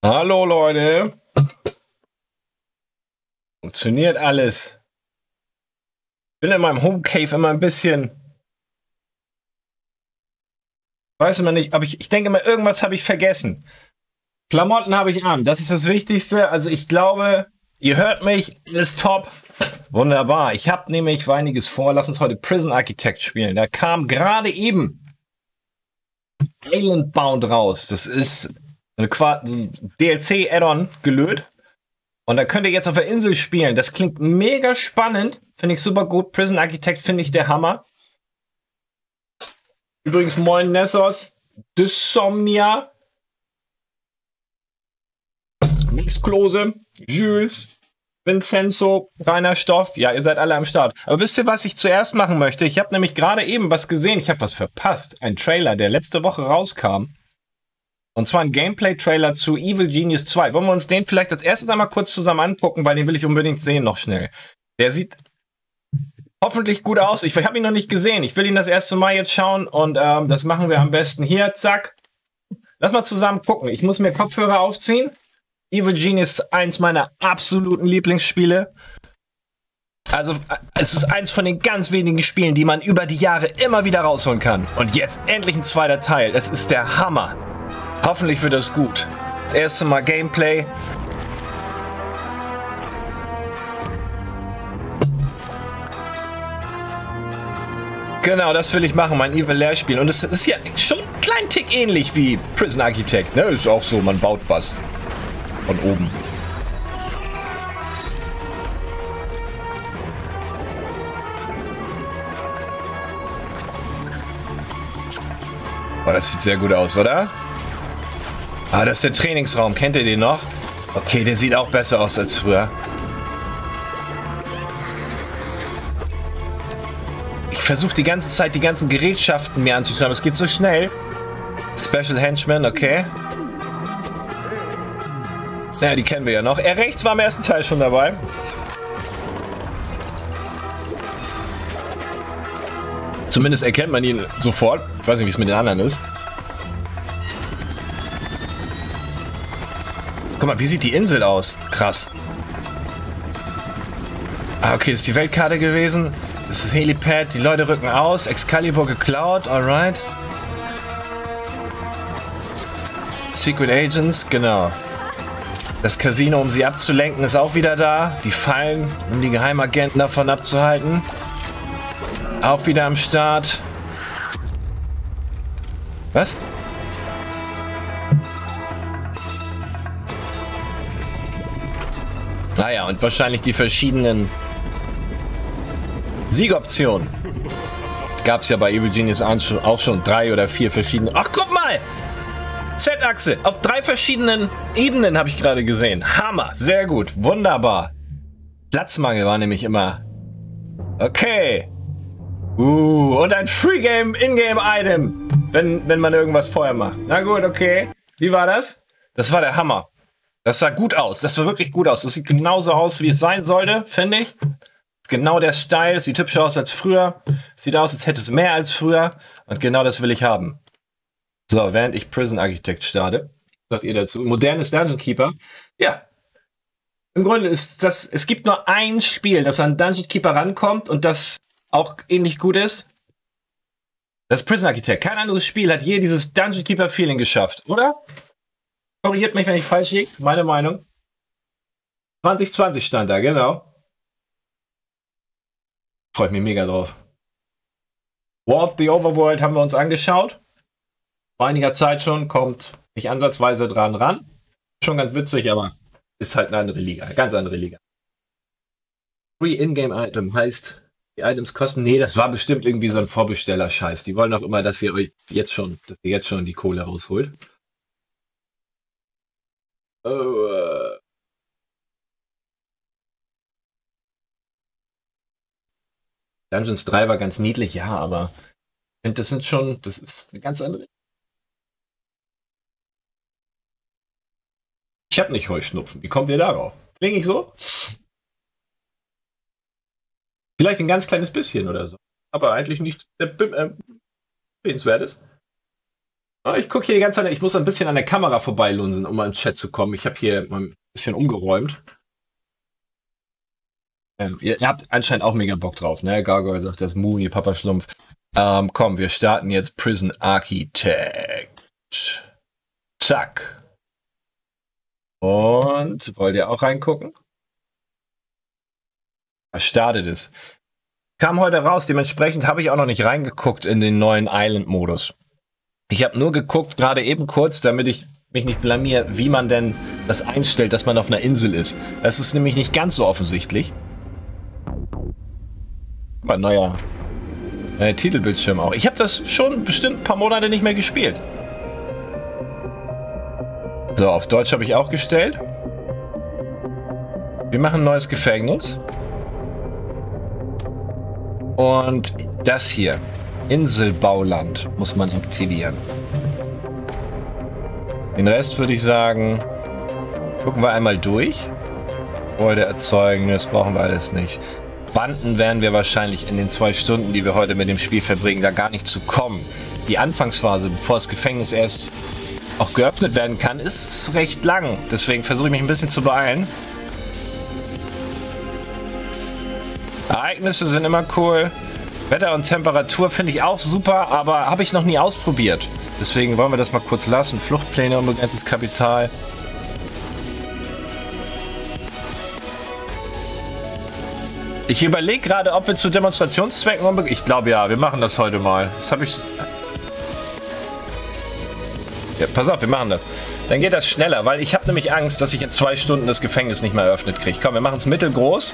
Hallo Leute, funktioniert alles. Ich bin in meinem Home Cave immer ein bisschen, weiß immer nicht, aber ich denke mal, irgendwas habe ich vergessen. Klamotten habe ich an, das ist das Wichtigste. Also ich glaube, ihr hört mich, ist top. Wunderbar, ich habe nämlich einiges vor. Lass uns heute Prison Architect spielen. Da kam gerade eben Island Bound raus. Das ist eine DLC-Add-on gelöt. Und da könnt ihr jetzt auf der Insel spielen. Das klingt mega spannend. Finde ich super gut. Prison Architect finde ich der Hammer. Übrigens, moin Nessos, Dysomnia, Max Klose, Jules, Vincenzo, Rainer Stoff. Ja, ihr seid alle am Start. Aber wisst ihr, was ich zuerst machen möchte? Ich habe nämlich gerade eben was gesehen. Ich habe was verpasst. Ein Trailer, der letzte Woche rauskam. Und zwar ein Gameplay-Trailer zu Evil Genius 2. Wollen wir uns den vielleicht als erstes einmal kurz zusammen angucken, weil den will ich unbedingt sehen noch schnell. Der sieht hoffentlich gut aus. Ich habe ihn noch nicht gesehen. Ich will ihn das erste Mal jetzt schauen und das machen wir am besten hier. Zack. Lass mal zusammen gucken. Ich muss mir Kopfhörer aufziehen. Evil Genius ist eins meiner absoluten Lieblingsspiele. Also es ist eins von den ganz wenigen Spielen, die man über die Jahre immer wieder rausholen kann. Und jetzt endlich ein zweiter Teil. Es ist der Hammer. Hoffentlich wird das gut. Das erste Mal Gameplay. Genau, das will ich machen, mein Evil Lair spielen. Und es ist ja schon einen kleinen Tick ähnlich wie Prison Architect. Ne? Ist auch so, man baut was. Von oben. Oh, das sieht sehr gut aus, oder? Ah, das ist der Trainingsraum. Kennt ihr den noch? Okay, der sieht auch besser aus als früher. Ich versuche die ganze Zeit die ganzen Gerätschaften mir anzuschauen, aber es geht so schnell. Special Henchman, okay. Naja, die kennen wir ja noch. Er rechts war im ersten Teil schon dabei. Zumindest erkennt man ihn sofort. Ich weiß nicht, wie es mit den anderen ist. Guck mal, wie sieht die Insel aus? Krass. Ah, okay, das ist die Weltkarte gewesen. Das ist Helipad. Die Leute rücken aus. Excalibur geklaut. Alright. Secret Agents, genau. Das Casino, um sie abzulenken, ist auch wieder da. Die Fallen, um die Geheimagenten davon abzuhalten. Auch wieder am Start. Was? Naja, und wahrscheinlich die verschiedenen Siegoptionen. Gab es ja bei Evil Genius auch schon 3 oder 4 verschiedene. Ach, guck mal! Z-Achse. Auf 3 verschiedenen Ebenen habe ich gerade gesehen. Hammer. Sehr gut. Wunderbar. Platzmangel war nämlich immer. Okay. Und ein Free-Game, In-Game-Item. Wenn man irgendwas vorher macht. Na gut, okay. Wie war das? Das war der Hammer. Das sah gut aus. Das sah wirklich gut aus. Das sieht genauso aus, wie es sein sollte, finde ich. Genau der Style. Sieht hübscher aus als früher. Sieht aus, als hätte es mehr als früher. Und genau das will ich haben. So, während ich Prison Architect starte, sagt ihr dazu, modernes Dungeon Keeper. Ja, im Grunde ist das, es gibt nur ein Spiel, das an Dungeon Keeper rankommt und das auch ähnlich gut ist. Das ist Prison Architect. Kein anderes Spiel hat je dieses Dungeon Keeper Feeling geschafft, oder? Korrigiert mich, wenn ich falsch liege. Meine Meinung. 2020 stand da, genau. Freue ich mich mega drauf. War of the Overworld haben wir uns angeschaut. Vor einiger Zeit schon, kommt nicht ansatzweise dran ran. Schon ganz witzig, aber ist halt eine andere Liga, ganz andere Liga. Free In-Game-Item heißt, die Items kosten, nee, das war bestimmt irgendwie so ein Vorbesteller-Scheiß. Die wollen auch immer, dass ihr euch jetzt schon die Kohle rausholt. Dungeons 3 war ganz niedlich, ja, aber ich finde, das ist eine ganz andere. Ich habe nicht Heuschnupfen. Wie kommt ihr darauf? Klinge ich so? Vielleicht ein ganz kleines bisschen oder so. Aber eigentlich nichts erwähnenswertes. Ich gucke hier die ganze Zeit, ich muss ein bisschen an der Kamera vorbeilunsen, um mal im Chat zu kommen. Ich habe hier mal ein bisschen umgeräumt. Ihr habt anscheinend auch mega Bock drauf, ne? Gargoyle sagt das Mooney, Papa Schlumpf. Komm, wir starten jetzt Prison Architect. Zack. Und wollt ihr auch reingucken? Was startet es? Kam heute raus, dementsprechend habe ich auch noch nicht reingeguckt in den neuen Island-Modus. Ich habe nur geguckt, gerade eben kurz, damit ich mich nicht blamier, wie man denn das einstellt, dass man auf einer Insel ist. Das ist nämlich nicht ganz so offensichtlich. Aber neuer Titelbildschirm auch. Ich habe das schon bestimmt ein paar Monate nicht mehr gespielt. So, auf Deutsch habe ich auch gestellt. Wir machen ein neues Gefängnis. Und das hier, Inselbauland, muss man aktivieren. Den Rest würde ich sagen, gucken wir einmal durch. Gebäude erzeugen, das brauchen wir alles nicht. Banden werden wir wahrscheinlich in den 2 Stunden, die wir heute mit dem Spiel verbringen, da gar nicht zu kommen. Die Anfangsphase, bevor das Gefängnis erst auch geöffnet werden kann, ist recht lang. Deswegen versuche ich mich ein bisschen zu beeilen. Ereignisse sind immer cool. Wetter und Temperatur finde ich auch super, aber habe ich noch nie ausprobiert. Deswegen wollen wir das mal kurz lassen. Fluchtpläne, unbegrenztes Kapital. Ich überlege gerade, ob wir zu Demonstrationszwecken ich glaube ja, wir machen das heute mal. Das habe ich... Ja, pass auf, wir machen das. Dann geht das schneller, weil ich habe nämlich Angst, dass ich in 2 Stunden das Gefängnis nicht mehr eröffnet kriege. Komm, wir machen es mittelgroß.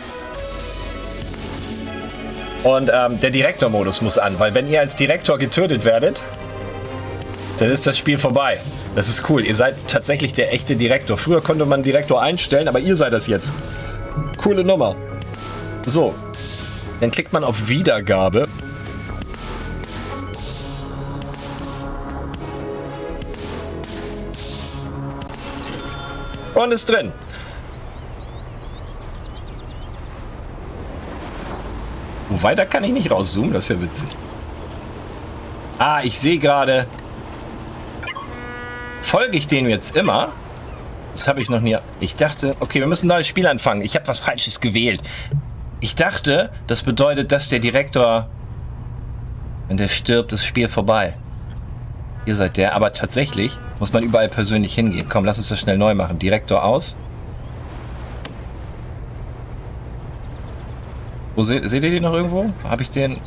Und der Direktor-Modus muss an, weil wenn ihr als Direktor getötet werdet, dann ist das Spiel vorbei. Das ist cool. Ihr seid tatsächlich der echte Direktor. Früher konnte man Direktor einstellen, aber ihr seid das jetzt. Coole Nummer. So, dann klickt man auf Wiedergabe. Und ist drin. Weiter kann ich nicht rauszoomen, das ist ja witzig. Ah, ich sehe gerade. Folge ich denen jetzt immer? Das habe ich noch nie. Ich dachte, okay, wir müssen ein neues Spiel anfangen. Ich habe was Falsches gewählt. Ich dachte, das bedeutet, dass der Direktor, wenn der stirbt, ist das Spiel vorbei. Ihr seid der, aber tatsächlich muss man überall persönlich hingehen. Komm, lass uns das schnell neu machen. Direktor aus. Wo seht ihr den noch irgendwo? Habe ich den?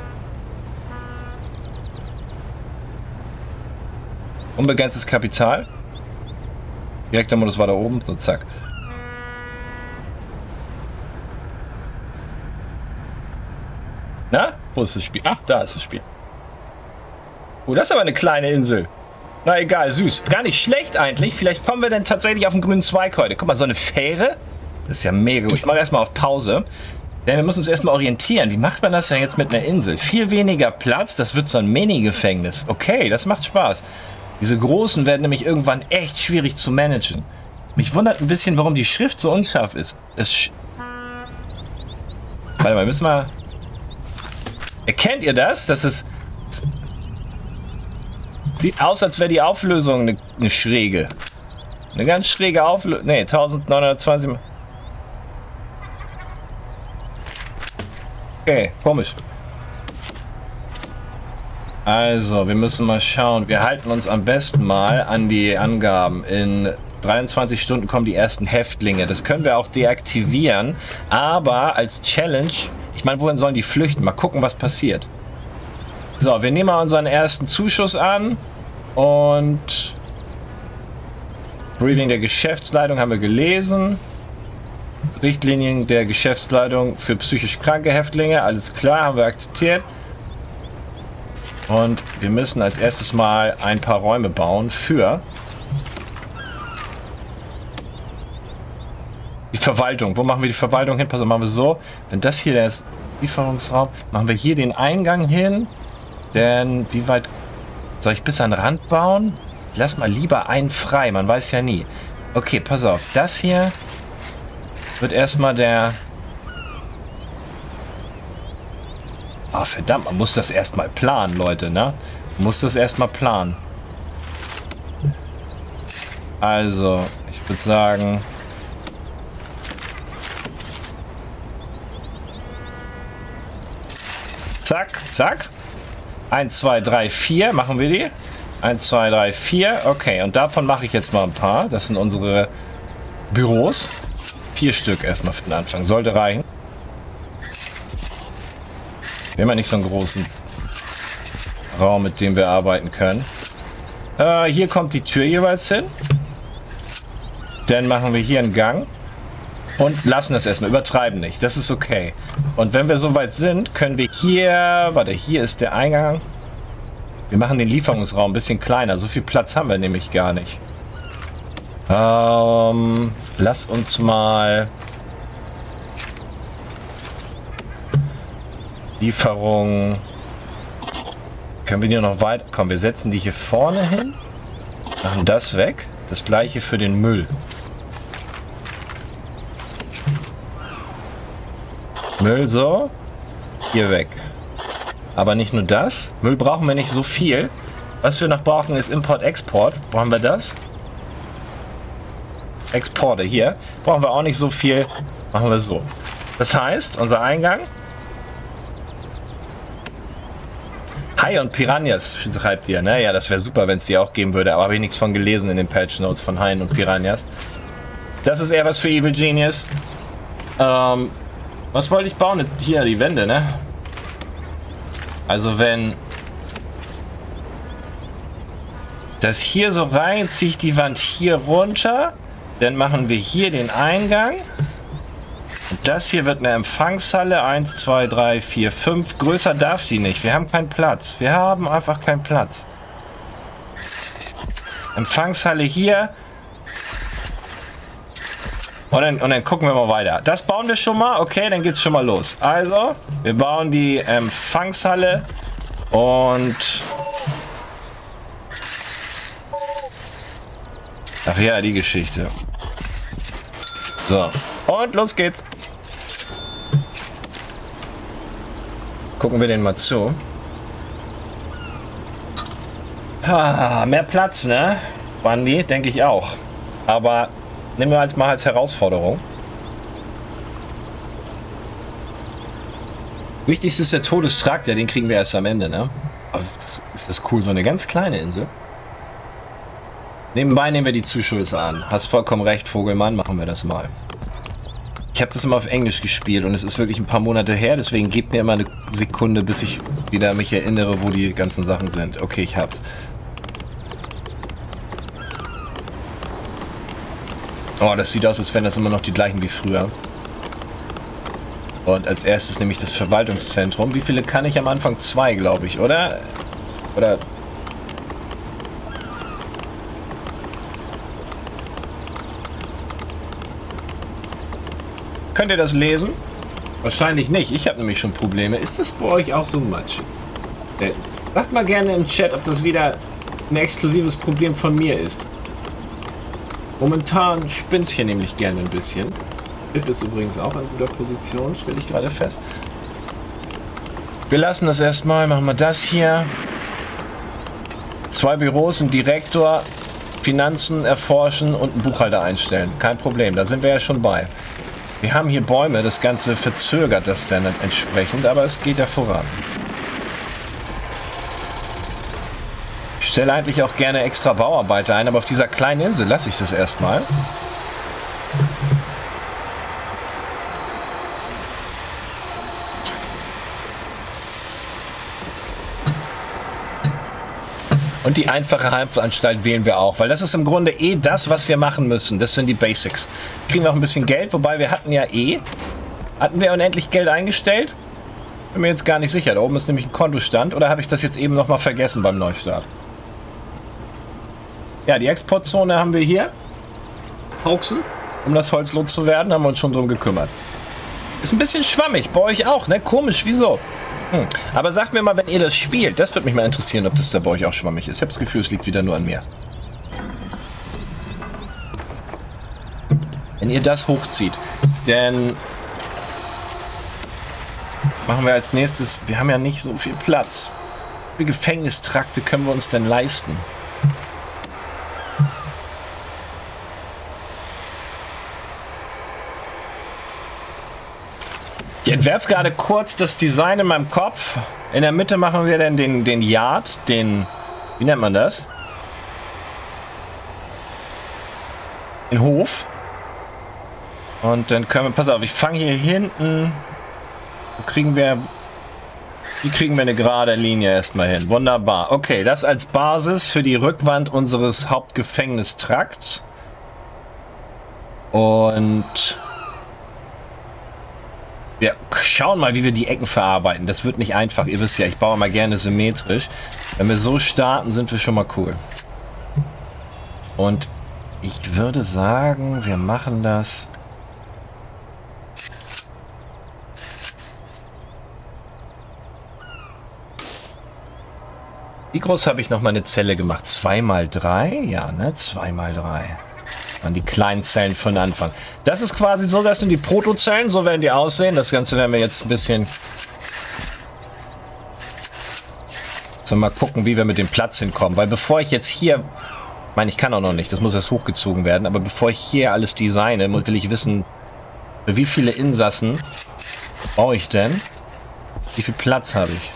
Unbegrenztes Kapital. Direktormodus war da oben. So, zack. Na? Wo ist das Spiel? Ach, da ist das Spiel. Oh, das ist aber eine kleine Insel. Na egal, süß. Gar nicht schlecht eigentlich. Vielleicht kommen wir dann tatsächlich auf den grünen Zweig heute. Guck mal, so eine Fähre. Das ist ja mega gut. Ich mache erstmal auf Pause. Denn wir müssen uns erstmal orientieren. Wie macht man das denn jetzt mit einer Insel? Viel weniger Platz, das wird so ein Mini-Gefängnis. Okay, das macht Spaß. Diese großen werden nämlich irgendwann echt schwierig zu managen. Mich wundert ein bisschen, warum die Schrift so unscharf ist. Warte mal, müssen wir... Erkennt ihr das? Das ist... Sieht aus, als wäre die Auflösung eine schräge. Eine ganz schräge Auflösung. Ne, 1920... Okay, komisch. Also, wir müssen mal schauen. Wir halten uns am besten mal an die Angaben. In 23 Stunden kommen die ersten Häftlinge. Das können wir auch deaktivieren. Aber als Challenge, ich meine, wohin sollen die flüchten? Mal gucken, was passiert. So, wir nehmen mal unseren ersten Zuschuss an. Und Briefing der Geschäftsleitung haben wir gelesen. Richtlinien der Geschäftsleitung für psychisch kranke Häftlinge. Alles klar, haben wir akzeptiert. Und wir müssen als erstes mal ein paar Räume bauen für die Verwaltung. Wo machen wir die Verwaltung hin? Pass auf, machen wir so. Wenn das hier der Lieferungsraum, machen wir hier den Eingang hin. Denn wie weit soll ich bis an den Rand bauen? Ich lass mal lieber einen frei, man weiß ja nie. Okay, pass auf. Das hier wird erstmal der... Oh, verdammt, man muss das erstmal planen, Leute, ne? Man muss das erstmal planen. Also, ich würde sagen... Zack, zack. 1, 2, 3, 4. Machen wir die. 1, 2, 3, 4. Okay, und davon mache ich jetzt mal ein paar. Das sind unsere Büros. 4 Stück erstmal für den Anfang. Sollte reichen. Wir haben ja nicht so einen großen Raum, mit dem wir arbeiten können. Hier kommt die Tür jeweils hin. Dann machen wir hier einen Gang. Und lassen das erstmal, übertreiben nicht, das ist okay. Und wenn wir soweit sind, können wir hier, warte, hier ist der Eingang. Wir machen den Lieferungsraum ein bisschen kleiner, so viel Platz haben wir nämlich gar nicht. Lass uns mal Lieferung, können wir die noch weit, komm, wir setzen die hier vorne hin, machen das weg, das gleiche für den Müll. Müll so, hier weg. Aber nicht nur das. Müll brauchen wir nicht so viel. Was wir noch brauchen ist Import-Export. Brauchen wir das? Exporte hier. Brauchen wir auch nicht so viel. Machen wir so. Das heißt, unser Eingang. Hai und Piranhas, schreibt ihr. Ne? Ja, das wäre super, wenn es die auch geben würde. Aber habe ich nichts von gelesen in den Patch Notes von Haien und Piranhas. Das ist eher was für Evil Genius. Was wollte ich bauen? Hier, die Wände, ne? Also wenn das hier so rein, ziehe ich die Wand hier runter. Dann machen wir hier den Eingang. Und das hier wird eine Empfangshalle. 1, 2, 3, 4, 5. Größer darf sie nicht. Wir haben keinen Platz. Wir haben einfach keinen Platz. Empfangshalle hier. Und dann gucken wir mal weiter. Das bauen wir schon mal. Okay, dann geht's schon mal los. Also, wir bauen die Empfangshalle. Und... Ach ja, die Geschichte. So. Und los geht's. Gucken wir den mal zu. Mehr Platz, ne? Bandi, denke ich auch. Aber... Nehmen wir als mal als Herausforderung. Wichtigste ist der Todestrakt, ja, den kriegen wir erst am Ende, ne? Aber ist das cool, so eine ganz kleine Insel. Nebenbei nehmen wir die Zuschüsse an. Hast vollkommen recht, Vogelmann, machen wir das mal. Ich habe das immer auf Englisch gespielt und es ist wirklich ein paar Monate her, deswegen gebt mir immer eine Sekunde, bis ich wieder mich erinnere, wo die ganzen Sachen sind. Okay, ich hab's. Oh, das sieht aus, als wären das immer noch die gleichen wie früher. Und als erstes nehme ich das Verwaltungszentrum. Wie viele kann ich am Anfang? 2, glaube ich, oder? Oder... Könnt ihr das lesen? Wahrscheinlich nicht. Ich habe nämlich schon Probleme. Ist das bei euch auch so matschig? Sagt mal gerne im Chat, ob das wieder ein exklusives Problem von mir ist. Momentan spinnt's hier nämlich gerne ein bisschen. Bip ist übrigens auch in guter Position, stelle ich gerade fest. Wir lassen das erstmal, machen wir das hier. 2 Büros, ein Direktor, Finanzen erforschen und einen Buchhalter einstellen. Kein Problem, da sind wir ja schon bei. Wir haben hier Bäume, das Ganze verzögert das dann entsprechend, aber es geht ja voran. Ich stelle eigentlich auch gerne extra Bauarbeiter ein, aber auf dieser kleinen Insel lasse ich das erstmal. Und die einfache Heimanstalt wählen wir auch, weil das ist im Grunde eh das, was wir machen müssen. Das sind die Basics. Kriegen wir auch ein bisschen Geld, wobei wir hatten ja hatten wir unendlich Geld eingestellt? Bin mir jetzt gar nicht sicher. Da oben ist nämlich ein Kontostand. Oder habe ich das jetzt eben noch mal vergessen beim Neustart? Ja, die Exportzone haben wir hier. Hoaxen, um das Holz loszuwerden, haben wir uns schon drum gekümmert. Ist ein bisschen schwammig, bei euch auch, ne? Komisch, wieso? Aber sagt mir mal, wenn ihr das spielt, das würde mich mal interessieren, ob das da bei euch auch schwammig ist. Ich habe das Gefühl, es liegt wieder nur an mir. Wenn ihr das hochzieht, dann machen wir als nächstes, wir haben ja nicht so viel Platz. Wie viele Gefängnistrakte können wir uns denn leisten? Ich entwerfe gerade kurz das Design in meinem Kopf. In der Mitte machen wir dann den Yard, wie nennt man das? Den Hof. Und dann können wir, pass auf, ich fange hier hinten. Wie kriegen wir eine gerade Linie erstmal hin? Wunderbar. Okay, das als Basis für die Rückwand unseres Hauptgefängnistrakts. Und wir schauen mal, wie wir die Ecken verarbeiten. Das wird nicht einfach. Ihr wisst ja, ich baue mal gerne symmetrisch. Wenn wir so starten, sind wir schon mal cool. Und ich würde sagen, wir machen das. Wie groß habe ich noch meine Zelle gemacht? 2×3? Ja, ne? 2×3. An die kleinen Zellen von Anfang. Das ist quasi so, das sind die Protozellen, so werden die aussehen. Das Ganze werden wir jetzt ein bisschen... So, mal gucken, wie wir mit dem Platz hinkommen. Weil bevor ich jetzt hier... Ich meine, ich kann auch noch nicht, das muss erst hochgezogen werden. Aber bevor ich hier alles designe, will ich wissen, für wie viele Insassen brauche ich denn? Wie viel Platz habe ich?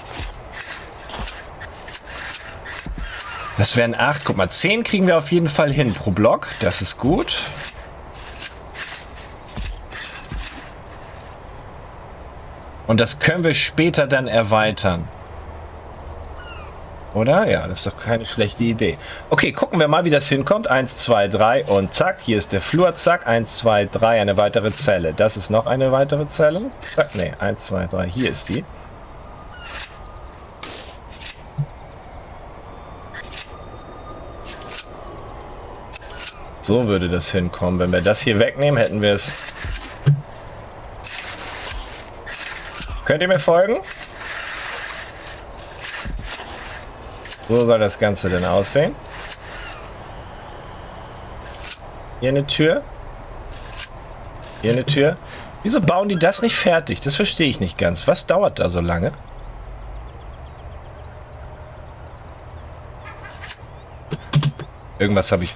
Das wären 8. Guck mal, 10 kriegen wir auf jeden Fall hin pro Block. Das ist gut. Und das können wir später dann erweitern. Oder? Ja, das ist doch keine schlechte Idee. Okay, gucken wir mal, wie das hinkommt. 1, 2, 3 und zack. Hier ist der Flur. Zack. 1, 2, 3. Eine weitere Zelle. Das ist noch eine weitere Zelle. Zack. Ne, 1, 2, 3. Hier ist die. So würde das hinkommen. Wenn wir das hier wegnehmen, hätten wir es. Könnt ihr mir folgen? So soll das Ganze denn aussehen. Hier eine Tür. Hier eine Tür. Wieso bauen die das nicht fertig? Das verstehe ich nicht ganz. Was dauert da so lange? Irgendwas habe ich...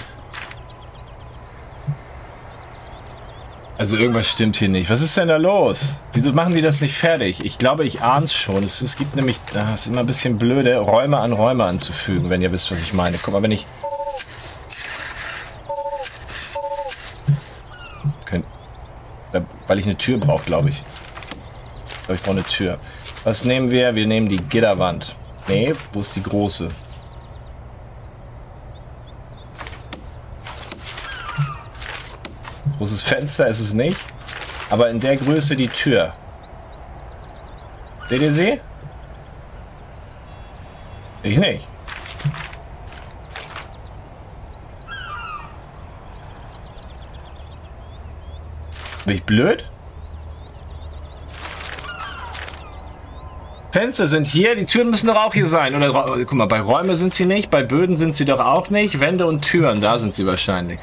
Also irgendwas stimmt hier nicht. Was ist denn da los? Wieso machen die das nicht fertig? Ich glaube, ich ahne es schon. Es gibt nämlich, das ist immer ein bisschen blöde, Räume an Räume anzufügen, wenn ihr wisst, was ich meine. Guck mal, wenn ich... Weil ich eine Tür brauche, glaube ich. Ich glaube, ich brauche eine Tür. Was nehmen wir? Wir nehmen die Gitterwand. Nee, wo ist die große? Großes Fenster ist es nicht, aber in der Größe die Tür. Seht ihr sie? Ich nicht. Bin ich blöd? Fenster sind hier, die Türen müssen doch auch hier sein. Oder guck mal, bei Räumen sind sie nicht, bei Böden sind sie doch auch nicht. Wände und Türen, da sind sie wahrscheinlich.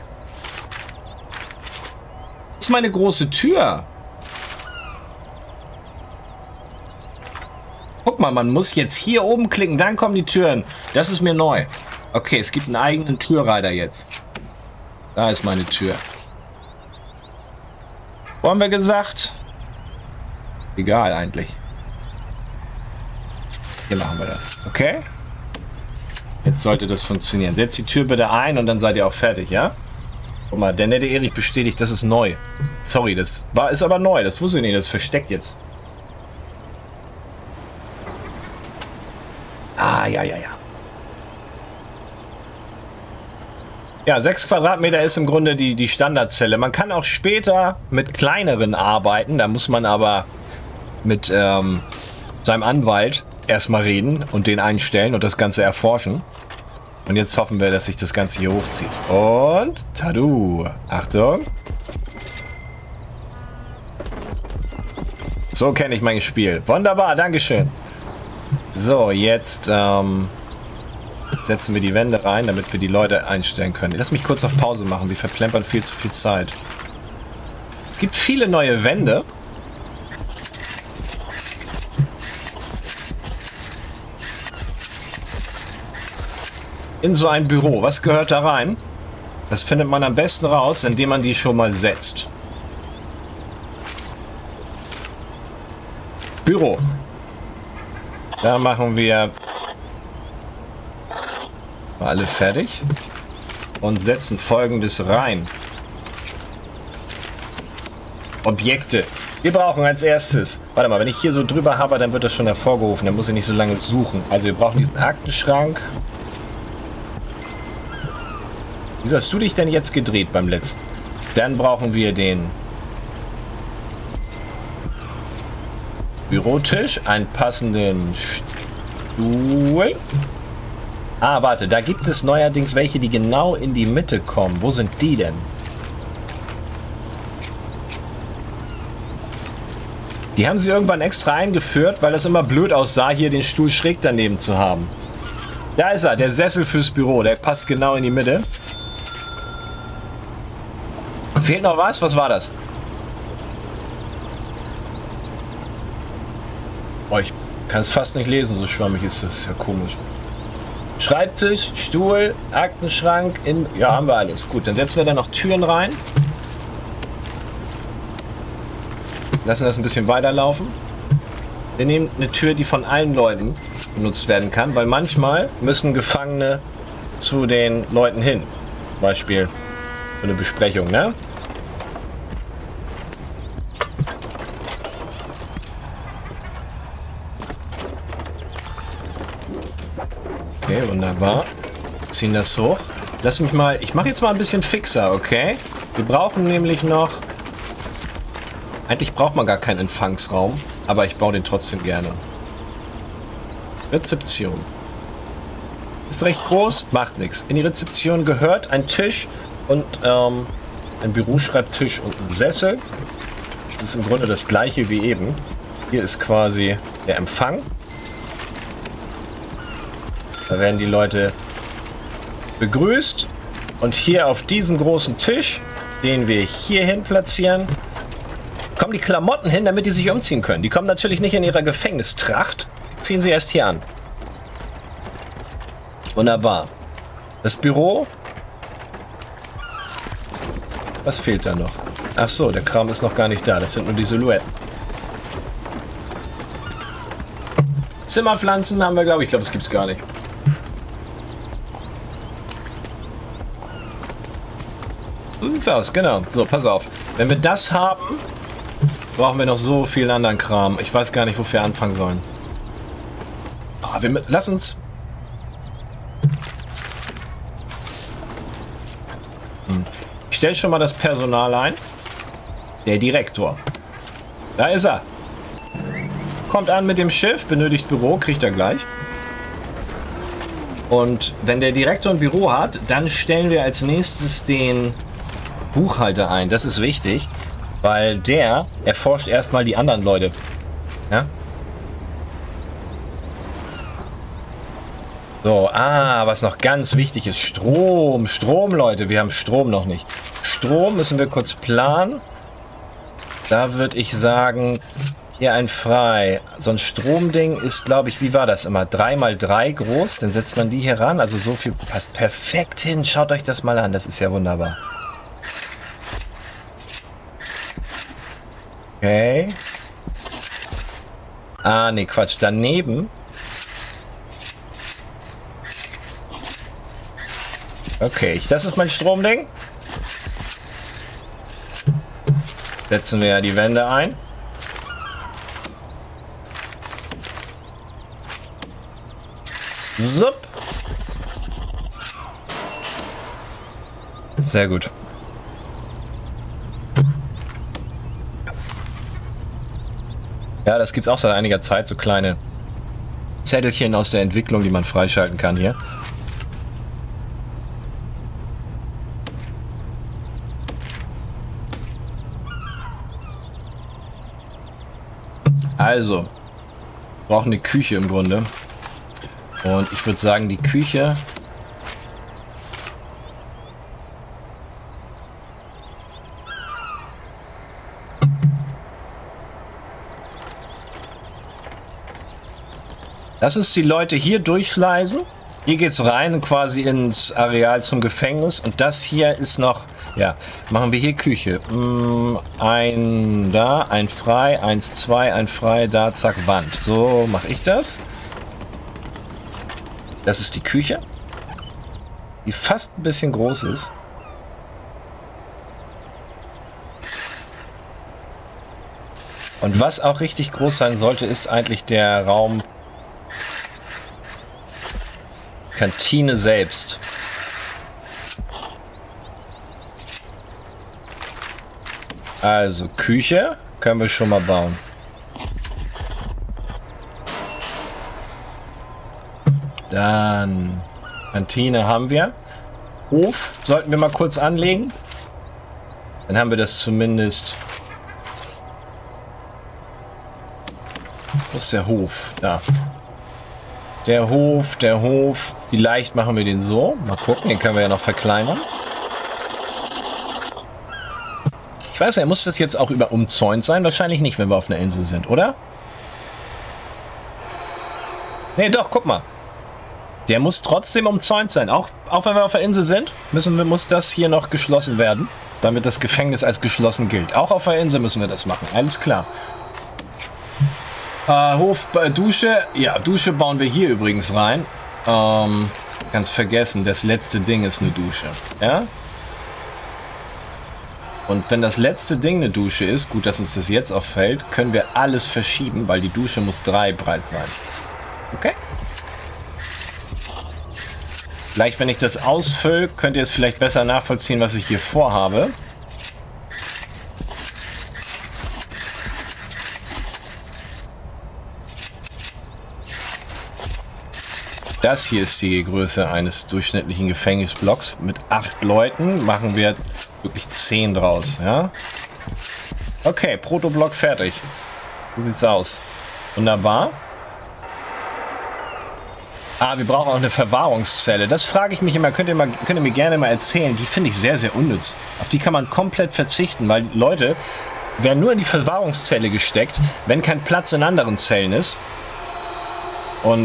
Das ist meine große Tür. Guck mal, man muss jetzt hier oben klicken, dann kommen die Türen. Das ist mir neu. Okay, es gibt einen eigenen Türreiter jetzt. Da ist meine Tür. Wo haben wir gesagt? Egal eigentlich. Hier machen wir das. Okay? Jetzt sollte das funktionieren. Setzt die Tür bitte ein und dann seid ihr auch fertig, ja? Guck mal, der nette Erich bestätigt, das ist neu. Sorry, ist aber neu. Das wusste ich nicht, das ist versteckt jetzt. Ah, ja. Ja, 6 Quadratmeter ist im Grunde die Standardzelle. Man kann auch später mit kleineren arbeiten. Da muss man aber mit seinem Anwalt erstmal reden und den einstellen und das Ganze erforschen. Und jetzt hoffen wir, dass sich das Ganze hier hochzieht. Und tadu. Achtung. So kenne ich mein Spiel. Wunderbar, Dankeschön. So, jetzt setzen wir die Wände rein, damit wir die Leute einstellen können. Lass mich kurz auf Pause machen. Wir verplempern viel zu viel Zeit. Es gibt viele neue Wände. In so ein Büro. Was gehört da rein? Das findet man am besten raus, indem man die schon mal setzt. Büro. Da machen wir alle fertig und setzen Folgendes rein. Objekte. Wir brauchen als erstes, warte mal, wenn ich hier so drüber habe, dann wird das schon hervorgerufen, dann muss ich nicht so lange suchen. Also wir brauchen diesen Aktenschrank. Wieso hast du dich denn jetzt gedreht beim letzten? Dann brauchen wir den Bürotisch, einen passenden Stuhl. Ah, warte, da gibt es neuerdings welche, die genau in die Mitte kommen. Wo sind die denn? Die haben sie irgendwann extra eingeführt, weil es immer blöd aussah, hier den Stuhl schräg daneben zu haben. Da ist er, der Sessel fürs Büro. Der passt genau in die Mitte. Fehlt noch was? Was war das? Oh, ich kann es fast nicht lesen, so schwammig ist das. Ja komisch. Schreibtisch, Stuhl, Aktenschrank, ja, haben wir alles. Gut, dann setzen wir da noch Türen rein. Lassen das ein bisschen weiterlaufen. Wir nehmen eine Tür, die von allen Leuten benutzt werden kann, weil manchmal müssen Gefangene zu den Leuten hin. Zum Beispiel für eine Besprechung, ne? Okay, wunderbar. Ziehen das hoch. Lass mich mal... Ich mache jetzt mal ein bisschen fixer, okay? Wir brauchen nämlich noch... Eigentlich braucht man gar keinen Empfangsraum, aber ich baue den trotzdem gerne. Rezeption. Ist recht groß, macht nichts. In die Rezeption gehört ein Tisch und ein Büroschreibtisch und ein Sessel. Das ist im Grunde das gleiche wie eben. Hier ist quasi der Empfang. Da werden die Leute begrüßt. Und hier auf diesem großen Tisch, den wir hierhin platzieren, kommen die Klamotten hin, damit die sich umziehen können. Die kommen natürlich nicht in ihrer Gefängnistracht. Die ziehen sie erst hier an. Wunderbar. Das Büro. Was fehlt da noch? Ach so, der Kram ist noch gar nicht da. Das sind nur die Silhouetten. Zimmerpflanzen haben wir, glaube ich. Ich glaube, das gibt es gar nicht. So sieht's aus, genau. So, pass auf. Wenn wir das haben, brauchen wir noch so viel anderen Kram. Ich weiß gar nicht, wofür wir anfangen sollen. Oh, lass uns... Ich stelle schon mal das Personal ein. Der Direktor. Da ist er. Kommt an mit dem Schiff, benötigt Büro, kriegt er gleich. Und wenn der Direktor ein Büro hat, dann stellen wir als nächstes den Buchhalter ein. Das ist wichtig, weil der erforscht erstmal die anderen Leute. Ja? So, was noch ganz wichtig ist, Strom. Strom, Leute, wir haben Strom noch nicht. Strom müssen wir kurz planen. Da würde ich sagen, hier ein frei. So ein Stromding ist, glaube ich, wie war das immer? 3×3 groß, dann setzt man die hier ran. Also so viel passt perfekt hin. Schaut euch das mal an, das ist ja wunderbar. Okay. Ah, nee, Quatsch. Daneben. Okay, das ist mein Stromding. Setzen wir ja die Wände ein. Zup. Sehr gut. Ja, das gibt es auch seit einiger Zeit, so kleine Zettelchen aus der Entwicklung, die man freischalten kann hier. Also, wir brauchen eine Küche im Grunde. Und ich würde sagen, die Küche... Lass uns die Leute hier durchleisen. Hier geht's rein quasi ins Areal zum Gefängnis. Und das hier ist noch... Ja, machen wir hier Küche. Ein da, ein frei, 1, 2, ein frei, da, zack, Wand. So mache ich das. Das ist die Küche, die fast ein bisschen groß ist. Und was auch richtig groß sein sollte, ist eigentlich der Raum Kantine selbst. Also Küche können wir schon mal bauen. Dann Kantine haben wir. Hof sollten wir mal kurz anlegen. Dann haben wir das zumindest. Wo ist der Hof? Da. Der Hof, der Hof. Vielleicht machen wir den so. Mal gucken, den können wir ja noch verkleinern. Ich weiß nicht, muss das jetzt auch umzäunt sein? Wahrscheinlich nicht, wenn wir auf einer Insel sind, oder? Nee, doch, guck mal. Der muss trotzdem umzäunt sein. Auch wenn wir auf der Insel sind, muss das hier noch geschlossen werden, damit das Gefängnis als geschlossen gilt. Auch auf der Insel müssen wir das machen. Alles klar. Hof, Dusche. Ja, Dusche bauen wir hier übrigens rein. Ganz vergessen, das letzte Ding ist eine Dusche. Ja? Und wenn das letzte Ding eine Dusche ist, gut, dass uns das jetzt auffällt, können wir alles verschieben, weil die Dusche muss 3 breit sein. Okay? Gleich, wenn ich das ausfülle, könnt ihr es vielleicht besser nachvollziehen, was ich hier vorhabe. Das hier ist die Größe eines durchschnittlichen Gefängnisblocks. Mit 8 Leuten machen wir wirklich 10 draus. Ja? Okay, Protoblock fertig. So sieht's aus. Wunderbar. Wir brauchen auch eine Verwahrungszelle. Das frage ich mich immer. Könnt ihr mir gerne mal erzählen. Die finde ich sehr, sehr unnütz. Auf die kann man komplett verzichten, weil Leute werden nur in die Verwahrungszelle gesteckt, wenn kein Platz in anderen Zellen ist. Und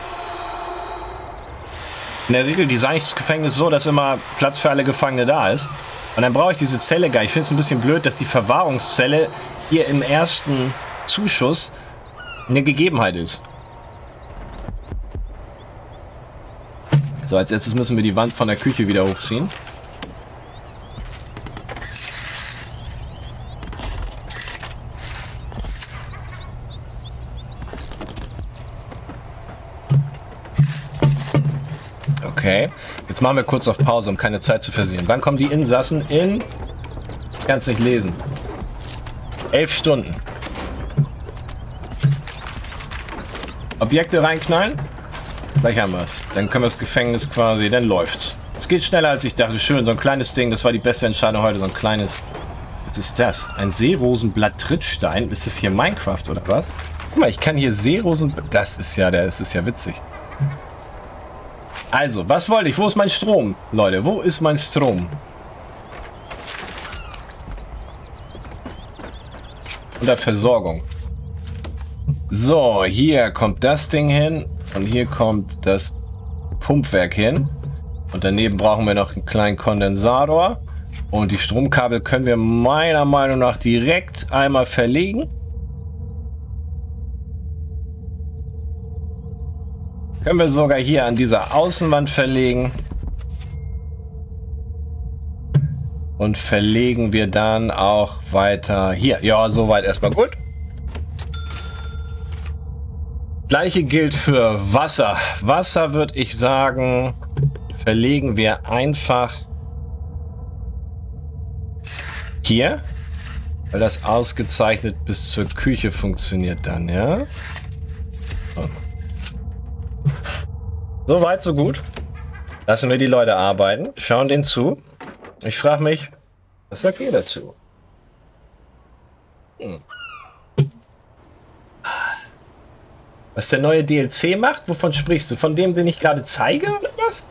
in der Regel design ich das Gefängnis so, dass immer Platz für alle Gefangene da ist. Und dann brauche ich diese Zelle gar nicht. Ich finde es ein bisschen blöd, dass die Verwahrungszelle hier im ersten Zuschuss eine Gegebenheit ist. So, als erstes müssen wir die Wand von der Küche wieder hochziehen. Okay, jetzt machen wir kurz auf Pause, um keine Zeit zu versieren. Wann kommen die Insassen in? Ich kann es nicht lesen. 11 Stunden. Objekte reinknallen? Gleich haben wir es. Dann können wir das Gefängnis quasi, dann läuft's. Es geht schneller als ich dachte. Schön, so ein kleines Ding, das war die beste Entscheidung heute, so ein kleines. Was ist das? Ein Seerosenblatt-Trittstein? Ist das hier Minecraft oder was? Guck mal, ich kann hier Seerosen... Das ist ja witzig. Also, was wollte ich? Wo ist mein Strom? Leute, wo ist mein Strom? Unter Versorgung. So, hier kommt das Ding hin. Und hier kommt das Pumpwerk hin. Und daneben brauchen wir noch einen kleinen Kondensator. Und die Stromkabel können wir meiner Meinung nach direkt einmal verlegen. Können wir sogar hier an dieser Außenwand verlegen. Und verlegen wir dann auch weiter hier. Ja, soweit erstmal gut. Gleiche gilt für Wasser. Wasser würde ich sagen, verlegen wir einfach hier, weil das ausgezeichnet bis zur Küche funktioniert dann, ja? So. So weit, so gut. Lassen wir die Leute arbeiten, schauen denen zu. Ich frage mich, was sagt ihr dazu? Was der neue DLC macht? Wovon sprichst du? Von dem, den ich gerade zeige, oder was?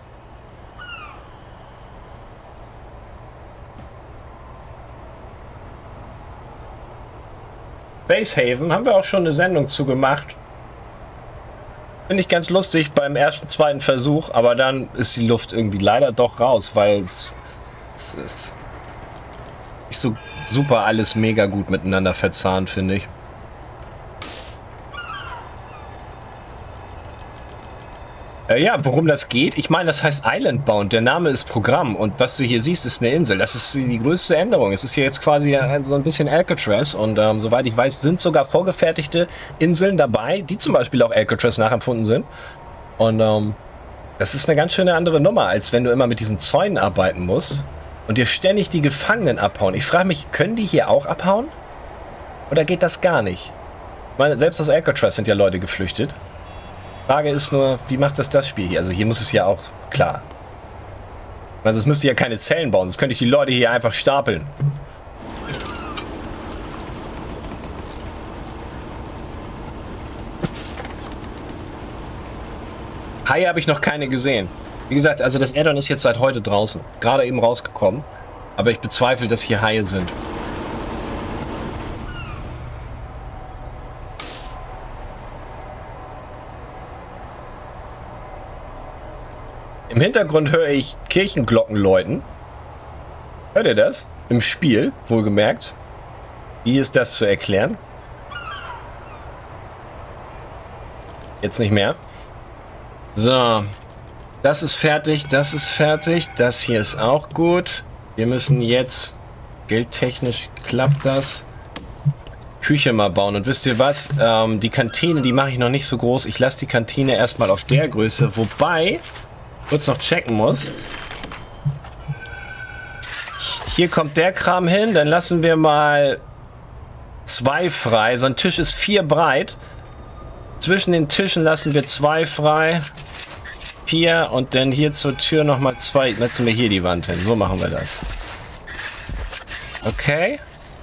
Basehaven haben wir auch schon eine Sendung zu gemacht. Finde ich ganz lustig beim ersten, zweiten Versuch, aber dann ist die Luft irgendwie leider doch raus, weil es ist... Nicht so super alles mega gut miteinander verzahnt, finde ich. Ja, worum das geht? Ich meine, das heißt Islandbound. Der Name ist Programm und was du hier siehst, ist eine Insel. Das ist die größte Änderung. Es ist hier jetzt quasi so ein bisschen Alcatraz und soweit ich weiß, sind sogar vorgefertigte Inseln dabei, die zum Beispiel auch Alcatraz nachempfunden sind. Und das ist eine ganz schöne andere Nummer, als wenn du immer mit diesen Zäunen arbeiten musst und dir ständig die Gefangenen abhauen. Ich frage mich, können die hier auch abhauen? Oder geht das gar nicht? Ich meine, selbst aus Alcatraz sind ja Leute geflüchtet. Frage ist nur, wie macht das Spiel hier? Also hier muss es ja auch, klar. Also es müsste ja keine Zellen bauen, sonst könnte ich die Leute hier einfach stapeln. Haie habe ich noch keine gesehen. Wie gesagt, also das Add-on ist jetzt seit heute draußen. Gerade eben rausgekommen. Aber ich bezweifle, dass hier Haie sind. Im Hintergrund höre ich Kirchenglocken läuten. Hört ihr das? Im Spiel, wohlgemerkt. Wie ist das zu erklären? Jetzt nicht mehr. So. Das ist fertig, das ist fertig. Das hier ist auch gut. Wir müssen jetzt... Geldtechnisch klappt das. Küche mal bauen. Und wisst ihr was? Die Kantine, die mache ich noch nicht so groß. Ich lasse die Kantine erstmal auf der Größe. Wobei... kurz noch checken muss. Hier kommt der Kram hin, dann lassen wir mal 2 frei. So ein Tisch ist 4 breit. Zwischen den Tischen lassen wir 2 frei. 4 und dann hier zur Tür nochmal 2. Setzen wir hier die Wand hin. So machen wir das. Okay.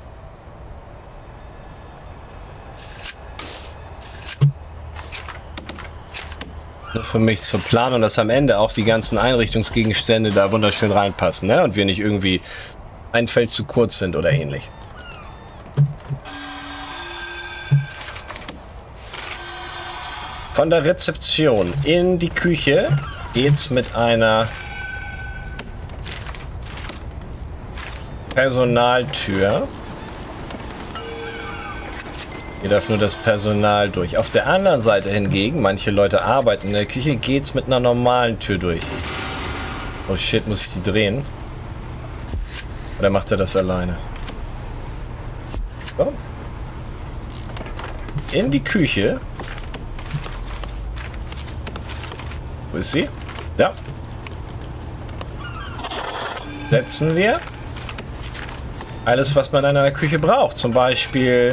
Nur für mich zur Planung, dass am Ende auch die ganzen Einrichtungsgegenstände da wunderschön reinpassen, ne? Und wir nicht irgendwie ein Feld zu kurz sind oder ähnlich. Von der Rezeption in die Küche geht's mit einer Personaltür. Hier darf nur das Personal durch. Auf der anderen Seite hingegen, manche Leute arbeiten in der Küche, geht's mit einer normalen Tür durch. Oh shit, muss ich die drehen? Oder macht er das alleine? So. In die Küche. Wo ist sie? Ja. Setzen wir alles, was man in einer Küche braucht. Zum Beispiel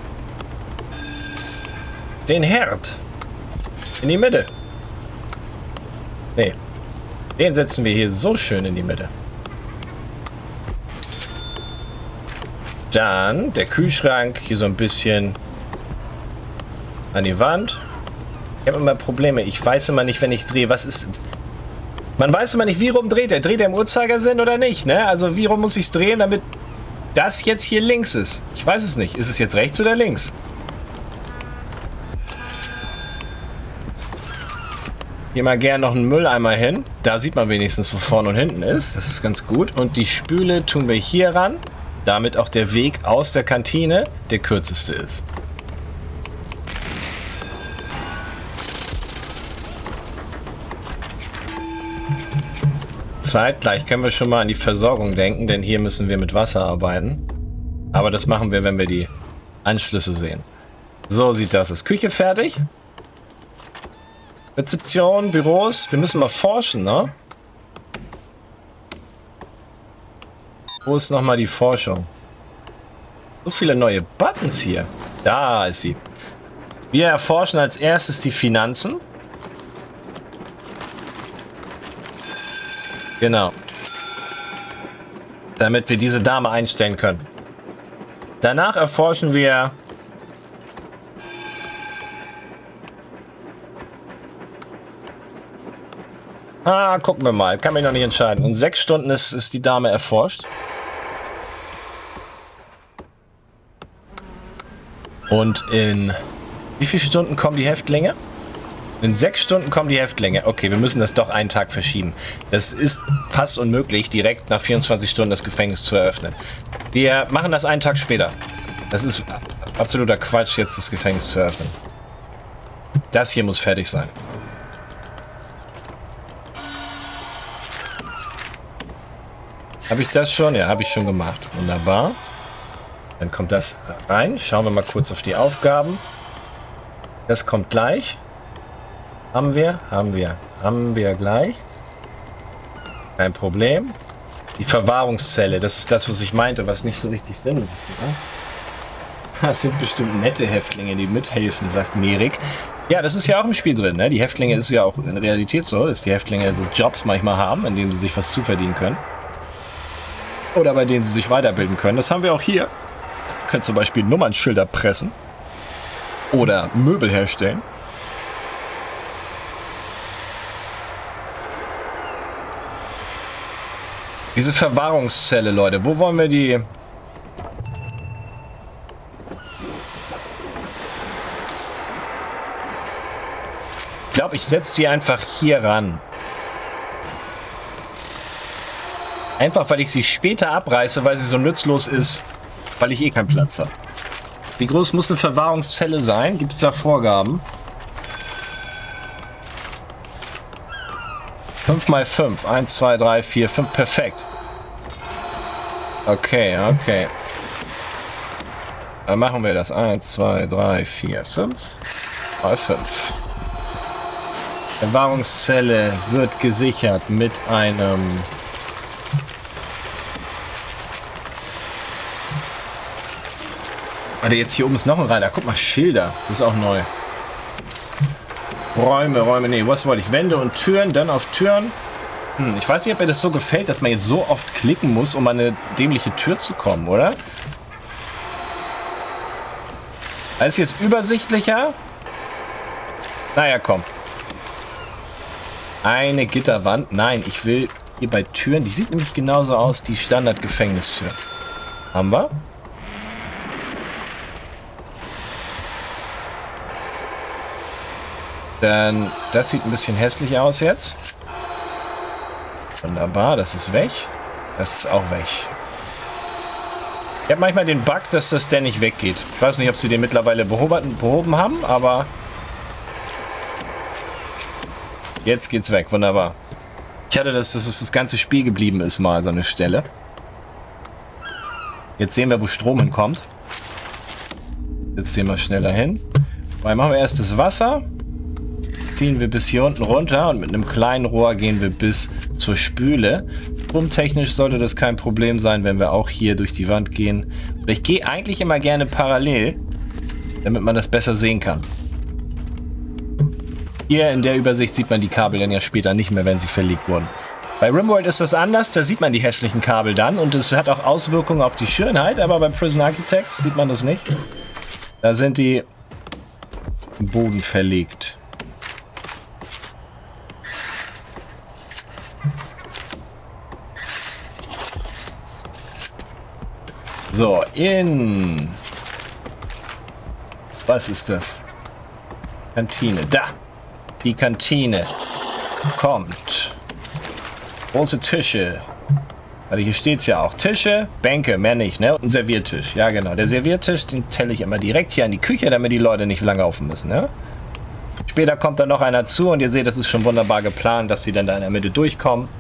den Herd in die Mitte. Nee. Den setzen wir hier so schön in die Mitte. Dann der Kühlschrank hier so ein bisschen an die Wand. Ich habe immer Probleme. Ich weiß immer nicht, wenn ich drehe, was ist... Man weiß immer nicht, wie rum dreht er. Dreht er im Uhrzeigersinn oder nicht, ne? Also wie rum muss ich es drehen, damit das jetzt hier links ist? Ich weiß es nicht. Ist es jetzt rechts oder links? Hier mal gerne noch einen Mülleimer hin. Da sieht man wenigstens, wo vorne und hinten ist. Das ist ganz gut. Und die Spüle tun wir hier ran, damit auch der Weg aus der Kantine der kürzeste ist. Zeitgleich können wir schon mal an die Versorgung denken, denn hier müssen wir mit Wasser arbeiten. Aber das machen wir, wenn wir die Anschlüsse sehen. So sieht das aus. Küche fertig. Rezeption, Büros. Wir müssen mal forschen, ne? Wo ist nochmal die Forschung? So viele neue Buttons hier. Da ist sie. Wir erforschen als erstes die Finanzen. Genau. Damit wir diese Dame einstellen können. Danach erforschen wir... gucken wir mal. Kann mich noch nicht entscheiden. In 6 Stunden ist die Dame erforscht. Und in wie viele Stunden kommen die Häftlinge? In 6 Stunden kommen die Häftlinge. Okay, wir müssen das doch einen Tag verschieben. Das ist fast unmöglich, direkt nach 24 Stunden das Gefängnis zu eröffnen. Wir machen das einen Tag später. Das ist absoluter Quatsch, jetzt das Gefängnis zu eröffnen. Das hier muss fertig sein. Habe ich das schon? Ja, habe ich schon gemacht. Wunderbar. Dann kommt das rein. Schauen wir mal kurz auf die Aufgaben. Das kommt gleich. Haben wir gleich. Kein Problem. Die Verwahrungszelle, das ist das, was ich meinte, was nicht so richtig Sinn macht. Ne? Das sind bestimmt nette Häftlinge, die mithelfen, sagt Merik. Ja, das ist ja auch im Spiel drin. Ne? Die Häftlinge, ist ja auch in der Realität so, dass die Häftlinge so Jobs manchmal haben, in denen sie sich was zuverdienen können. Oder bei denen sie sich weiterbilden können. Das haben wir auch hier. Ihr könnt zum Beispiel Nummernschilder pressen. Oder Möbel herstellen. Diese Verwahrungszelle, Leute. Wo wollen wir die... Ich glaube, ich setze die einfach hier ran. Einfach, weil ich sie später abreiße, weil sie so nutzlos ist, weil ich eh keinen Platz habe. Wie groß muss eine Verwahrungszelle sein? Gibt es da Vorgaben? 5 mal 5. 1, 2, 3, 4, 5. Perfekt. Okay, okay. Dann machen wir das. 1, 2, 3, 4, 5. Mal 5. Verwahrungszelle wird gesichert mit einem... Warte, jetzt hier oben ist noch ein Reiter. Guck mal, Schilder. Das ist auch neu. Räume. Nee, was wollte ich? Wände und Türen, dann auf Türen. Ich weiß nicht, ob mir das so gefällt, dass man jetzt so oft klicken muss, um an eine dämliche Tür zu kommen, oder? Alles jetzt übersichtlicher? Naja, komm. Eine Gitterwand. Nein, ich will hier bei Türen. Die sieht nämlich genauso aus, die Standard-Gefängnistür. Haben wir? Dann, das sieht ein bisschen hässlich aus jetzt. Wunderbar, das ist weg. Das ist auch weg. Ich habe manchmal den Bug, dass das der nicht weggeht. Ich weiß nicht, ob sie den mittlerweile behoben haben, aber... Jetzt geht's weg, wunderbar. Ich hatte dass das ganze Spiel geblieben ist, mal so eine Stelle. Jetzt sehen wir, wo Strom hinkommt. Jetzt sehen wir schneller hin. Weil machen wir erst das Wasser. Ziehen wir bis hier unten runter und mit einem kleinen Rohr gehen wir bis zur Spüle. Stromtechnisch sollte das kein Problem sein, wenn wir auch hier durch die Wand gehen. Ich gehe eigentlich immer gerne parallel, damit man das besser sehen kann. Hier in der Übersicht sieht man die Kabel dann ja später nicht mehr, wenn sie verlegt wurden. Bei RimWorld ist das anders, da sieht man die hässlichen Kabel dann und es hat auch Auswirkungen auf die Schönheit, aber bei Prison Architect sieht man das nicht. Da sind die im Boden verlegt. So, was ist das? Kantine. Da! Die Kantine. Kommt. Große Tische. Also hier steht es ja auch. Tische, Bänke, mehr nicht, ne? Und ein Serviertisch. Ja, genau. Der Serviertisch, den telle ich immer direkt hier an die Küche, damit die Leute nicht langlaufen müssen, ne? Später kommt dann noch einer zu und ihr seht, das ist schon wunderbar geplant, dass sie dann da in der Mitte durchkommen.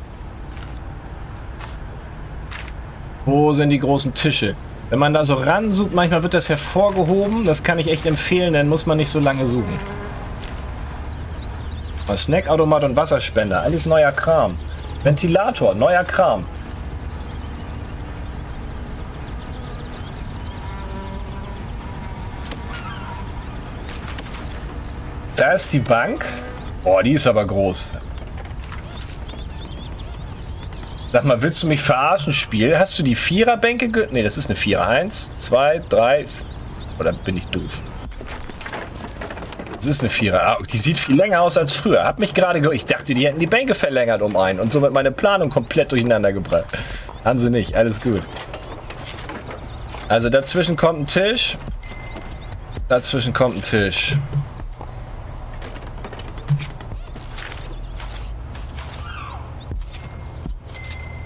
Wo sind die großen Tische? Wenn man da so ranzoomt, manchmal wird das hervorgehoben. Das kann ich echt empfehlen, dann muss man nicht so lange suchen. Snackautomat und Wasserspender, alles neuer Kram. Ventilator, neuer Kram. Da ist die Bank. Boah, die ist aber groß. Sag mal, willst du mich verarschen, Spiel? Hast du die Viererbänke Ne, das ist eine Vierer. 1, 2, 3... Oder bin ich doof? Das ist eine Vierer. Ah, die sieht viel länger aus als früher. Hab mich gerade Ich dachte, die hätten die Bänke verlängert um einen und somit meine Planung komplett durcheinander gebracht. Haben sie nicht. Alles gut. Also dazwischen kommt ein Tisch. Dazwischen kommt ein Tisch.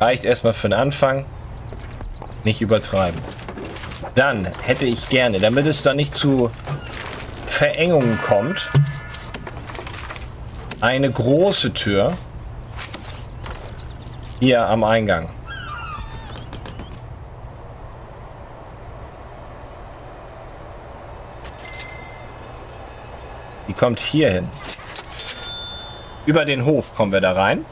Reicht erstmal für den Anfang. Nicht übertreiben. Dann hätte ich gerne, damit es da nicht zu Verengungen kommt, eine große Tür hier am Eingang. Die kommt hier hin. Über den Hof kommen wir da rein.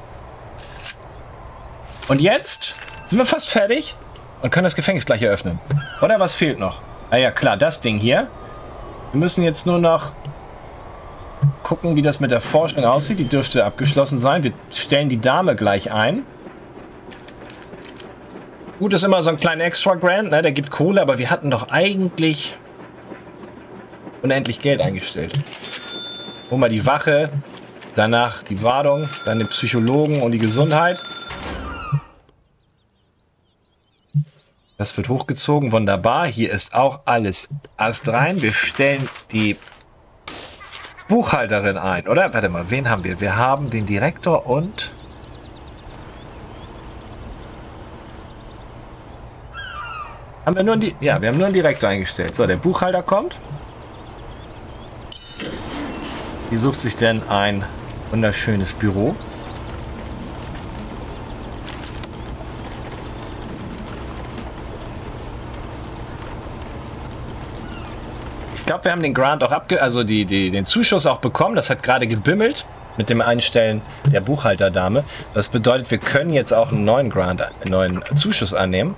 Und jetzt sind wir fast fertig und können das Gefängnis gleich eröffnen. Oder was fehlt noch? Ah ja, klar, das Ding hier. Wir müssen jetzt nur noch gucken, wie das mit der Forschung aussieht. Die dürfte abgeschlossen sein. Wir stellen die Dame gleich ein. Gut, ist immer so ein kleiner Extra-Grant, ne? Der gibt Kohle, aber wir hatten doch eigentlich unendlich Geld eingestellt. Holen wir die Wache, danach die Wartung, dann den Psychologen und die Gesundheit. Das wird hochgezogen, wunderbar. Hier ist auch alles astrein. Wir stellen die Buchhalterin ein, oder? Warte mal, wen haben wir? Wir haben den Direktor und... Haben wir nur einen, ja, wir haben nur einen Direktor eingestellt. So, der Buchhalter kommt. Die sucht sich denn ein wunderschönes Büro. Ich glaube, wir haben den Grant auch den Zuschuss auch bekommen. Das hat gerade gebimmelt mit dem Einstellen der Buchhalterdame. Das bedeutet, wir können jetzt auch einen neuen Grant, einen neuen Zuschuss annehmen.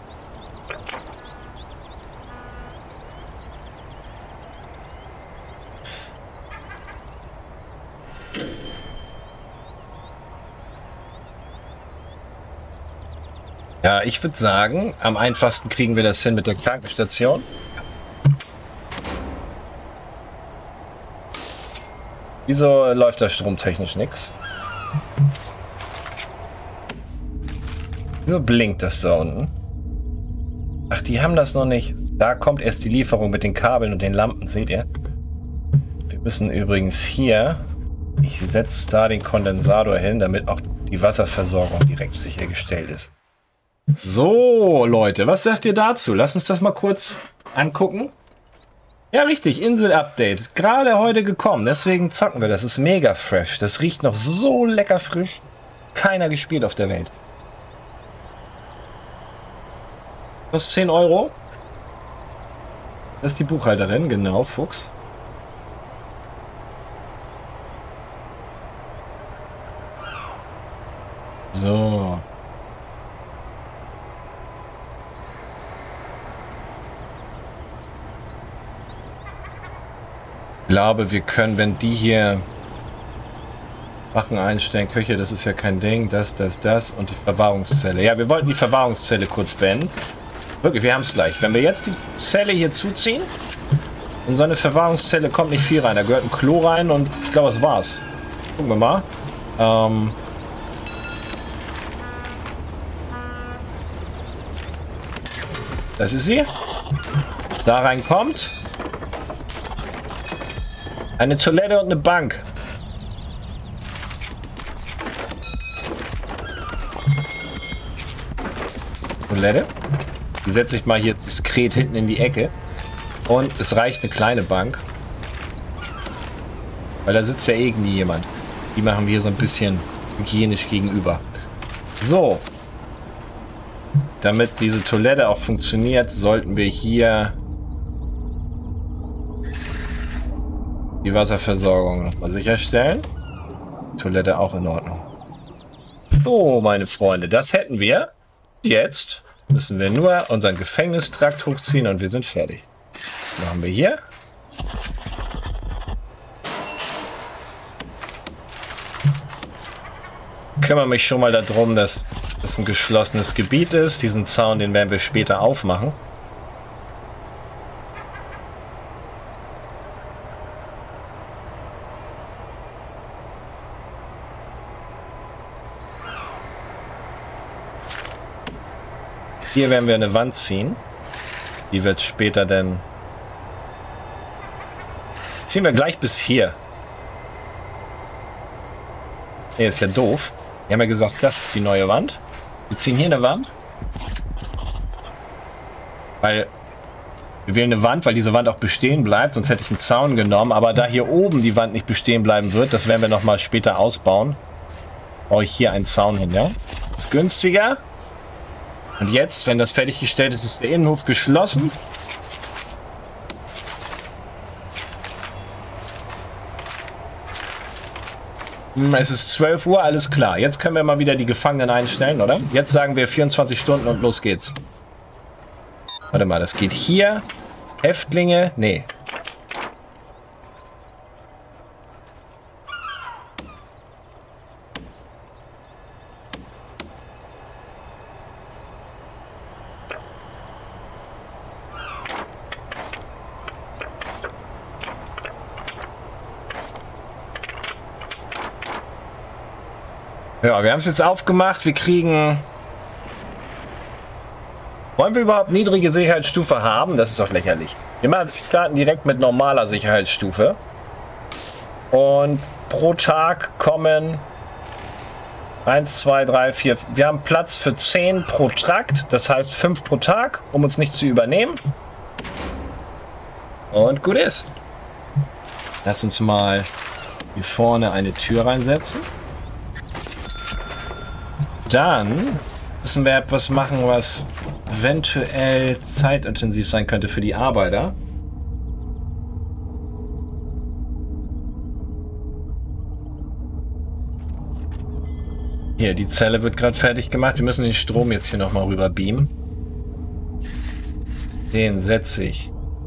Ja, ich würde sagen, am einfachsten kriegen wir das hin mit der Krankenstation. Wieso läuft da stromtechnisch nichts? Wieso blinkt das da unten? Ach, die haben das noch nicht. Da kommt erst die Lieferung mit den Kabeln und den Lampen, seht ihr? Wir müssen übrigens hier... Ich setze da den Kondensator hin, damit auch die Wasserversorgung direkt sichergestellt ist. So, Leute, was sagt ihr dazu? Lass uns das mal kurz angucken. Ja, richtig, Insel-Update. Gerade heute gekommen, deswegen zocken wir. Das ist mega fresh. Das riecht noch so lecker frisch. Keiner gespielt auf der Welt. Kostet 10 Euro. Das ist die Buchhalterin, genau, Fuchs. So. Ich glaube, wir können, wenn die hier Wachen einstellen, Köche, das ist ja kein Ding, das und die Verwahrungszelle. Ja, wir wollten die Verwahrungszelle kurz beenden. Wirklich, wir haben es gleich. Wenn wir jetzt die Zelle hier zuziehen, in so eine Verwahrungszelle kommt nicht viel rein. Da gehört ein Klo rein und ich glaube, das war's. Gucken wir mal. Das ist sie. Da rein kommt eine Toilette und eine Bank. Toilette. Die setze ich mal hier diskret hinten in die Ecke. Und es reicht eine kleine Bank. Weil da sitzt ja irgendwie jemand. Die machen wir hier so ein bisschen hygienisch gegenüber. So. Damit diese Toilette auch funktioniert, sollten wir hier die Wasserversorgung nochmal sicherstellen. Toilette auch in Ordnung. So, meine Freunde, das hätten wir. Jetzt müssen wir nur unseren Gefängnistrakt hochziehen und wir sind fertig. Machen wir hier. Kümmere mich schon mal darum, dass das ein geschlossenes Gebiet ist. Diesen Zaun, den werden wir später aufmachen. Hier werden wir eine Wand ziehen. Die wird später dann... Ziehen wir gleich bis hier. Nee, ist ja doof. Wir haben ja gesagt, das ist die neue Wand. Wir ziehen hier eine Wand. Weil wir wählen eine Wand, weil diese Wand auch bestehen bleibt. Sonst hätte ich einen Zaun genommen. Aber da hier oben die Wand nicht bestehen bleiben wird, das werden wir nochmal später ausbauen, baue ich hier einen Zaun hin, ja? Ist günstiger. Und jetzt, wenn das fertiggestellt ist, ist der Innenhof geschlossen. Es ist 12 Uhr, alles klar. Jetzt können wir mal wieder die Gefangenen einstellen, oder? Jetzt sagen wir 24 Stunden und los geht's. Warte mal, das geht hier. Häftlinge? Nee. Ja, wir haben es jetzt aufgemacht. Wir kriegen... Wollen wir überhaupt niedrige Sicherheitsstufe haben? Das ist doch lächerlich. Wir starten direkt mit normaler Sicherheitsstufe. Und pro Tag kommen 1, 2, 3, 4... Wir haben Platz für 10 pro Trakt. Das heißt 5 pro Tag, um uns nicht zu übernehmen. Und gut ist. Lass uns mal hier vorne eine Tür reinsetzen. Dann müssen wir etwas machen, was eventuell zeitintensiv sein könnte für die Arbeiter. Hier, die Zelle wird gerade fertig gemacht. Wir müssen den Strom jetzt hier nochmal rüber beamen. Den setze ich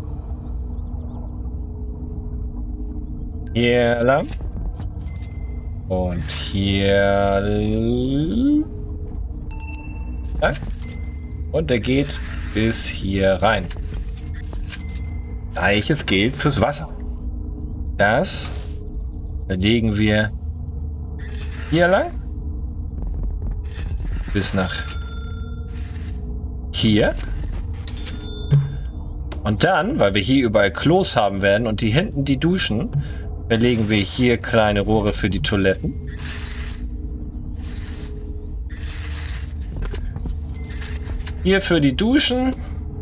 hier lang. Und hier lang. Und der geht bis hier rein. Gleiches gilt fürs Wasser. Das verlegen wir hier lang. Bis nach hier. Und dann, weil wir hier überall Klos haben werden und die hinten die Duschen, verlegen wir hier kleine Rohre für die Toiletten. Hier für die Duschen.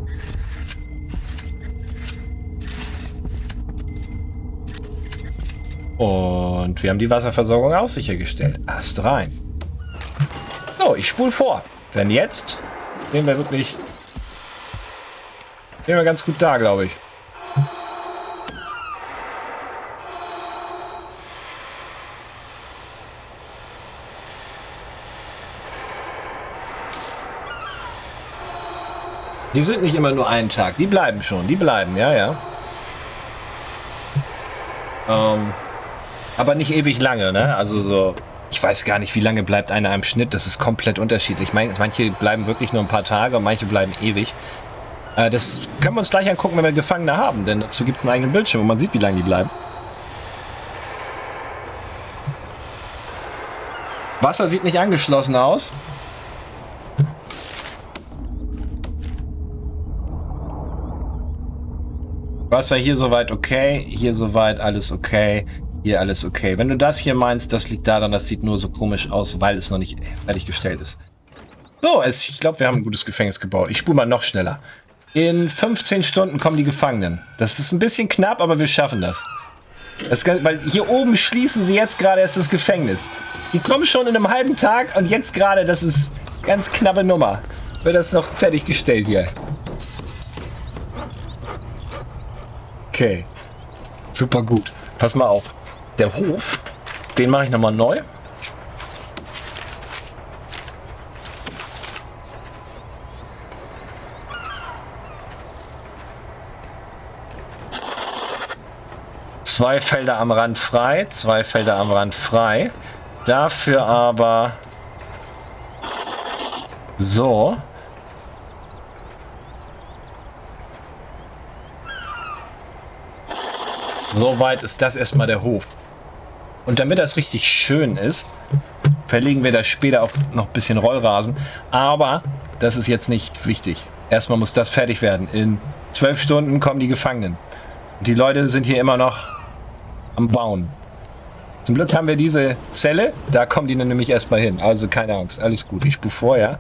Und wir haben die Wasserversorgung auch sichergestellt. Ast rein. So, ich spule vor. Denn jetzt sehen wir wirklich... Sehen wir ganz gut da, glaube ich. Die sind nicht immer nur einen Tag. Die bleiben schon. Die bleiben, ja, ja. Aber nicht ewig lange, ne? Also so... Ich weiß gar nicht, wie lange bleibt einer im Schnitt. Das ist komplett unterschiedlich. Manche bleiben wirklich nur ein paar Tage und manche bleiben ewig. Das können wir uns gleich angucken, wenn wir Gefangene haben. Denn dazu gibt es einen eigenen Bildschirm, wo man sieht, wie lange die bleiben. Wasser sieht nicht angeschlossen aus. Wasser hier soweit okay, hier soweit alles okay, hier alles okay. Wenn du das hier meinst, das liegt daran, das sieht nur so komisch aus, weil es noch nicht fertiggestellt ist. So, ich glaube, wir haben ein gutes Gefängnis gebaut. Ich spule mal noch schneller. In 15 Stunden kommen die Gefangenen. Das ist ein bisschen knapp, aber wir schaffen das. Weil hier oben schließen sie jetzt gerade erst das Gefängnis. Die kommen schon in einem halben Tag und jetzt gerade, das ist ganz knappe Nummer. Wird das noch fertiggestellt hier. Okay. Super gut. Pass mal auf. Der Hof, den mache ich nochmal neu. Zwei Felder am Rand frei, 2 Felder am Rand frei. Dafür aber so. Soweit ist das erstmal der Hof. Und damit das richtig schön ist, verlegen wir da später auch noch ein bisschen Rollrasen. Aber das ist jetzt nicht wichtig. Erstmal muss das fertig werden. In 12 Stunden kommen die Gefangenen. Und die Leute sind hier immer noch am Bauen. Zum Glück haben wir diese Zelle. Da kommen die dann nämlich erstmal hin. Also keine Angst, alles gut. Ich spule vorher.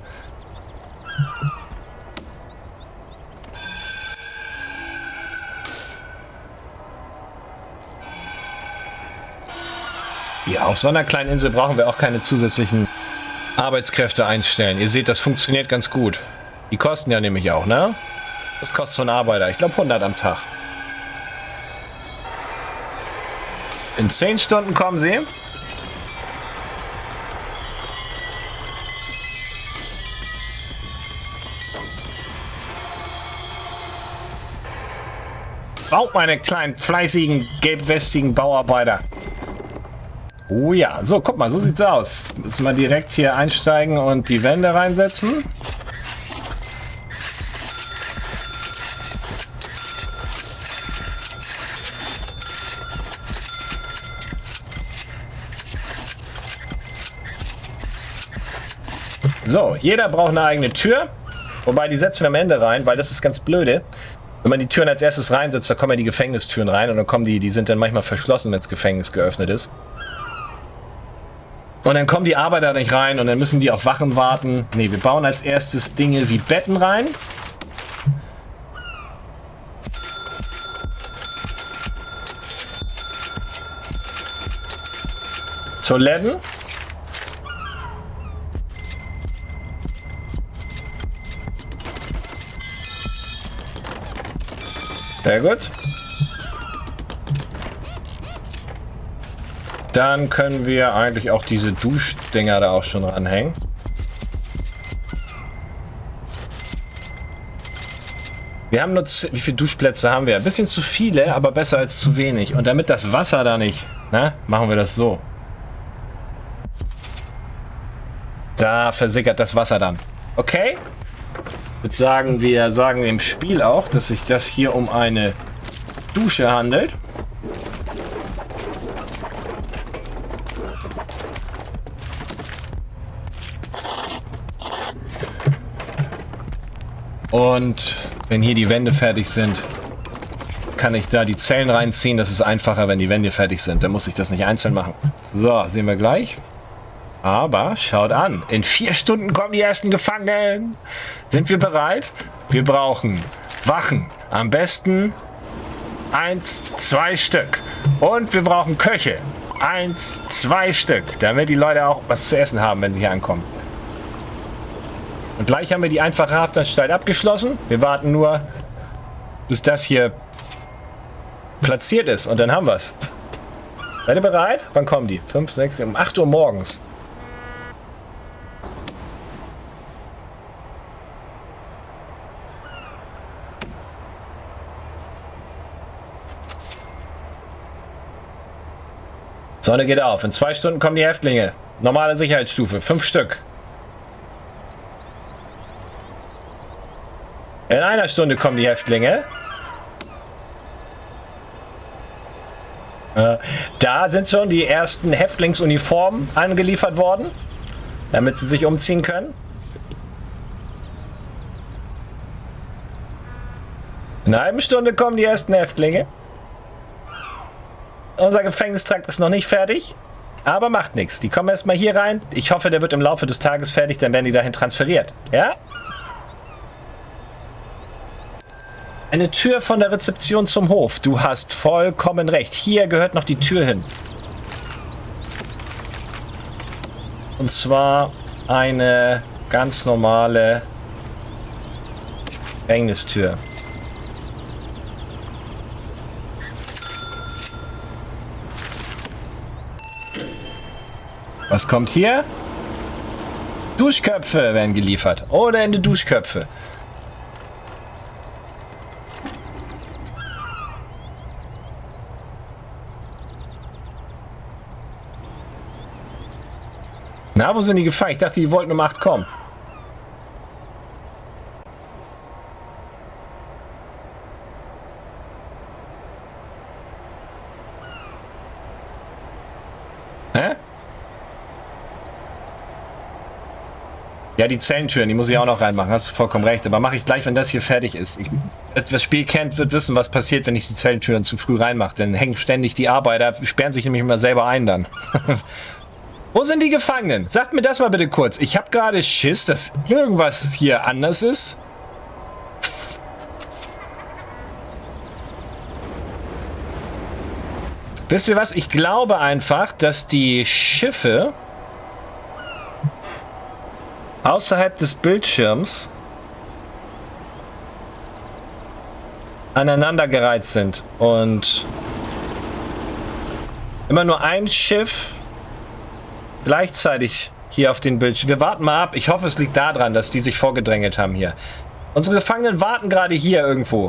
Ja, auf so einer kleinen Insel brauchen wir auch keine zusätzlichen Arbeitskräfte einstellen. Ihr seht, das funktioniert ganz gut. Die kosten ja nämlich auch, ne? Das kostet so ein Arbeiter. Ich glaube 100 am Tag. In 10 Stunden kommen sie. Baut meine kleinen, fleißigen, gelbwestigen Bauarbeiter. Oh ja, so, guck mal, so sieht's aus. Müssen wir direkt hier einsteigen und die Wände reinsetzen. So, jeder braucht eine eigene Tür. Wobei, die setzen wir am Ende rein, weil das ist ganz blöde. Wenn man die Türen als erstes reinsetzt, da kommen ja die Gefängnistüren rein und dann kommen die sind dann manchmal verschlossen, wenn das Gefängnis geöffnet ist. Und dann kommen die Arbeiter nicht rein und dann müssen die auf Wachen warten. Ne, wir bauen als erstes Dinge wie Betten rein. Toiletten. Sehr gut. Dann können wir eigentlich auch diese Duschdinger da auch schon ranhängen. Wir haben nur... Wie viele Duschplätze haben wir? Ein bisschen zu viele, aber besser als zu wenig. Und damit das Wasser da nicht... Na, machen wir das so. Da versickert das Wasser dann. Okay? Ich würde sagen, wir sagen im Spiel auch, dass sich das hier um eine Dusche handelt. Und wenn hier die Wände fertig sind, kann ich da die Zellen reinziehen. Das ist einfacher, wenn die Wände fertig sind. Dann muss ich das nicht einzeln machen. So, sehen wir gleich. Aber schaut an, in 4 Stunden kommen die ersten Gefangenen. Sind wir bereit? Wir brauchen Wachen. Am besten 1, 2 Stück. Und wir brauchen Köche. 1, 2 Stück. Damit die Leute auch was zu essen haben, wenn sie hier ankommen. Und gleich haben wir die einfache Haftanstalt abgeschlossen. Wir warten nur, bis das hier platziert ist. Und dann haben wir es. Seid ihr bereit? Wann kommen die? 5, 6, um 8 Uhr morgens. Sonne geht auf. In 2 Stunden kommen die Häftlinge. Normale Sicherheitsstufe. 5 Stück. In 1 Stunde kommen die Häftlinge. Da sind schon die ersten Häftlingsuniformen angeliefert worden, damit sie sich umziehen können. In einer halben Stunde kommen die ersten Häftlinge. Unser Gefängnistrakt ist noch nicht fertig, aber macht nichts. Die kommen erstmal hier rein. Ich hoffe, der wird im Laufe des Tages fertig, dann werden die dahin transferiert. Ja? Eine Tür von der Rezeption zum Hof. Du hast vollkommen recht. Hier gehört noch die Tür hin. Und zwar eine ganz normale Gefängnistür. Was kommt hier? Duschköpfe werden geliefert. Ohne Ende Duschköpfe. Na, wo sind die gefangen? Ich dachte, die wollten um 8 kommen. Hä? Ja, die Zellentüren, die muss ich auch noch reinmachen, hast du vollkommen recht. Aber mache ich gleich, wenn das hier fertig ist. Wer das Spiel kennt, wird wissen, was passiert, wenn ich die Zellentüren zu früh reinmache. Dann hängen ständig die Arbeiter, sperren sich nämlich immer selber ein dann. Wo sind die Gefangenen? Sagt mir das mal bitte kurz. Ich habe gerade Schiss, dass irgendwas hier anders ist. Wisst ihr was? Ich glaube einfach, dass die Schiffe außerhalb des Bildschirms aneinandergereiht sind und immer nur ein Schiff gleichzeitig hier auf den Bildschirm. Wir warten mal ab. Ich hoffe, es liegt daran, dass die sich vorgedrängelt haben hier. Unsere Gefangenen warten gerade hier irgendwo.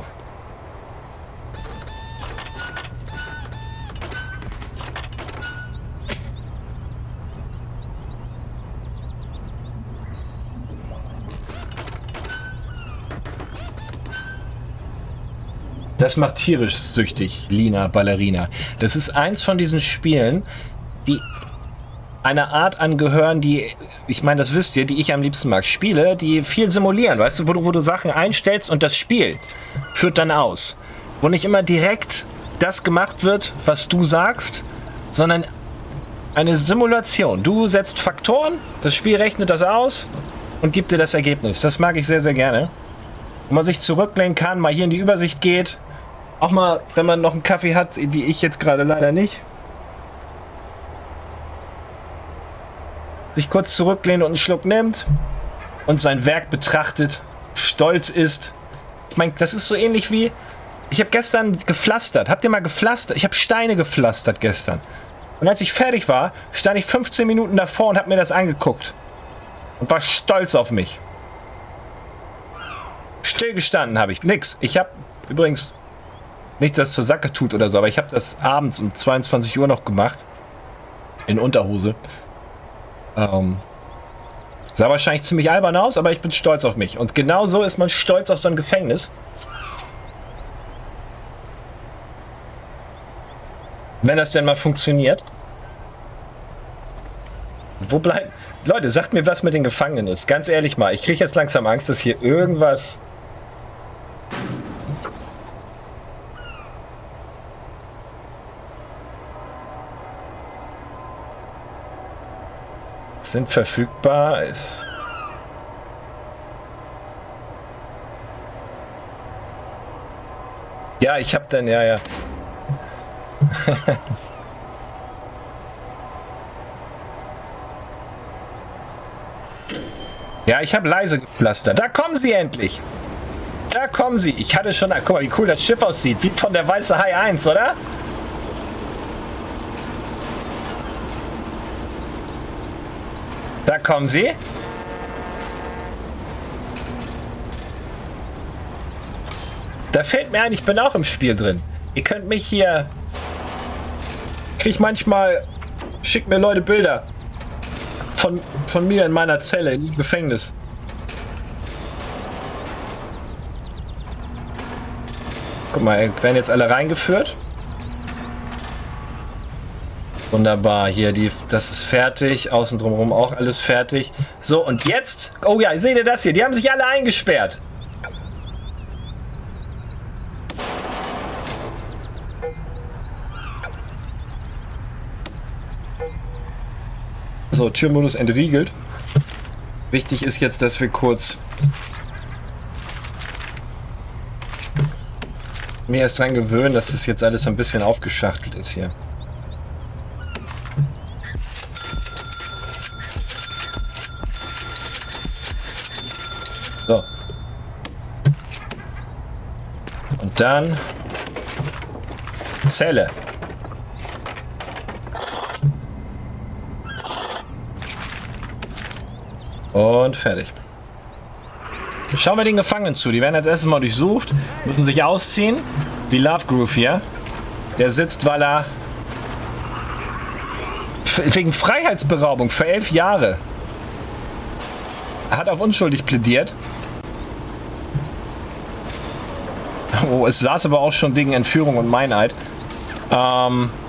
Das macht tierisch süchtig, Lina Ballerina. Das ist eins von diesen Spielen, die einer Art angehören, die, ich meine, das wisst ihr, die ich am liebsten mag. Spiele, die viel simulieren, weißt du, wo du Sachen einstellst und das Spiel führt dann aus. Wo nicht immer direkt das gemacht wird, was du sagst, sondern eine Simulation. Du setzt Faktoren, das Spiel rechnet das aus und gibt dir das Ergebnis. Das mag ich sehr, sehr gerne. Wo man sich zurücklehnen kann, mal hier in die Übersicht geht. Auch mal, wenn man noch einen Kaffee hat, wie ich jetzt gerade leider nicht. Sich kurz zurücklehnt und einen Schluck nimmt und sein Werk betrachtet, stolz ist. Ich meine, das ist so ähnlich wie, ich habe gestern gepflastert. Habt ihr mal gepflastert? Ich habe Steine gepflastert gestern. Und als ich fertig war, stand ich 15 Minuten davor und habe mir das angeguckt. Und war stolz auf mich. Stillgestanden habe ich. Nix. Ich habe übrigens nichts, das zur Sacke tut oder so, aber ich habe das abends um 22 Uhr noch gemacht. In Unterhose. Sah wahrscheinlich ziemlich albern aus, aber ich bin stolz auf mich. Und genau so ist man stolz auf so ein Gefängnis. Wenn das denn mal funktioniert. Wo bleibt... Leute, sagt mir, was mit den Gefangenen ist. Ganz ehrlich mal, ich kriege jetzt langsam Angst, dass hier irgendwas... sind verfügbar ist. Ja, ich habe dann, ja. Ja, ich habe leise gepflastert. Da kommen sie endlich. Da kommen sie. Ich hatte schon, guck mal, wie cool das Schiff aussieht. Wie von der Weiße Hai 1, oder? Da kommen sie. Da fällt mir ein, ich bin auch im Spiel drin. Ihr könnt mich hier... Krieg manchmal... Schickt mir Leute Bilder. Von mir in meiner Zelle, im Gefängnis. Guck mal, werden jetzt alle reingeführt. Wunderbar, hier, das ist fertig, außen drumherum auch alles fertig. So, und jetzt, oh ja, seht ihr das hier, die haben sich alle eingesperrt. So, Türmodus entriegelt. Wichtig ist jetzt, dass wir kurz mir erst dran gewöhnen, dass das jetzt alles ein bisschen aufgeschachtelt ist hier. So. Und dann Zelle. Und fertig. Schauen wir den Gefangenen zu. Die werden als erstes mal durchsucht, müssen sich ausziehen. Wie Lovegroove hier. Der sitzt, weil er wegen Freiheitsberaubung für 11 Jahre hat auf unschuldig plädiert. Oh, es saß aber auch schon wegen Entführung und Meineid.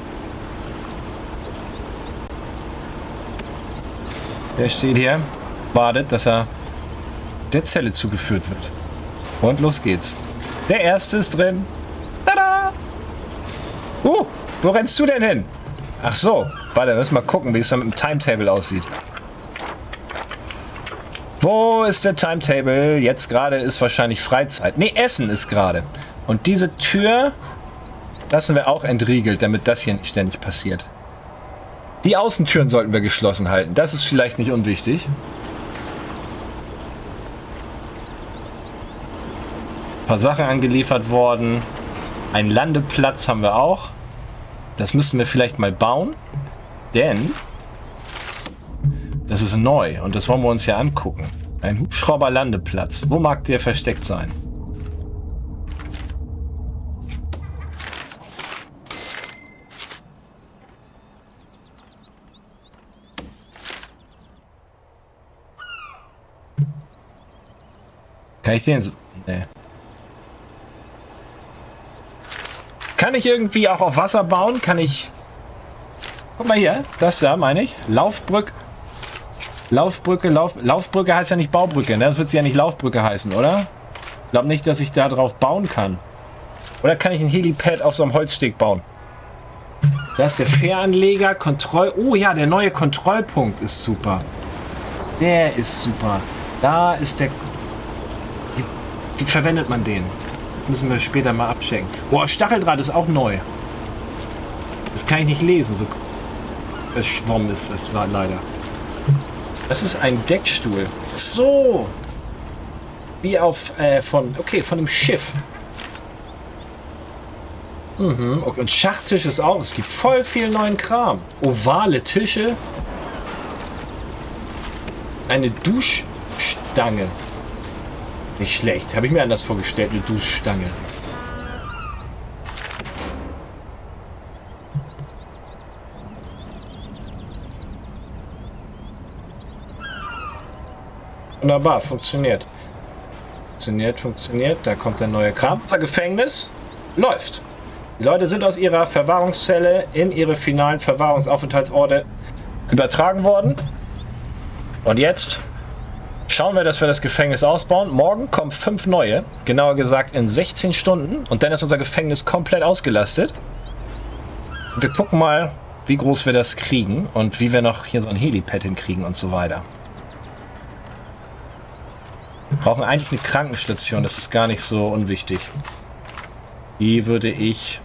Der steht hier. wartet, dass er der Zelle zugeführt wird. Und los geht's. Der erste ist drin. Tada! Wo rennst du denn hin? Ach so, warte, wir müssen mal gucken, wie es dann mit dem Timetable aussieht. Wo ist der Timetable? Jetzt gerade ist wahrscheinlich Freizeit. Ne, Essen ist gerade. Und diese Tür lassen wir auch entriegelt, damit das hier nicht ständig passiert. Die Außentüren sollten wir geschlossen halten. Das ist vielleicht nicht unwichtig. Ein paar Sachen angeliefert worden. Einen Landeplatz haben wir auch. Das müssen wir vielleicht mal bauen. Denn das ist neu und das wollen wir uns ja angucken. Ein Hubschrauber-Landeplatz. Wo mag der versteckt sein? Kann ich den... Nee. Kann ich irgendwie auch auf Wasser bauen? Kann ich... Guck mal hier. Das da, meine ich. Laufbrücke, Laufbrücke heißt ja nicht Baubrücke, ne? Das wird sie ja nicht Laufbrücke heißen, oder? Ich glaube nicht, dass ich da drauf bauen kann. Oder kann ich ein Helipad auf so einem Holzsteg bauen? Da ist der Fähranleger, Oh ja, der neue Kontrollpunkt ist super. Der ist super. Da ist der... Wie verwendet man den? Das müssen wir später mal abchecken. Boah, Stacheldraht ist auch neu. Das kann ich nicht lesen. So verschwommen ist das war leider. Das ist ein Deckstuhl. So. Wie auf, von dem Schiff. Mhm. Okay. Und Schachtisch ist auch. Es gibt voll viel neuen Kram. Ovale Tische. Eine Duschstange. Nicht schlecht. Habe ich mir anders vorgestellt, eine Duschstange. Wunderbar, funktioniert. Funktioniert. Da kommt der neue Kram. Unser Gefängnis läuft. Die Leute sind aus ihrer Verwahrungszelle in ihre finalen Verwahrungsaufenthaltsorte übertragen worden. Und jetzt schauen wir, dass wir das Gefängnis ausbauen. Morgen kommen 5 neue. Genauer gesagt in 16 Stunden. Und dann ist unser Gefängnis komplett ausgelastet. Und wir gucken mal, wie groß wir das kriegen. Und wie wir noch hier so ein Helipad hinkriegen und so weiter. Wir brauchen eigentlich eine Krankenstation. Das ist gar nicht so unwichtig. Die würde ich...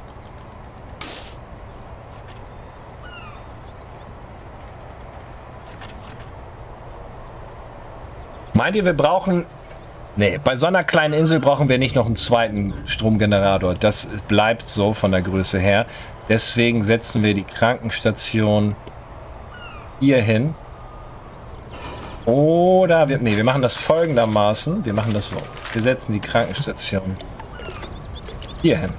Meint ihr, wir brauchen... Nee, bei so einer kleinen Insel brauchen wir nicht noch einen zweiten Stromgenerator. Das bleibt so von der Größe her. Deswegen setzen wir die Krankenstation hier hin. Oder... wir machen das folgendermaßen. Wir machen das so. Wir setzen die Krankenstation hier hin.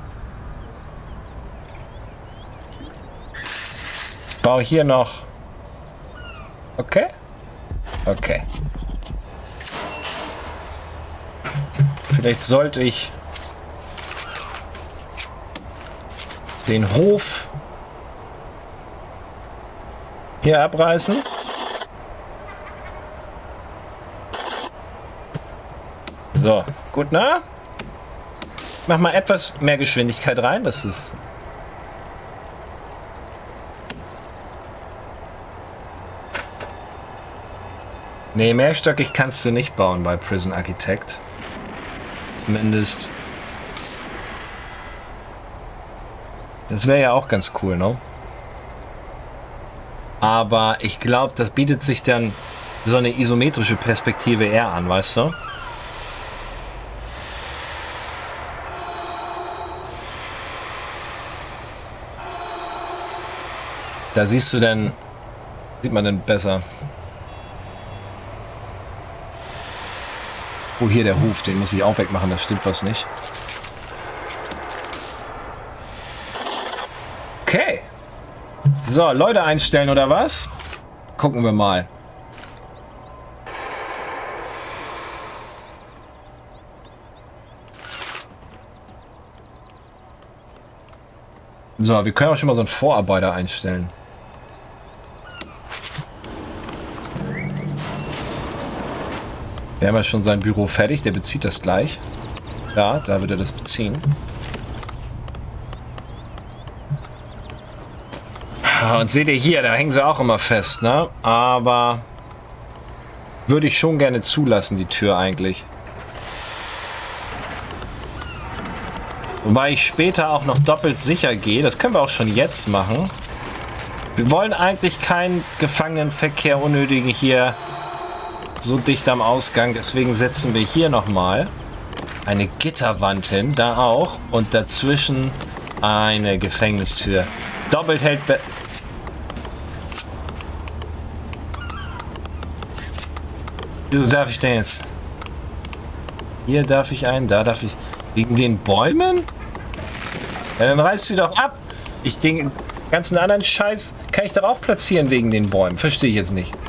Ich baue hier noch... Okay? Okay. Vielleicht sollte ich den Hof hier abreißen. So, gut, na? Mach mal etwas mehr Geschwindigkeit rein, das ist... Nee, mehrstöckig kannst du nicht bauen bei Prison Architect. Zumindest. Das wäre ja auch ganz cool, ne? Aber ich glaube, das bietet sich dann so eine isometrische Perspektive eher an, weißt du? Da siehst du dann, sieht man dann besser. Oh, hier der Hof, den muss ich auch wegmachen, da stimmt was nicht. Okay. So, Leute einstellen oder was? Gucken wir mal. So, wir können auch schon mal so einen Vorarbeiter einstellen. Wir haben ja schon sein Büro fertig, der bezieht das gleich. Ja, da wird er das beziehen. Und seht ihr hier, da hängen sie auch immer fest, ne? Aber würde ich schon gerne zulassen, die Tür eigentlich. Wobei ich später auch noch doppelt sicher gehe. Das können wir auch schon jetzt machen. Wir wollen eigentlich keinen Gefangenenverkehr unnötigen hier so dicht am Ausgang. Deswegen setzen wir hier nochmal eine Gitterwand hin. Da auch. Und dazwischen eine Gefängnistür. Doppelt hält... Wieso darf ich denn jetzt? Hier darf ich einen, da darf ich... Wegen den Bäumen? Ja, dann reißt sie doch ab. Ich den ganzen anderen Scheiß kann ich doch auch platzieren wegen den Bäumen. Verstehe ich jetzt nicht.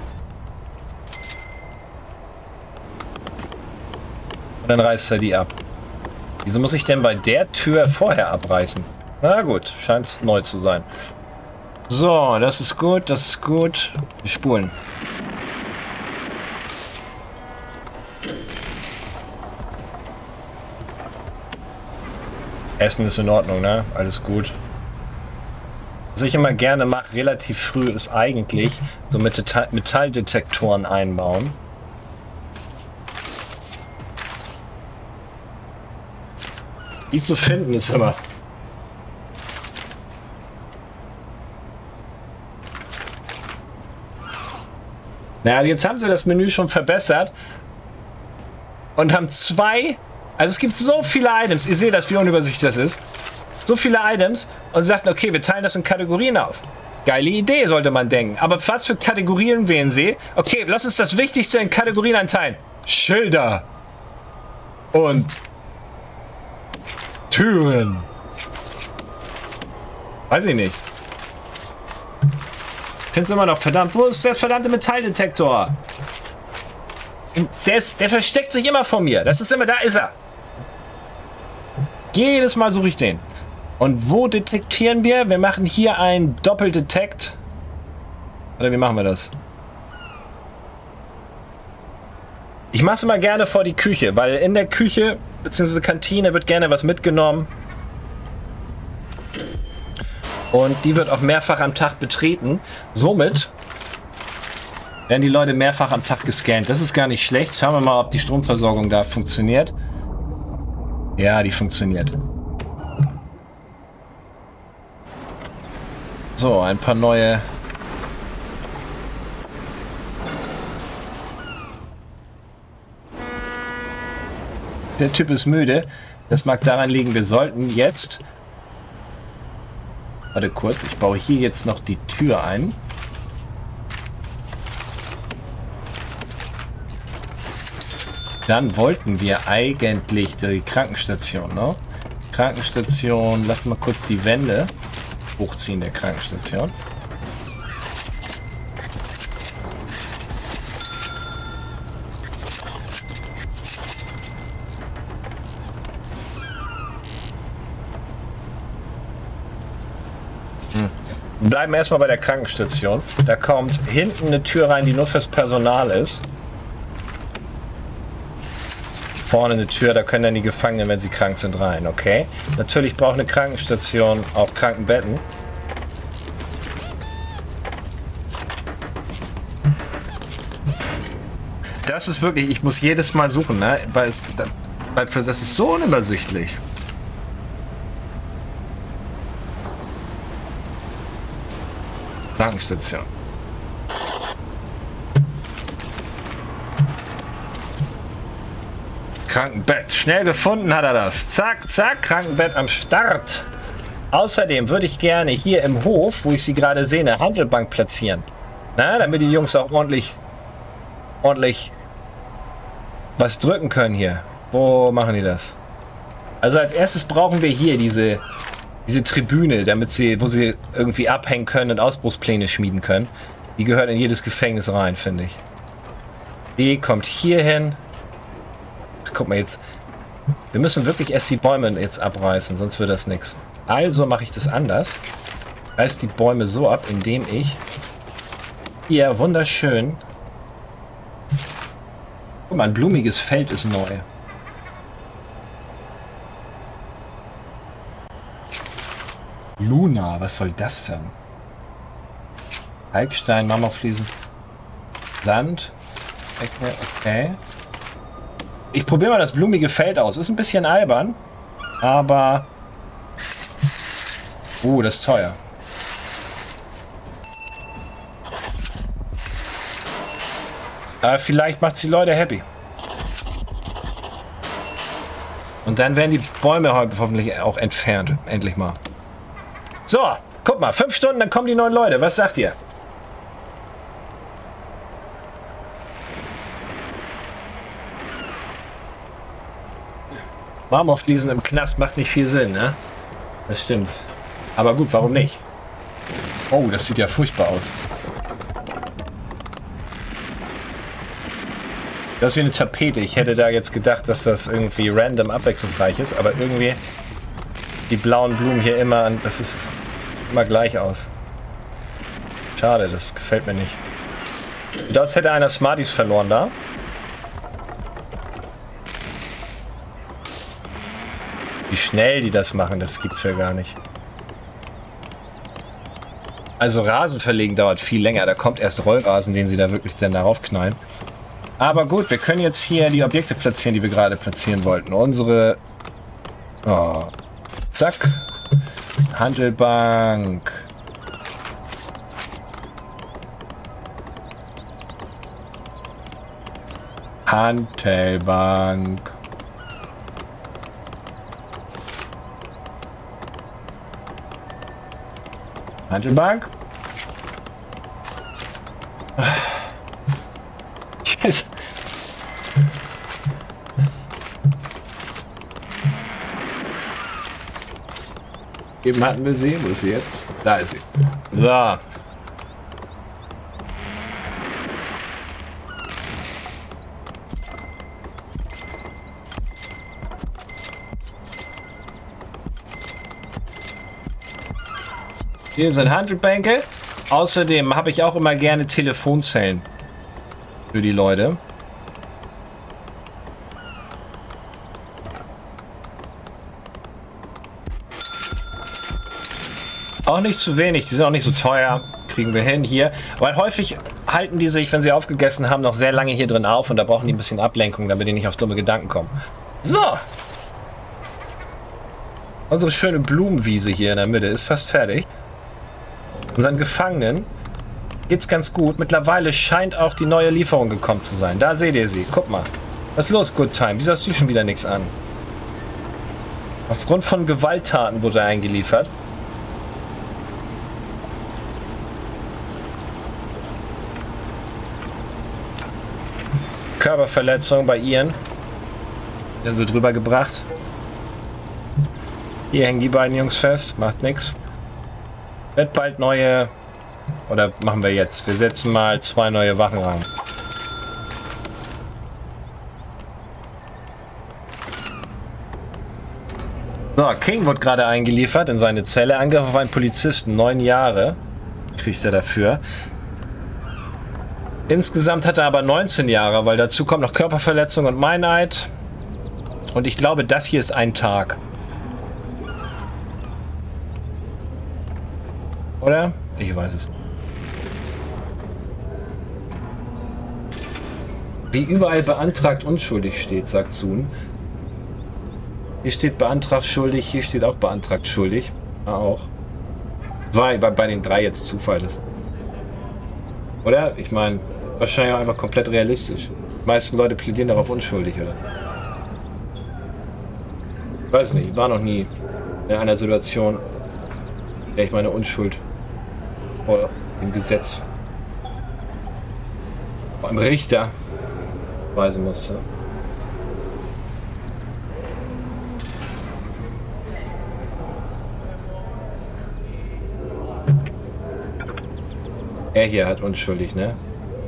Und dann reißt er die ab. Wieso muss ich denn bei der Tür vorher abreißen? Na gut, scheint neu zu sein. So, das ist gut, das ist gut. Wir spulen. Essen ist in Ordnung, ne? Alles gut. Was ich immer gerne mache, relativ früh, ist eigentlich so Metalldetektoren einbauen. Die zu finden ist immer... Naja, jetzt haben sie das Menü schon verbessert und haben zwei... Also es gibt so viele Items, ihr seht das, wie unübersichtlich das ist. So viele Items und sie sagten, okay, wir teilen das in Kategorien auf. Geile Idee, sollte man denken. Aber was für Kategorien wählen sie? Okay, lass uns das Wichtigste in Kategorien einteilen. Schilder. Und Türen. Weiß ich nicht. Find's immer noch verdammt. Wo ist der verdammte Metalldetektor? Der versteckt sich immer vor mir. Das ist immer, da ist er. Jedes Mal suche ich den. Und wo detektieren wir? Wir machen hier ein Doppeldetect. Oder wie machen wir das? Ich mache es immer gerne vor die Küche, weil in der Küche bzw. Kantine wird gerne was mitgenommen. Und die wird auch mehrfach am Tag betreten. Somit werden die Leute mehrfach am Tag gescannt. Das ist gar nicht schlecht. Schauen wir mal, ob die Stromversorgung da funktioniert. Ja, die funktioniert. So, ein paar neue... Der Typ ist müde. Das mag daran liegen, wir sollten jetzt... Warte kurz, ich baue hier jetzt noch die Tür ein. Dann wollten wir eigentlich die Krankenstation, ne? Krankenstation, lass mal kurz die Wände hochziehen der Krankenstation. Wir bleiben erstmal bei der Krankenstation. Da kommt hinten eine Tür rein, die nur fürs Personal ist. Vorne eine Tür, da können dann die Gefangenen, wenn sie krank sind, rein, okay? Natürlich braucht eine Krankenstation auch Krankenbetten. Das ist wirklich, ich muss jedes Mal suchen, ne? Weil das ist so unübersichtlich. Krankenstation. Krankenbett. Schnell gefunden hat er das. Zack, zack, Krankenbett am Start. Außerdem würde ich gerne hier im Hof, wo ich sie gerade sehe, eine Handelbank platzieren. Na, damit die Jungs auch ordentlich was drücken können hier. Wo machen die das? Also als erstes brauchen wir hier diese Tribüne, wo sie irgendwie abhängen können und Ausbruchspläne schmieden können. Die gehört in jedes Gefängnis rein, finde ich. Die kommt hier hin. Guck mal jetzt. Wir müssen wirklich erst die Bäume jetzt abreißen, sonst wird das nichts. Also mache ich das anders. Reiß die Bäume so ab, indem ich hier wunderschön... Guck mal, ein blumiges Feld ist neu. Luna, was soll das denn? Kalkstein, Marmorfliesen. Sand. Okay. Ich probiere mal das blumige Feld aus. Ist ein bisschen albern, aber... das ist teuer. Aber vielleicht macht es die Leute happy. Und dann werden die Bäume hoffentlich auch entfernt. Endlich mal. So, guck mal. 5 Stunden, dann kommen die neuen Leute. Was sagt ihr? Marmorfliesen im Knast macht nicht viel Sinn, ne? Das stimmt. Aber gut, warum nicht? Oh, das sieht ja furchtbar aus. Das ist wie eine Tapete. Ich hätte da jetzt gedacht, dass das irgendwie random abwechslungsreich ist, aber irgendwie die blauen Blumen hier immer, das ist immer gleich aus. Schade, das gefällt mir nicht. Das hätte einer Smarties verloren da. Wie schnell die das machen, das gibt's ja gar nicht. Also Rasen verlegen dauert viel länger. Da kommt erst Rollrasen, den sie da wirklich dann darauf knallen. Aber gut, wir können jetzt hier die Objekte platzieren, die wir gerade platzieren wollten. Unsere... Oh. Zack. Handelbank. Handelbank. Handelbank. Yes. Eben hatten wir sie. Wo ist sie jetzt? Da ist sie. So. Hier sind Handelbänke. Außerdem habe ich auch immer gerne Telefonzellen für die Leute. Auch nicht zu wenig, die sind auch nicht so teuer. Kriegen wir hin hier. Weil häufig halten die sich, wenn sie aufgegessen haben, noch sehr lange hier drin auf und da brauchen die ein bisschen Ablenkung, damit die nicht auf dumme Gedanken kommen. So! Unsere schöne Blumenwiese hier in der Mitte ist fast fertig. Unseren Gefangenen geht's ganz gut. Mittlerweile scheint auch die neue Lieferung gekommen zu sein. Da seht ihr sie. Guck mal. Was ist los, Good Time? Wieso hast du schon wieder nichts an? Aufgrund von Gewalttaten wurde er eingeliefert. Körperverletzung bei Ian. Der wird rübergebracht. Hier hängen die beiden Jungs fest. Macht nichts. Wird bald neue... Oder machen wir jetzt? Wir setzen mal 2 neue Wachen rein. So, King wird gerade eingeliefert in seine Zelle. Angriff auf einen Polizisten. 9 Jahre kriegt er dafür. Insgesamt hat er aber 19 Jahre, weil dazu kommt noch Körperverletzung und Meineid. Und ich glaube, das hier ist ein Tag. Oder? Ich weiß es nicht. Wie überall beantragt unschuldig steht, sagt Sun. Hier steht beantragt schuldig, hier steht auch beantragt schuldig. Auch. War bei den 3 jetzt Zufall ist. Oder? Ich meine, wahrscheinlich auch einfach komplett realistisch. Die meisten Leute plädieren darauf unschuldig, oder? Ich weiß nicht, ich war noch nie in einer Situation, in der ich meine Unschuld vor dem Gesetz, vor einem Richter weisen musste. Er hier hat unschuldig, ne?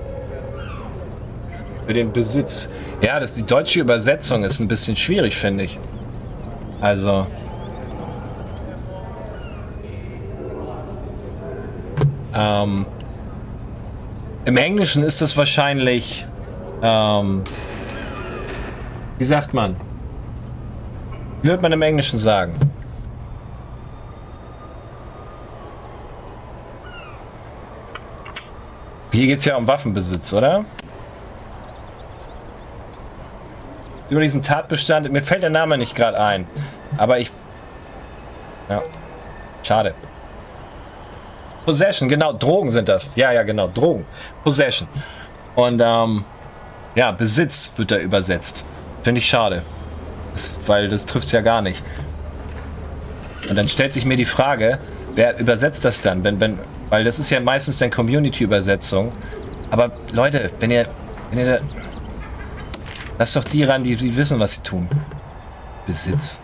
Für den Besitz. Ja, die deutsche Übersetzung ist ein bisschen schwierig, finde ich. Also... im Englischen ist das wahrscheinlich Wie sagt man? Wie wird man im Englischen sagen? Hier geht es ja um Waffenbesitz, oder? Über diesen Tatbestand. Mir fällt der Name nicht gerade ein. Aber ich... Ja. Schade. Possession, genau. Drogen sind das. Ja, ja, genau. Drogen. Possession. Und, ja, Besitz wird da übersetzt. Finde ich schade. Weil das trifft es ja gar nicht. Und dann stellt sich mir die Frage, wer übersetzt das dann? Weil das ist ja meistens dann Community-Übersetzung. Aber Leute, wenn ihr da, lasst doch die ran, die wissen, was sie tun. Besitz.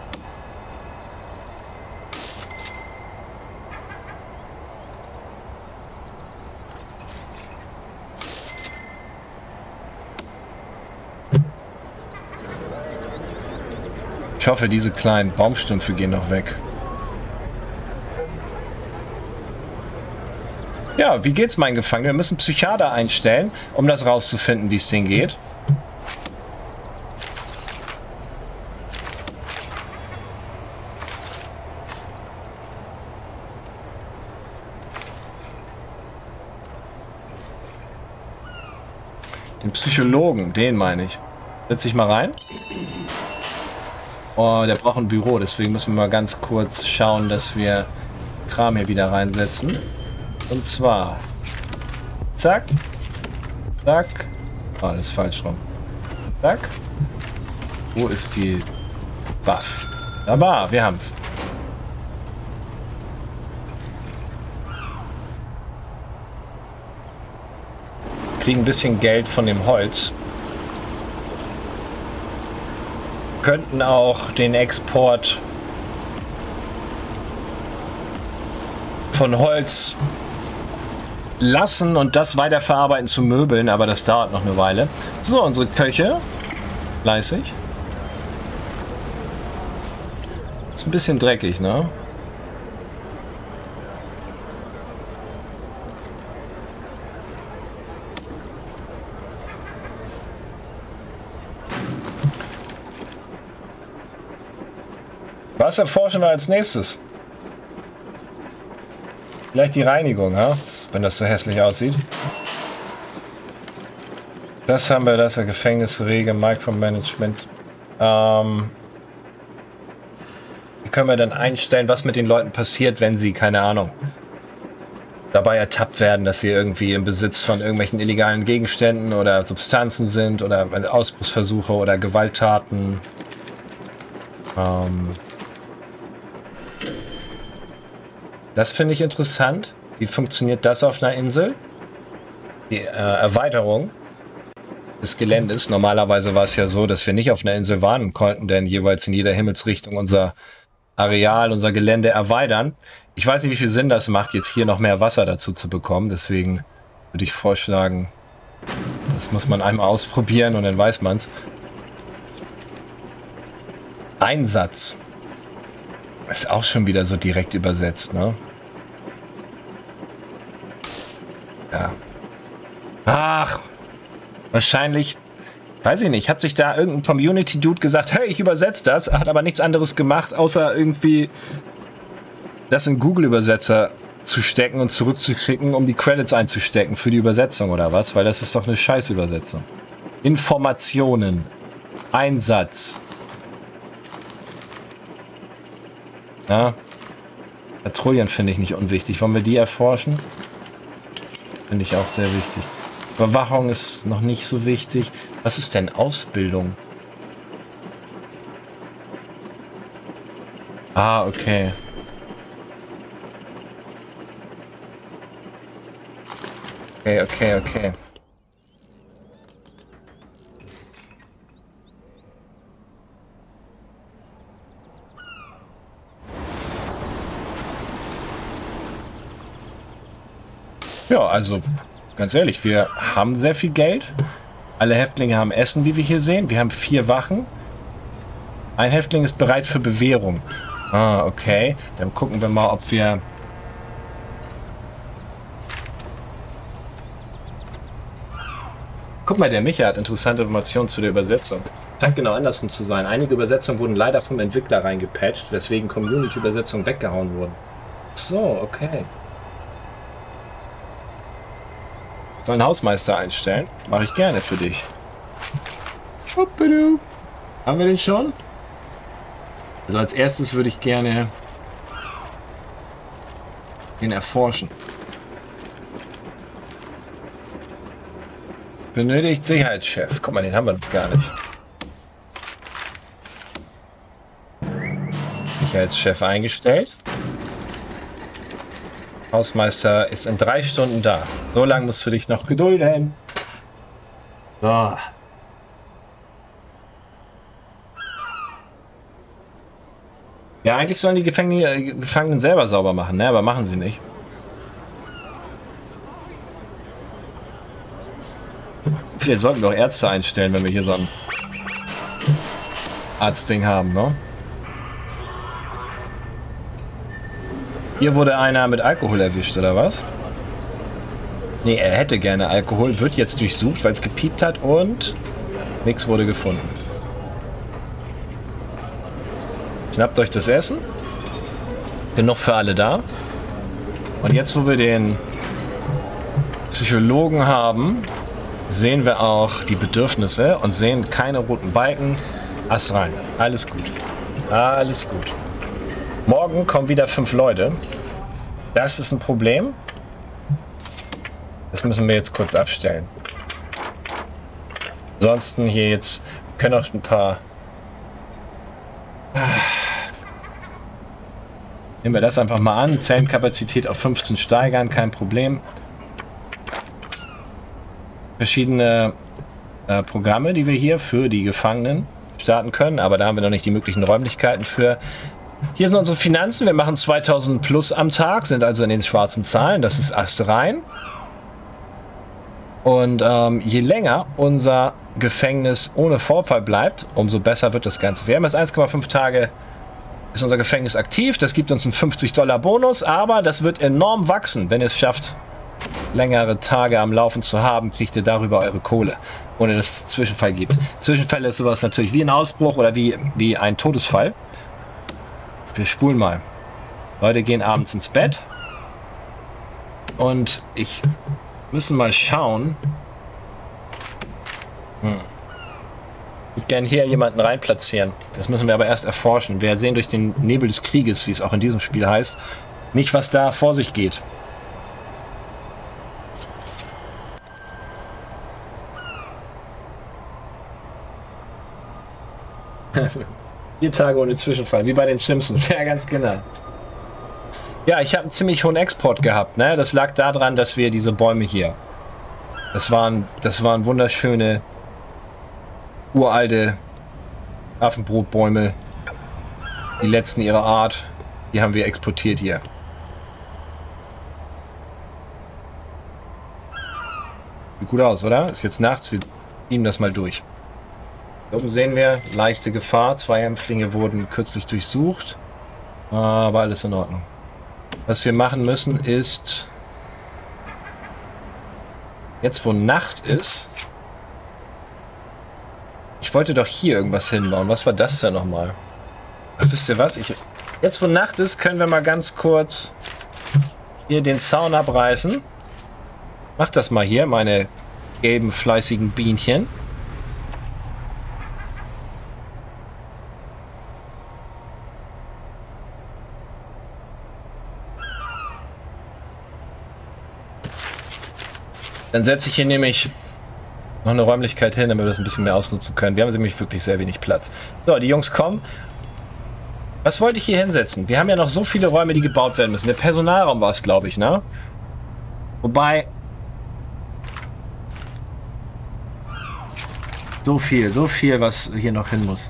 Ich hoffe, diese kleinen Baumstümpfe gehen noch weg. Ja, wie geht's, mein Gefangener? Wir müssen Psychiater einstellen, um das rauszufinden, wie es denen geht. Den Psychologen, den meine ich. Setz dich mal rein. Oh, der braucht ein Büro, deswegen müssen wir mal ganz kurz schauen, dass wir Kram hier wieder reinsetzen. Und zwar... Zack. Zack. Oh, das ist falsch rum. Zack. Wo ist die Waffe? Aber wir haben's. Kriegen ein bisschen Geld von dem Holz. Könnten auch den Export von Holz lassen und das weiterverarbeiten zu Möbeln, aber das dauert noch eine Weile. So, unsere Köche. Fleißig. Ist ein bisschen dreckig, ne? Was erforschen wir als nächstes? Vielleicht die Reinigung, ja? Wenn das so hässlich aussieht. Das haben wir, das ist ja Gefängnisregel, Micromanagement. Wie können wir dann einstellen, was mit den Leuten passiert, wenn sie, keine Ahnung, dabei ertappt werden, dass sie irgendwie im Besitz von irgendwelchen illegalen Gegenständen oder Substanzen sind oder Ausbruchsversuche oder Gewalttaten. Das finde ich interessant. Wie funktioniert das auf einer Insel? Die Erweiterung des Geländes. Normalerweise war es ja so, dass wir nicht auf einer Insel waren und konnten dann jeweils in jeder Himmelsrichtung unser Areal, unser Gelände erweitern. Ich weiß nicht, wie viel Sinn das macht, jetzt hier noch mehr Wasser dazu zu bekommen. Deswegen würde ich vorschlagen, das muss man einmal ausprobieren und dann weiß man es. Einsatz. Ist auch schon wieder so direkt übersetzt, ne? Ja. Ach, wahrscheinlich, weiß ich nicht, hat sich da irgendein Community-Dude gesagt, hey, ich übersetze das, hat aber nichts anderes gemacht, außer irgendwie das in Google-Übersetzer zu stecken und zurückzuschicken, um die Credits einzustecken für die Übersetzung oder was? Weil das ist doch eine Scheißübersetzung. Informationen. Einsatz. Ja. Patrouillen finde ich nicht unwichtig. Wollen wir die erforschen? Finde ich auch sehr wichtig. Überwachung ist noch nicht so wichtig. Was ist denn Ausbildung? Ah, okay. Okay. Ja, also ganz ehrlich, wir haben sehr viel Geld. Alle Häftlinge haben Essen, wie wir hier sehen. Wir haben 4 Wachen. Ein Häftling ist bereit für Bewährung. Ah, okay. Dann gucken wir mal, ob wir... Guck mal, der Micha hat interessante Informationen zu der Übersetzung. Scheint genau andersrum zu sein. Einige Übersetzungen wurden leider vom Entwickler reingepatcht, weswegen Community-Übersetzungen weggehauen wurden. So, okay. Soll einen Hausmeister einstellen? Mache ich gerne für dich. Haben wir den schon? Also als erstes würde ich gerne den erforschen. Benötigt Sicherheitschef. Guck mal, den haben wir noch gar nicht. Sicherheitschef eingestellt. Hausmeister ist in 3 Stunden da. So lange musst du dich noch gedulden. So. Ja, eigentlich sollen die Gefangenen selber sauber machen, ne? Aber machen sie nicht. Wir sollten doch Ärzte einstellen, wenn wir hier so ein Arztding haben, ne? Hier wurde einer mit Alkohol erwischt, oder was? Nee, er hätte gerne Alkohol, wird jetzt durchsucht, weil es gepiept hat und nichts wurde gefunden. Schnappt euch das Essen. Genug für alle da. Und jetzt, wo wir den Psychologen haben, sehen wir auch die Bedürfnisse und sehen keine roten Balken. Ast rein. Alles gut. Alles gut. Morgen kommen wieder 5 Leute. Das ist ein Problem. Das müssen wir jetzt kurz abstellen. Ansonsten hier jetzt können auch ein paar... Nehmen wir das einfach mal an. Zellenkapazität auf 15 steigern, kein Problem. Verschiedene Programme, die wir hier für die Gefangenen starten können, aber da haben wir noch nicht die möglichen Räumlichkeiten für. Hier sind unsere Finanzen. Wir machen 2000 plus am Tag, sind also in den schwarzen Zahlen. Das ist astrein. Und je länger unser Gefängnis ohne Vorfall bleibt, umso besser wird das Ganze. Wir haben jetzt 1,5 Tage ist unser Gefängnis aktiv. Das gibt uns einen $50 Bonus, aber das wird enorm wachsen. Wenn ihr es schafft, längere Tage am Laufen zu haben, kriegt ihr darüber eure Kohle, ohne dass es einen Zwischenfall gibt. Zwischenfälle ist sowas natürlich wie ein Ausbruch oder wie ein Todesfall. Wir spulen mal. Leute gehen abends ins Bett. Und ich müssen mal schauen. Ich würde gerne hier jemanden rein platzieren. Das müssen wir aber erst erforschen. Wir sehen durch den Nebel des Krieges, wie es auch in diesem Spiel heißt, nicht, was da vor sich geht. Vier Tage ohne Zwischenfall, wie bei den Simpsons. Ja, ganz genau. Ja, ich habe einen ziemlich hohen Export gehabt. Ne? Das lag daran, dass wir diese Bäume hier... Das waren wunderschöne, uralte Affenbrotbäume. Die letzten ihrer Art. Die haben wir exportiert hier. Sieht gut aus, oder? Ist jetzt nachts. Wir ziehen das mal durch. Hier oben sehen wir leichte Gefahr. 2 Hämpflinge wurden kürzlich durchsucht. Aber alles in Ordnung. Was wir machen müssen ist... Jetzt, wo Nacht ist... Ich wollte doch hier irgendwas hinbauen. Was war das denn nochmal? Ach, wisst ihr was? Jetzt, wo Nacht ist, können wir mal ganz kurz hier den Zaun abreißen. Macht das mal hier, meine gelben, fleißigen Bienchen. Dann setze ich hier nämlich noch eine Räumlichkeit hin, damit wir das ein bisschen mehr ausnutzen können. Wir haben nämlich wirklich sehr wenig Platz. So, die Jungs kommen. Was wollte ich hier hinsetzen? Wir haben ja noch so viele Räume, die gebaut werden müssen. Der Personalraum war es, glaube ich, ne? Wobei... So viel, was hier noch hin muss.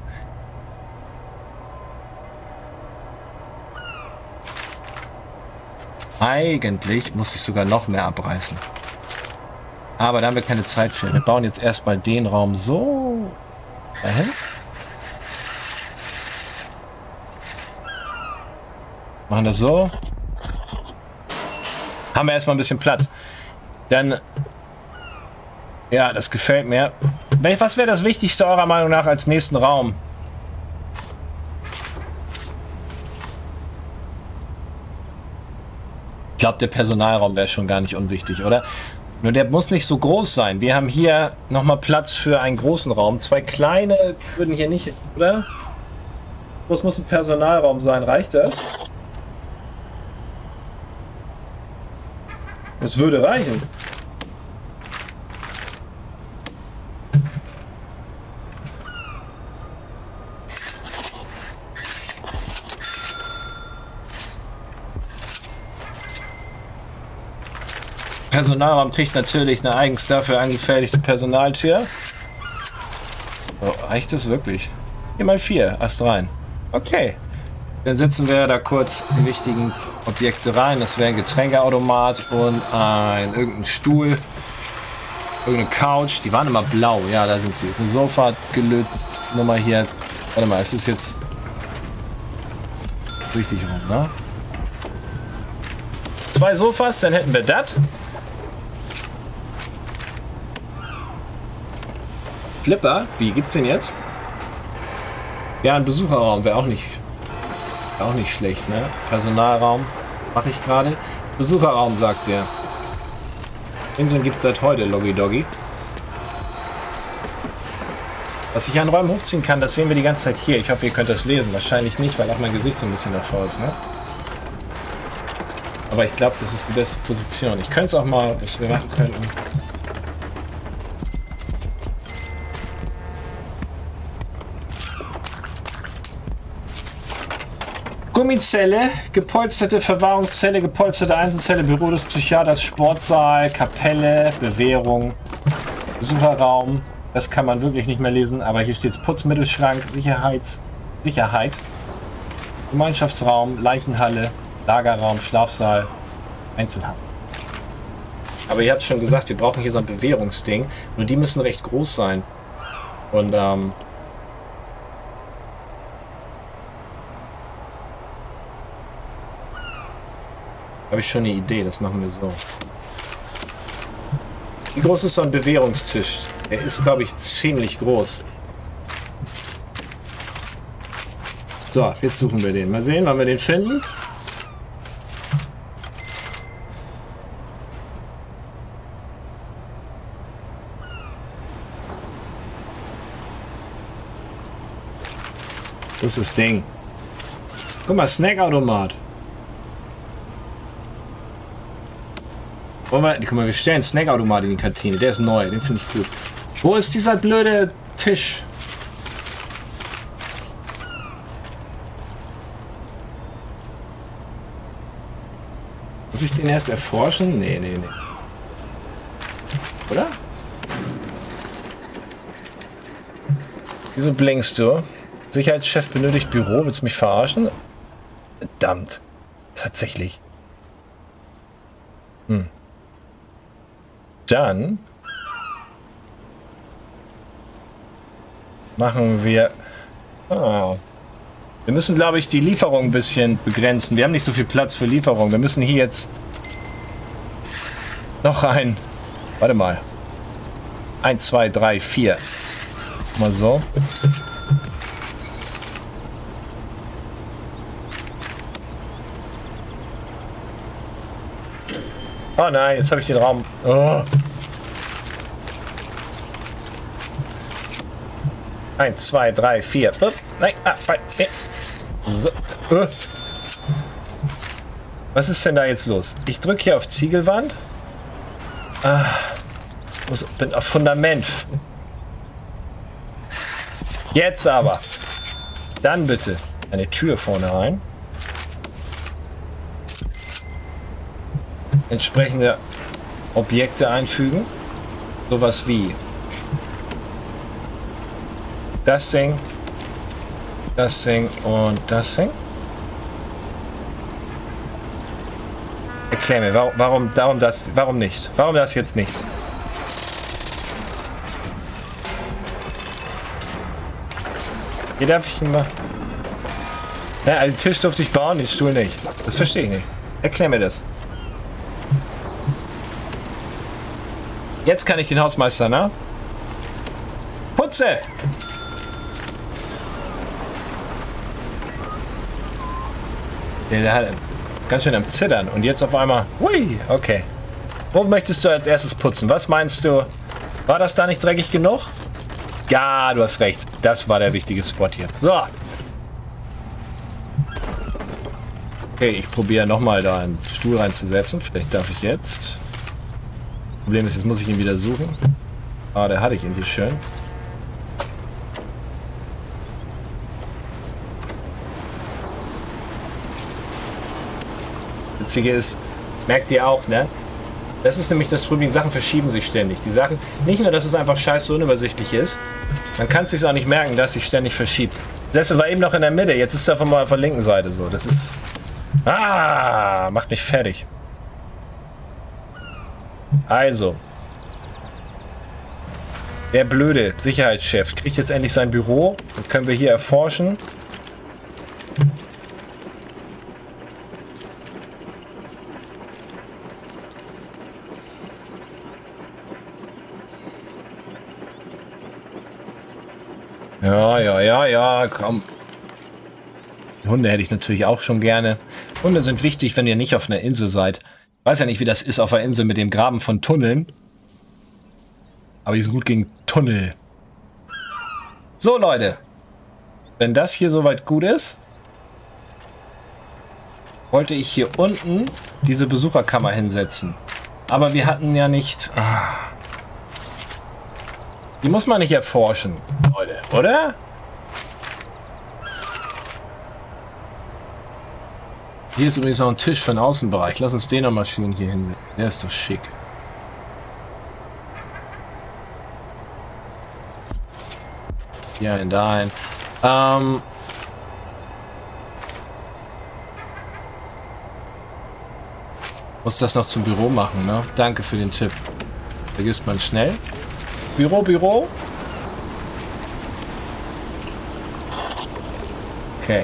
Eigentlich muss ich sogar noch mehr abreißen. Aber da haben wir keine Zeit für. Wir bauen jetzt erstmal den Raum so dahin. Machen das so. Haben wir erstmal ein bisschen Platz. Dann, ja, das gefällt mir. Was wäre das Wichtigste eurer Meinung nach als nächsten Raum? Ich glaube, der Personalraum wäre schon gar nicht unwichtig, oder? Nur der muss nicht so groß sein. Wir haben hier nochmal Platz für einen großen Raum. 2 kleine würden hier nicht, oder? Das muss ein Personalraum sein. Reicht das? Das würde reichen. Personalraum kriegt natürlich eine eigens dafür angefertigte Personaltür. Oh, reicht das wirklich? 4x4, Ast rein. Okay. Dann setzen wir da kurz die wichtigen Objekte rein. Das wäre ein Getränkeautomat und irgendein Stuhl. Irgendeine Couch. Die waren immer blau. Ja, da sind sie. Eine Sofa gelöst. Nummer hier. Warte mal, es ist jetzt richtig rum, ne? 2 Sofas, dann hätten wir das. Flipper, wie geht's denn jetzt? Ja, ein Besucherraum wäre auch nicht schlecht, ne? Personalraum mache ich gerade. Besucherraum, sagt er. Inseln gibt es seit heute, Loggy Doggy. Was ich an Räumen hochziehen kann, das sehen wir die ganze Zeit hier. Ich hoffe, ihr könnt das lesen. Wahrscheinlich nicht, weil auch mein Gesicht so ein bisschen davor ist, ne? Aber ich glaube, das ist die beste Position. Ich könnte es auch mal, was wir machen könnten. Gummizelle, gepolsterte Verwahrungszelle, gepolsterte Einzelzelle, Büro des Psychiaters, Sportsaal, Kapelle, Bewährung, Besucherraum. Das kann man wirklich nicht mehr lesen, aber hier steht Putzmittelschrank, Sicherheit, Gemeinschaftsraum, Leichenhalle, Lagerraum, Schlafsaal, Einzelhaft. Aber ihr habt schon gesagt, wir brauchen hier so ein Bewährungsding. Nur die müssen recht groß sein. Und habe ich schon eine Idee, das machen wir so. Wie groß ist so ein Bewährungstisch? Der ist, glaube ich, ziemlich groß. So, jetzt suchen wir den. Mal sehen, wann wir den finden. Wo ist das Ding? Guck mal, Snackautomat. Guck mal, wir stellen einen Snackautomat in die Kantine. Der ist neu, den finde ich gut. Wo ist dieser blöde Tisch? Muss ich den erst erforschen? Nee, nee, nee. Oder? Wieso blinkst du? Sicherheitschef benötigt Büro. Willst du mich verarschen? Verdammt. Tatsächlich. Dann machen wir... Oh. Wir müssen, glaube ich, die Lieferung ein bisschen begrenzen. Wir haben nicht so viel Platz für Lieferung. Wir müssen hier jetzt noch ein... Warte mal. 1, 2, 3, 4. Mal so. Oh nein, jetzt habe ich den Raum. Oh. 1, 2, 3, 4. Nein, so. Was ist denn da jetzt los? Ich drücke hier auf Ziegelwand. Bin auf Fundament. Jetzt aber. Dann bitte eine Tür vorne rein. Entsprechende Objekte einfügen. Sowas wie das Ding und das Ding. Erklär mir, warum nicht? Warum das jetzt nicht? Hier darf ich ihn mal... Ja, also den Tisch durfte ich bauen, den Stuhl nicht. Das verstehe ich nicht. Erklär mir das. Jetzt kann ich den Hausmeister, ne? Schnauze! Der ist ganz schön am Zittern. Und jetzt auf einmal... Hui, okay. Wo möchtest du als erstes putzen? Was meinst du? War das da nicht dreckig genug? Ja, du hast recht. Das war der wichtige Spot hier. So. Okay, ich probiere nochmal da einen Stuhl reinzusetzen. Vielleicht darf ich jetzt. Problem ist, jetzt muss ich ihn wieder suchen. Ah, da hatte ich ihn so schön. Witzige ist, merkt ihr auch, ne? Das ist nämlich das Problem, die Sachen verschieben sich ständig. Die Sachen, nicht nur, dass es einfach scheiße unübersichtlich ist, man kann es sich auch nicht merken, dass sich ständig verschiebt. Das war eben noch in der Mitte, jetzt ist er auf der linken Seite so. Das ist... Ah, macht mich fertig. Also. Der blöde Sicherheitschef kriegt jetzt endlich sein Büro. Das können wir hier erforschen. Ja, komm. Hunde hätte ich natürlich auch schon gerne. Hunde sind wichtig, wenn ihr nicht auf einer Insel seid. Ich weiß ja nicht, wie das ist auf einer Insel mit dem Graben von Tunneln. Aber die sind gut gegen Tunnel. So, Leute. Wenn das hier soweit gut ist, wollte ich hier unten diese Besucherkammer hinsetzen. Aber wir hatten ja nicht... Die muss man nicht erforschen, Leute, oder? Hier ist übrigens noch ein Tisch für den Außenbereich. Lass uns den noch mal schön hier hin. Der ist doch schick. Hier ein, da ein. Muss das noch zum Büro machen, ne? Danke für den Tipp. Vergisst man schnell. Büro. Okay.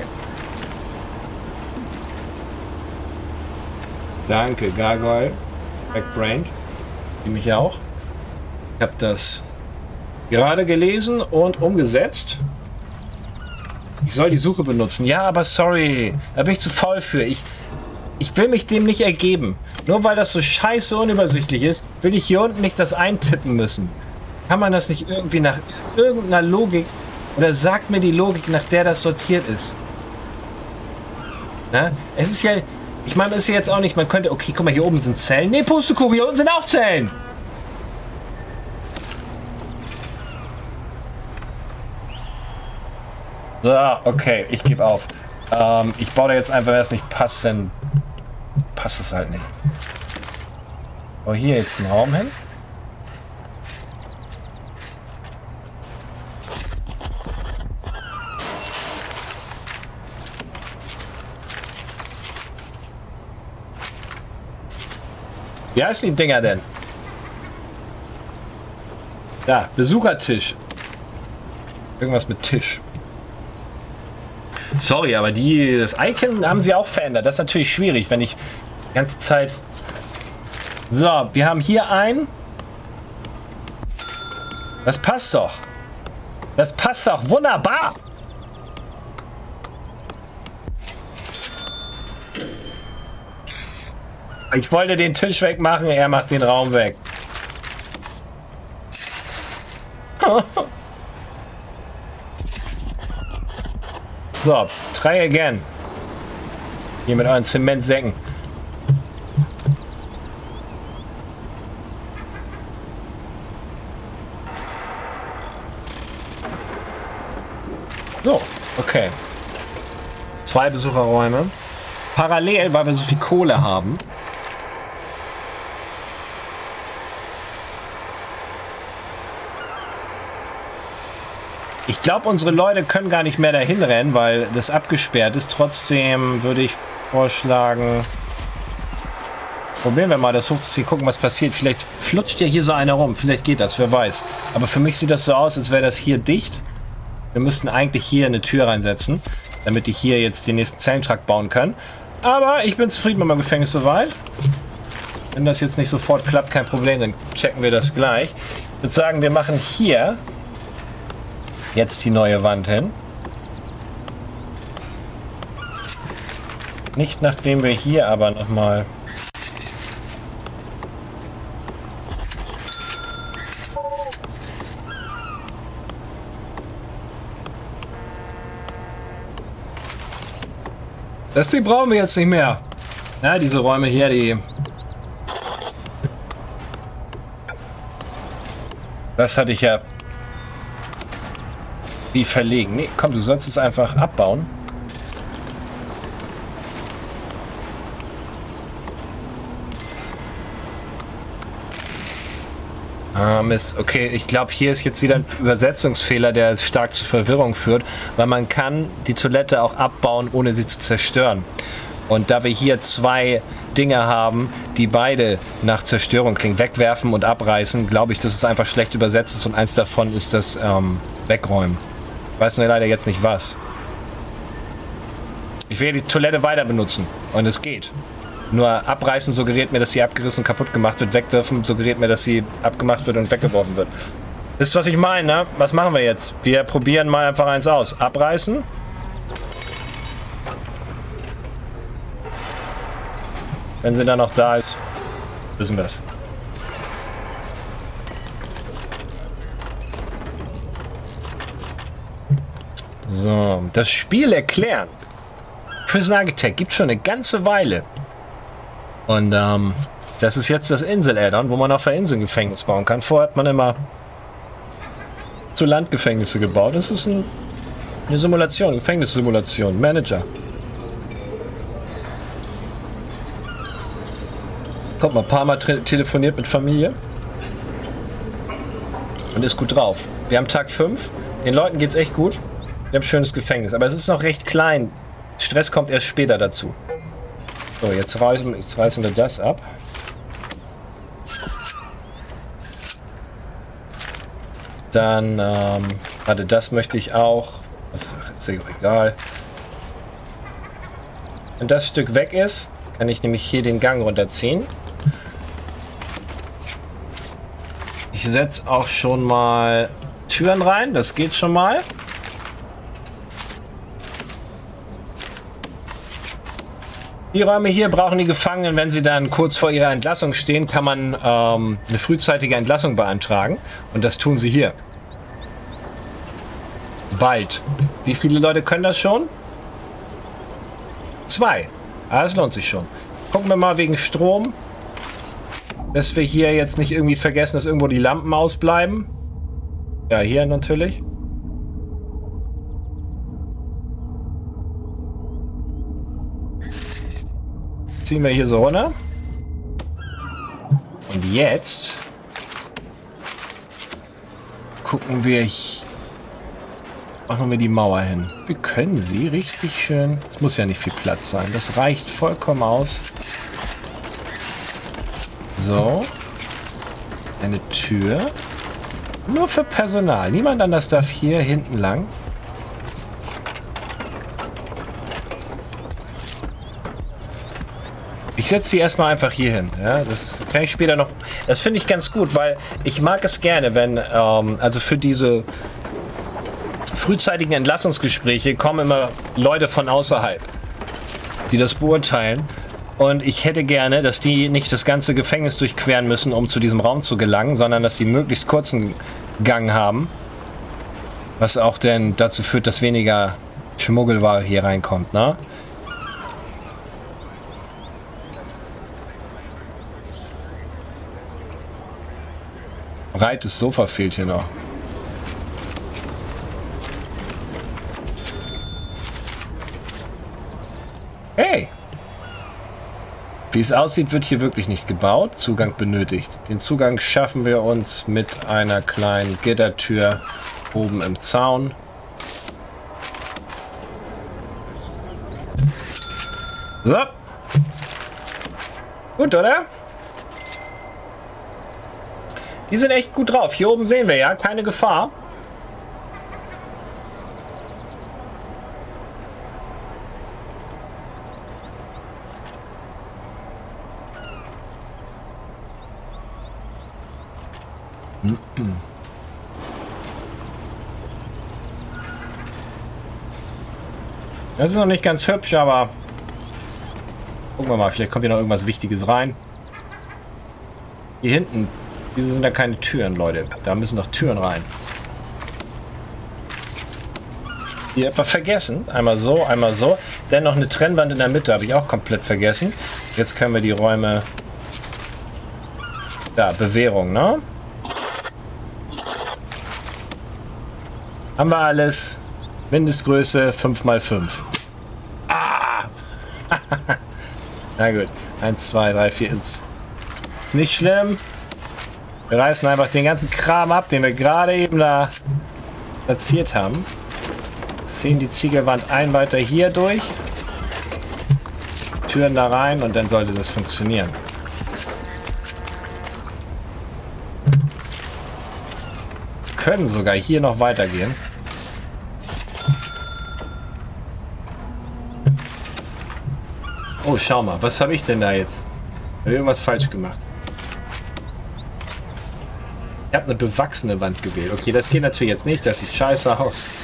Danke, Gargoyle. Backbrain. Die mich ja auch. Ich habe das gerade gelesen und umgesetzt. Ich soll die Suche benutzen. Ja, aber sorry. Da bin ich zu faul für. Ich will mich dem nicht ergeben. Nur weil das so scheiße unübersichtlich ist, will ich hier unten nicht das eintippen müssen. Kann man das nicht irgendwie nach irgendeiner Logik, oder sagt mir die Logik, nach der das sortiert ist? Na? Es ist ja, ich meine, es ist ja jetzt auch nicht, man könnte, okay, guck mal, hier oben sind Zellen. Nee, Pustekuchen, hier unten sind auch Zellen. So, okay, ich gebe auf. Ich baue da jetzt einfach, wenn es nicht passt, dann passt es halt nicht. Oh, hier jetzt einen Raum hin. Wie heißen die Dinger denn? Da, Besuchertisch. Irgendwas mit Tisch. Sorry, aber das Icon haben sie auch verändert. Das ist natürlich schwierig, wenn ich die ganze Zeit... So, wir haben hier ein... Das passt doch. Das passt doch wunderbar. Ich wollte den Tisch wegmachen, er macht den Raum weg. So, try again. Hier mit euren Zementsäcken. So, okay. 2 Besucherräume. Parallel, weil wir so viel Kohle haben. Ich glaube, unsere Leute können gar nicht mehr dahin rennen, weil das abgesperrt ist. Trotzdem würde ich vorschlagen, probieren wir mal das hochzuziehen, gucken, was passiert. Vielleicht flutscht ja hier so einer rum. Vielleicht geht das, wer weiß. Aber für mich sieht das so aus, als wäre das hier dicht. Wir müssten eigentlich hier eine Tür reinsetzen, damit ich hier jetzt den nächsten Zellentrakt bauen kann. Aber ich bin zufrieden mit meinem Gefängnis soweit. Wenn das jetzt nicht sofort klappt, kein Problem, dann checken wir das gleich. Ich würde sagen, wir machen hier Jetzt die neue Wand hin. Nicht nachdem wir hier aber nochmal... Das Ding brauchen wir jetzt nicht mehr. Ja, diese Räume hier, die... Das hatte ich ja... Wie verlegen. Nee, komm, du sollst es einfach abbauen. Ah, Mist. Okay, ich glaube, hier ist jetzt wieder ein Übersetzungsfehler, der stark zu Verwirrung führt, weil man kann die Toilette auch abbauen, ohne sie zu zerstören. Und da wir hier zwei Dinge haben, die beide nach Zerstörung klingen, wegwerfen und abreißen, glaube ich, dass es einfach schlecht übersetzt ist und eins davon ist das Wegräumen. Ich weiß nur leider jetzt nicht was. Ich will die Toilette weiter benutzen und es geht. Nur abreißen suggeriert mir, dass sie abgerissen und kaputt gemacht wird. Wegwerfen suggeriert mir, dass sie abgemacht wird und weggeworfen wird. Wisst ihr, was ich meine, ne? Was machen wir jetzt? Wir probieren mal einfach eins aus. Abreißen. Wenn sie dann noch da ist, wissen wir es. So, das Spiel erklären. Prison Architect gibt schon eine ganze Weile. Und das ist jetzt das Insel-Add-on, wo man auf der Insel ein Gefängnis bauen kann. Vorher hat man immer zu Landgefängnisse gebaut. Das ist eine Simulation, Gefängnissimulation, Manager. Kommt mal ein paar Mal telefoniert mit Familie und ist gut drauf. Wir haben Tag 5. Den Leuten geht's echt gut. Wir haben ein schönes Gefängnis, aber es ist noch recht klein. Stress kommt erst später dazu. So, jetzt reißen wir das ab. Dann, warte, das möchte ich auch. Das ist egal. Wenn das Stück weg ist, kann ich nämlich hier den Gang runterziehen. Ich setze auch schon mal Türen rein, das geht schon mal. Die Räume hier brauchen die Gefangenen, wenn sie dann kurz vor ihrer Entlassung stehen, kann man eine frühzeitige Entlassung beantragen. Und das tun sie hier. Bald. Wie viele Leute können das schon? 2. Ah, das lohnt sich schon. Gucken wir mal wegen Strom. Dass wir hier jetzt nicht irgendwie vergessen, dass irgendwo die Lampen ausbleiben. Ja, hier natürlich. Ziehen wir hier so runter. Und jetzt gucken wir, machen wir die Mauer hin. Wir können sie richtig schön, es muss ja nicht viel Platz sein, das reicht vollkommen aus. So. Eine Tür. Nur für Personal. Niemand anders darf hier hinten lang. Ich setze sie erstmal einfach hier hin. Ja, das kann ich später noch. Das finde ich ganz gut, weil ich mag es gerne, wenn, also für diese frühzeitigen Entlassungsgespräche kommen immer Leute von außerhalb, die das beurteilen. Und ich hätte gerne, dass die nicht das ganze Gefängnis durchqueren müssen, um zu diesem Raum zu gelangen, sondern dass sie möglichst kurzen Gang haben. Was auch denn dazu führt, dass weniger Schmuggelware hier reinkommt, ne? Breites Sofa fehlt hier noch. Hey! Wie es aussieht, wird hier wirklich nicht gebaut. Zugang benötigt. Den Zugang schaffen wir uns mit einer kleinen Gittertür oben im Zaun. So. Gut, oder? Die sind echt gut drauf. Hier oben sehen wir ja, keine Gefahr. Das ist noch nicht ganz hübsch, aber gucken wir mal, vielleicht kommt hier noch irgendwas Wichtiges rein. Hier hinten, diese sind ja keine Türen, Leute. Da müssen noch Türen rein. Hier etwa vergessen. Einmal so, einmal so. Dann noch eine Trennwand in der Mitte, habe ich auch komplett vergessen. Jetzt können wir die Räume... Da, Bewährung, ne? Haben wir alles. Mindestgröße 5×5. Ah! Na gut. 1, 2, 3, 4 ins... Nicht schlimm. Wir reißen einfach den ganzen Kram ab, den wir gerade eben da platziert haben. Ziehen die Ziegelwand ein weiter hier durch. Türen da rein und dann sollte das funktionieren. Können sogar hier noch weitergehen. Oh, schau mal, was habe ich denn da jetzt? Habe ich irgendwas falsch gemacht? Ich habe eine bewachsene Wand gewählt. Okay, das geht natürlich jetzt nicht. Das sieht scheiße aus.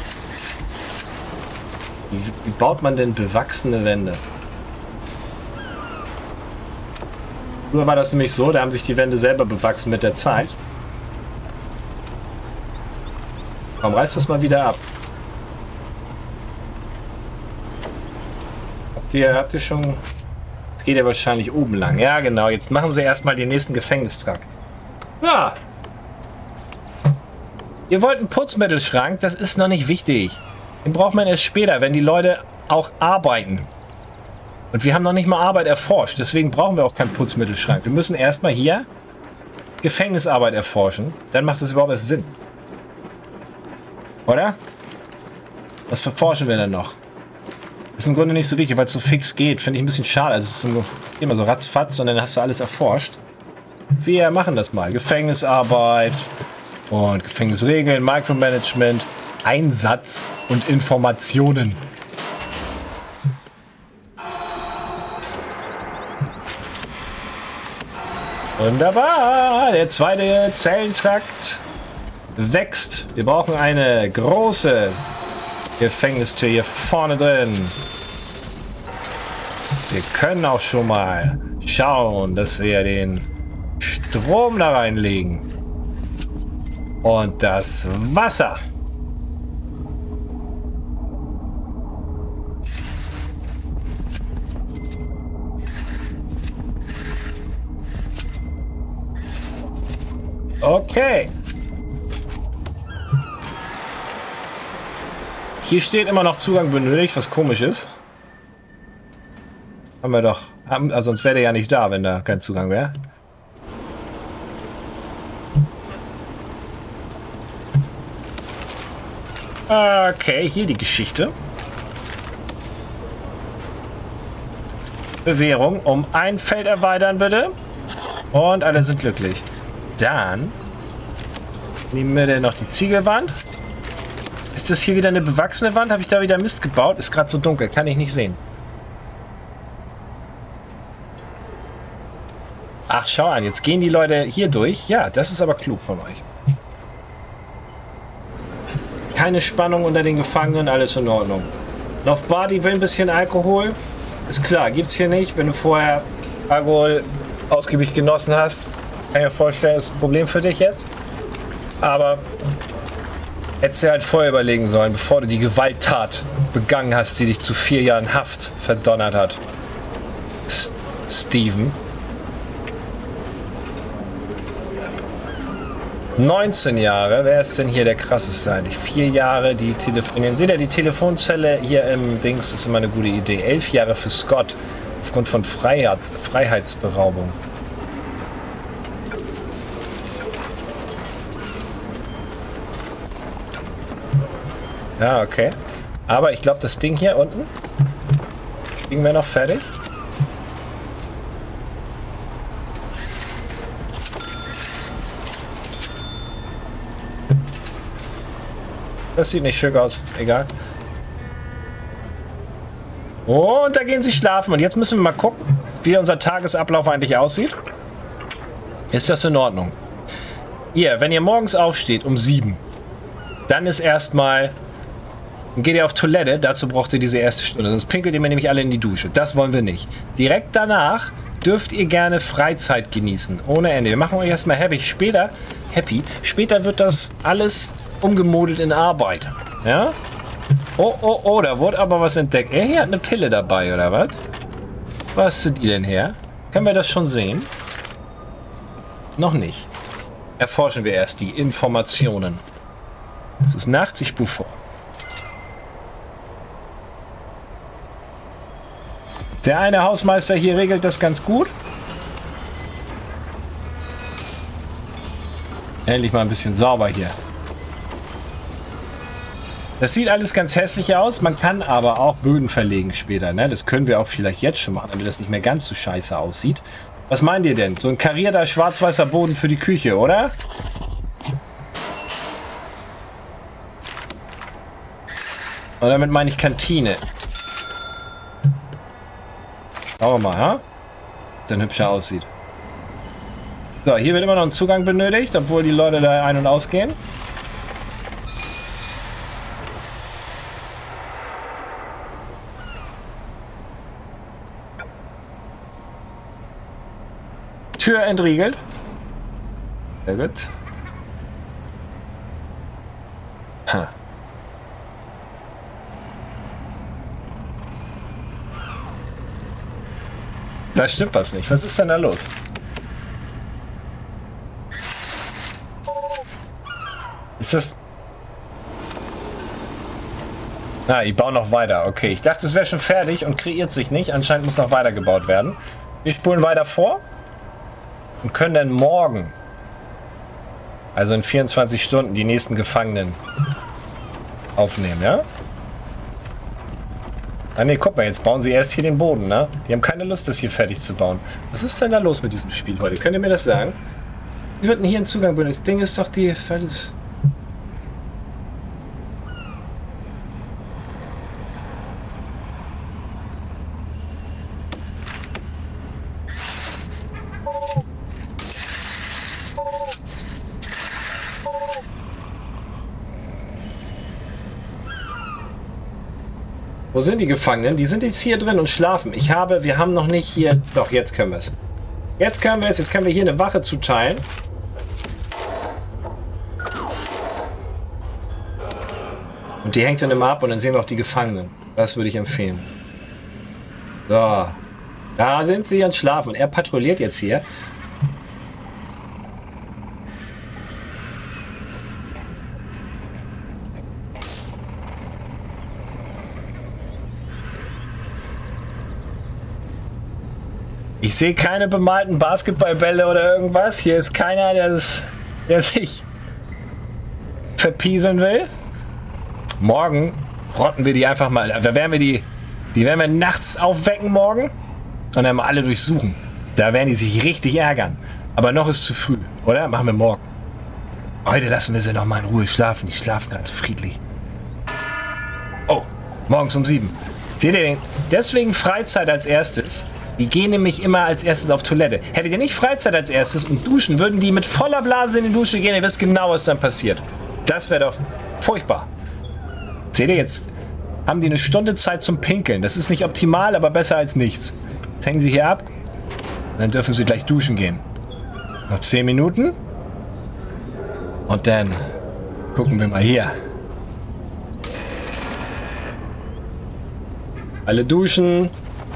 Wie baut man denn bewachsene Wände? Früher war das nämlich so, da haben sich die Wände selber bewachsen mit der Zeit. Komm, reiß das mal wieder ab. Habt ihr schon... Es geht ja wahrscheinlich oben lang. Ja, genau. Jetzt machen sie erstmal den nächsten Gefängnistrakt. Ja. Ihr wollt einen Putzmittelschrank? Das ist noch nicht wichtig. Den braucht man erst später, wenn die Leute auch arbeiten. Und wir haben noch nicht mal Arbeit erforscht. Deswegen brauchen wir auch keinen Putzmittelschrank. Wir müssen erstmal hier Gefängnisarbeit erforschen. Dann macht es überhaupt erst Sinn. Oder? Was verforschen wir denn noch? Ist im Grunde nicht so wichtig, weil es so fix geht. Finde ich ein bisschen schade. Also es ist immer so ratzfatz und dann hast du alles erforscht. Wir machen das mal. Gefängnisarbeit und Gefängnisregeln, Micromanagement, Einsatz und Informationen. Wunderbar. Der zweite Zellentrakt wächst. Wir brauchen eine große Gefängnistür hier vorne drin. Wir können auch schon mal schauen, dass wir den Strom da reinlegen. Und das Wasser. Okay. Hier steht immer noch Zugang benötigt, was komisch ist. Haben wir doch. Also sonst wäre der ja nicht da, wenn da kein Zugang wäre. Okay, hier die Geschichte. Bewährung. Um ein Feld erweitern, bitte. Und alle sind glücklich. Dann nehmen wir denn noch die Ziegelwand. Ist das hier wieder eine bewachsene Wand? Habe ich da wieder Mist gebaut? Ist gerade so dunkel, kann ich nicht sehen. Ach, schau an, jetzt gehen die Leute hier durch. Ja, das ist aber klug von euch. Keine Spannung unter den Gefangenen, alles in Ordnung. Love Body will ein bisschen Alkohol. Ist klar, gibt's hier nicht. Wenn du vorher Alkohol ausgiebig genossen hast, kann ich mir vorstellen, ist ein Problem für dich jetzt. Aber hättest du halt vorher überlegen sollen, bevor du die Gewalttat begangen hast, die dich zu 4 Jahren Haft verdonnert hat. Steven. 19 Jahre, wer ist denn hier der krasseste eigentlich? 4 Jahre, die telefonieren. Seht ihr, die Telefonzelle hier im Dings ist immer eine gute Idee. 11 Jahre für Scott, aufgrund von Freiheitsberaubung. Ja, okay. Aber ich glaube, das Ding hier unten kriegen wir noch fertig. Das sieht nicht schick aus. Egal. Und da gehen sie schlafen. Und jetzt müssen wir mal gucken, wie unser Tagesablauf eigentlich aussieht. Ist das in Ordnung? Wenn ihr morgens aufsteht um 7, dann ist erstmal Dann geht ihr auf Toilette, dazu braucht ihr diese erste Stunde. Sonst pinkelt ihr mir nämlich alle in die Dusche. Das wollen wir nicht. Direkt danach dürft ihr gerne Freizeit genießen. Ohne Ende. Wir machen euch erstmal happy. Später wird das alles umgemodelt in Arbeit. Ja? Oh, da wurde aber was entdeckt. Er hier hat eine Pille dabei, oder was? Was ist die denn her? Können wir das schon sehen? Noch nicht. Erforschen wir erst die Informationen. Es ist nachts, ich spur vor. Der eine Hausmeister hier regelt das ganz gut. Endlich mal ein bisschen sauber hier. Das sieht alles ganz hässlich aus. Man kann aber auch Böden verlegen später. Ne? Das können wir auch vielleicht jetzt schon machen, damit das nicht mehr ganz so scheiße aussieht. Was meint ihr denn? So ein karierter schwarz-weißer Boden für die Küche, oder? Und damit meine ich Kantine. Schauen wir mal, ha? Dann hübscher aussieht. So, hier wird immer noch ein Zugang benötigt, obwohl die Leute da ein- und ausgehen. Tür entriegelt. Sehr gut. Ha. Da stimmt was nicht. Was ist denn da los? Ist das... Ah, die bauen noch weiter. Okay, ich dachte, es wäre schon fertig und kreiert sich nicht. Anscheinend muss noch weiter gebaut werden. Wir spulen weiter vor und können dann morgen, also in 24 Stunden, die nächsten Gefangenen aufnehmen, ja? Ah ne, guck mal, jetzt bauen sie erst hier den Boden, ne? Die haben keine Lust, das hier fertig zu bauen. Was ist denn da los mit diesem Spiel heute? Könnt ihr mir das sagen? Wie wird denn hier ein Zugang benutzt? Das Ding ist doch die... Wo sind die Gefangenen? Die sind jetzt hier drin und schlafen. Wir haben noch nicht hier... Doch, jetzt können wir es. Jetzt können wir hier eine Wache zuteilen. Und die hängt dann immer ab und dann sehen wir auch die Gefangenen. Das würde ich empfehlen. So. Da sind sie und schlafen. Und er patrouilliert jetzt hier. Ich sehe keine bemalten Basketballbälle oder irgendwas. Hier ist keiner, der sich verpieseln will. Morgen rotten wir die einfach mal. Da werden wir die werden wir nachts aufwecken morgen und dann mal alle durchsuchen. Da werden die sich richtig ärgern. Aber noch ist zu früh, oder? Machen wir morgen. Heute lassen wir sie noch mal in Ruhe schlafen. Die schlafen ganz friedlich. Oh, morgens um 7. Seht ihr den? Deswegen Freizeit als erstes. Die gehen nämlich immer als erstes auf Toilette. Hättet ihr nicht Freizeit als erstes und duschen, würden die mit voller Blase in die Dusche gehen. Ihr wisst genau, was dann passiert. Das wäre doch furchtbar. Seht ihr, jetzt haben die eine Stunde Zeit zum Pinkeln. Das ist nicht optimal, aber besser als nichts. Jetzt hängen sie hier ab. Dann dürfen sie gleich duschen gehen. Noch 10 Minuten. Und dann gucken wir mal hier. Alle duschen.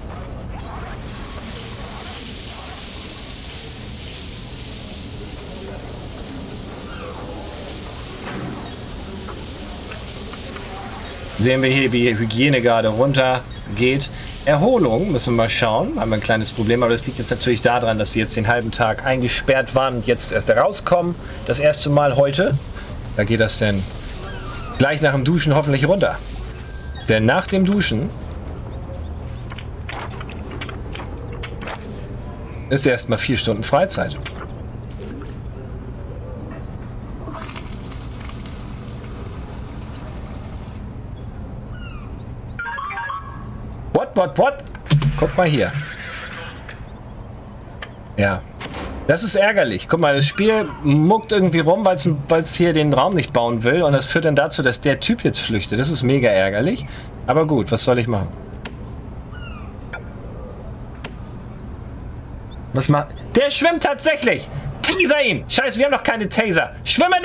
Sehen wir hier, wie die Hygiene gerade runter geht. Erholung, müssen wir mal schauen. Haben wir ein kleines Problem, aber das liegt jetzt natürlich daran, dass sie jetzt den halben Tag eingesperrt waren und jetzt erst rauskommen. Das erste Mal heute. Da geht das dann gleich nach dem Duschen hoffentlich runter. Denn nach dem Duschen ist erstmal 4 Stunden Freizeit. What? Guck mal hier. Ja. Das ist ärgerlich. Guck mal, das Spiel muckt irgendwie rum, weil es hier den Raum nicht bauen will. Und das führt dann dazu, dass der Typ jetzt flüchtet. Das ist mega ärgerlich. Aber gut, was soll ich machen? Was macht... Der schwimmt tatsächlich! Taser ihn! Scheiße, wir haben noch keine Taser. Schwimmende!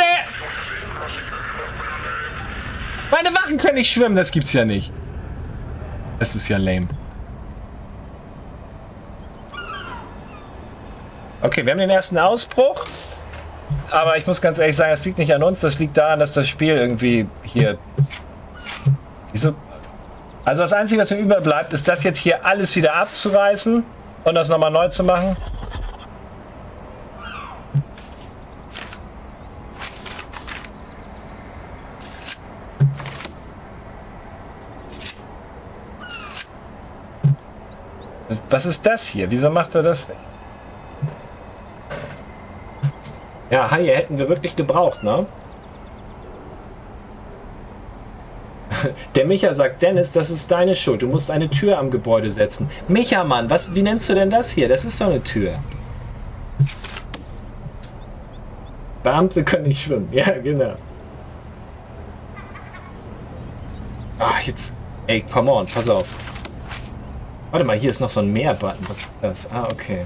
Meine Wachen können nicht schwimmen, das gibt's ja nicht. Das ist ja lame. Okay, wir haben den ersten Ausbruch. Aber ich muss ganz ehrlich sagen, das liegt nicht an uns. Das liegt daran, dass das Spiel irgendwie hier... Wieso? Also das Einzige, was mir überbleibt, ist das jetzt hier alles wieder abzureißen und das nochmal neu zu machen. Was ist das hier? Wieso macht er das nicht? Ja, Haie hätten wir wirklich gebraucht, ne? Der Micha sagt, Dennis, das ist deine Schuld. Du musst eine Tür am Gebäude setzen. Micha, Mann, wie nennst du denn das hier? Das ist doch eine Tür. Beamte können nicht schwimmen. Ja, genau. Ach, jetzt... Ey, come on, pass auf. Warte mal, hier ist noch so ein Mehr-Button. Was ist das? Ah, okay.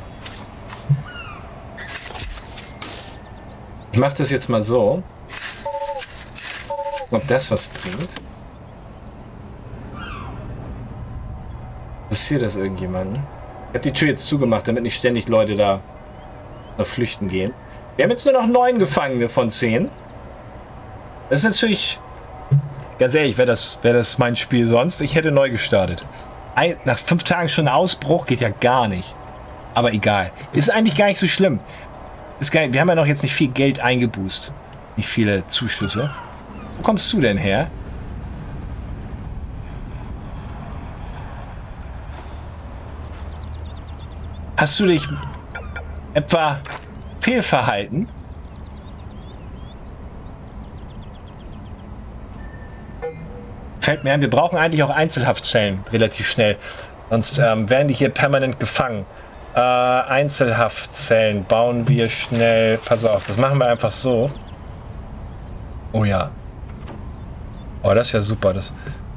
Ich mache das jetzt mal so. Ob das was bringt. Interessiert das irgendjemanden? Ich habe die Tür jetzt zugemacht, damit nicht ständig Leute da flüchten gehen. Wir haben jetzt nur noch 9 Gefangene von 10. Das ist natürlich... Ganz ehrlich, wäre das mein Spiel sonst? Ich hätte neu gestartet. Nach 5 Tagen schon ein Ausbruch geht ja gar nicht. Aber egal. Ist eigentlich gar nicht so schlimm. Ist gar nicht, wir haben ja noch jetzt nicht viel Geld eingeboost. Nicht viele Zuschüsse. Wo kommst du denn her? Hast du dich etwa fehlverhalten? Fällt mir ein, wir brauchen eigentlich auch Einzelhaftzellen relativ schnell. Sonst werden die hier permanent gefangen. Einzelhaftzellen bauen wir schnell. Pass auf, das machen wir einfach so. Oh ja. Oh, das ist ja super. Das.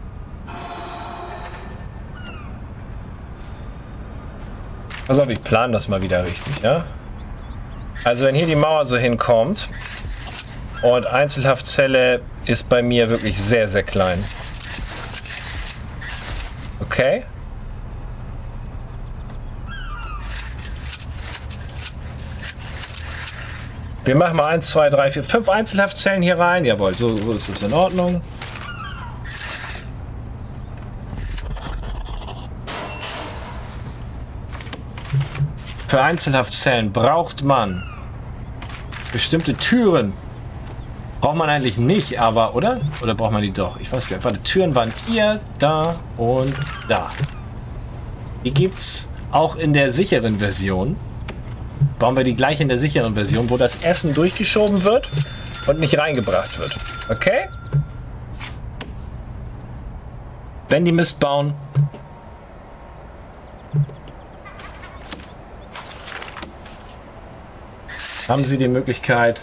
Pass auf, ich plane das mal wieder richtig, ja? Also wenn hier die Mauer so hinkommt und Einzelhaftzelle ist bei mir wirklich sehr, sehr klein. Okay. Wir machen mal 1, 2, 3, 4, 5 Einzelhaftzellen hier rein. Jawohl, so ist es in Ordnung. Für Einzelhaftzellen braucht man bestimmte Türen. Braucht man eigentlich nicht, aber, oder? Oder braucht man die doch? Ich weiß gar nicht. Warte, Türen waren hier, da und da. Die gibt's auch in der sicheren Version. Bauen wir die gleich in der sicheren Version, wo das Essen durchgeschoben wird und nicht reingebracht wird. Okay? Wenn die Mist bauen. Haben sie die Möglichkeit...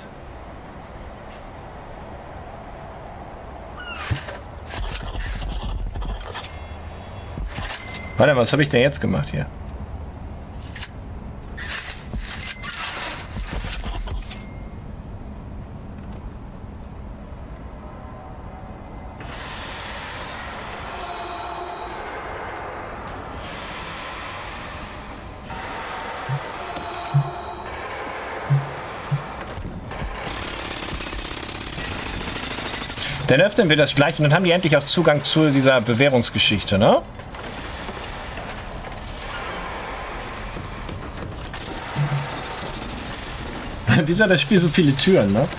Warte mal, was habe ich denn jetzt gemacht hier? Dann öffnen wir das gleich und dann haben die endlich auch Zugang zu dieser Bewährungsgeschichte, ne? Wieso hat das Spiel so viele Türen, ne?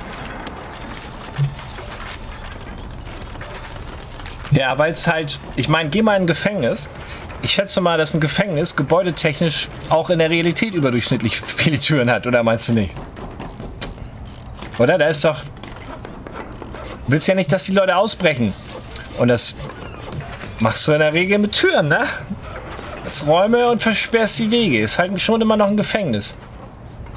Ja, weil es halt... Ich meine, geh mal in ein Gefängnis. Ich schätze mal, dass ein Gefängnis gebäudetechnisch auch in der Realität überdurchschnittlich viele Türen hat, oder meinst du nicht? Oder? Da ist doch... Du willst ja nicht, dass die Leute ausbrechen. Und das machst du in der Regel mit Türen, ne? Das Räume und versperrst die Wege. Ist halt schon immer noch ein Gefängnis.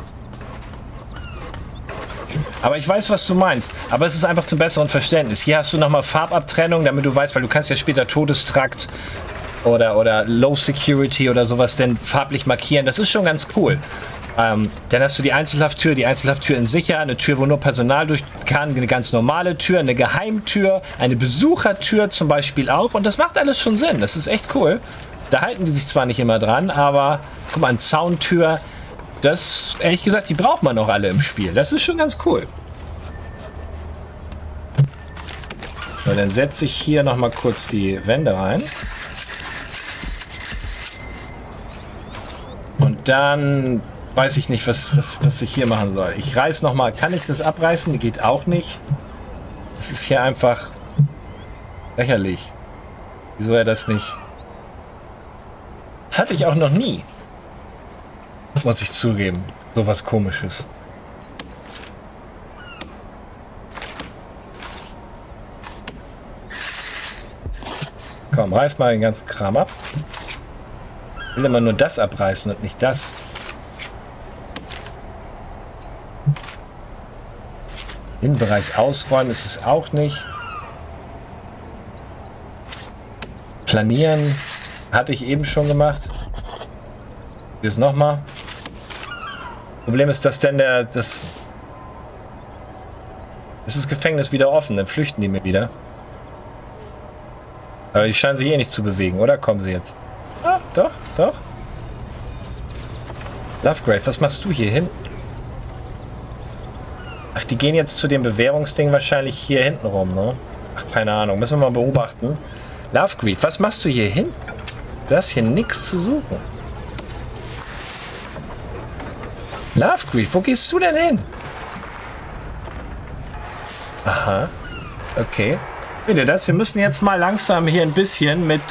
Aber ich weiß, was du meinst. Aber es ist einfach zum besseren Verständnis. Hier hast du nochmal Farbabtrennung, damit du weißt, weil du kannst ja später Todestrakt oder Low Security oder sowas denn farblich markieren. Das ist schon ganz cool. Dann hast du die Einzelhafttür in sicher, eine Tür, wo nur Personal durch kann, eine ganz normale Tür, eine Geheimtür, eine Besuchertür zum Beispiel auch. Und das macht alles schon Sinn. Das ist echt cool. Da halten die sich zwar nicht immer dran, aber guck mal, eine Zauntür, das, ehrlich gesagt, die braucht man auch alle im Spiel. Das ist schon ganz cool. So, dann setze ich hier nochmal kurz die Wände rein. Und dann weiß ich nicht, was ich hier machen soll. Ich reiß nochmal. Kann ich das abreißen? Geht auch nicht. Das ist hier einfach lächerlich. Wieso er das nicht? Das hatte ich auch noch nie. Muss ich zugeben. So was Komisches. Komm, reiß mal den ganzen Kram ab. Ich will immer nur das abreißen und nicht das. Den Bereich ausräumen ist es auch nicht. Planieren hatte ich eben schon gemacht. Jetzt nochmal. Problem ist, dass denn ist das Gefängnis wieder offen, dann flüchten die mir wieder. Aber die scheinen sich eh nicht zu bewegen, oder? Kommen sie jetzt? Ah, doch, doch. Lovegrave, was machst du hier hin? Ach, die gehen jetzt zu dem Bewährungsding wahrscheinlich hier hinten rum, ne? Ach, keine Ahnung. Müssen wir mal beobachten. Lovegrave, was machst du hier hin? Du hast hier nichts zu suchen. Lovegrave, wo gehst du denn hin? Aha. Okay. Seht ihr das? Wir müssen jetzt mal langsam hier ein bisschen mit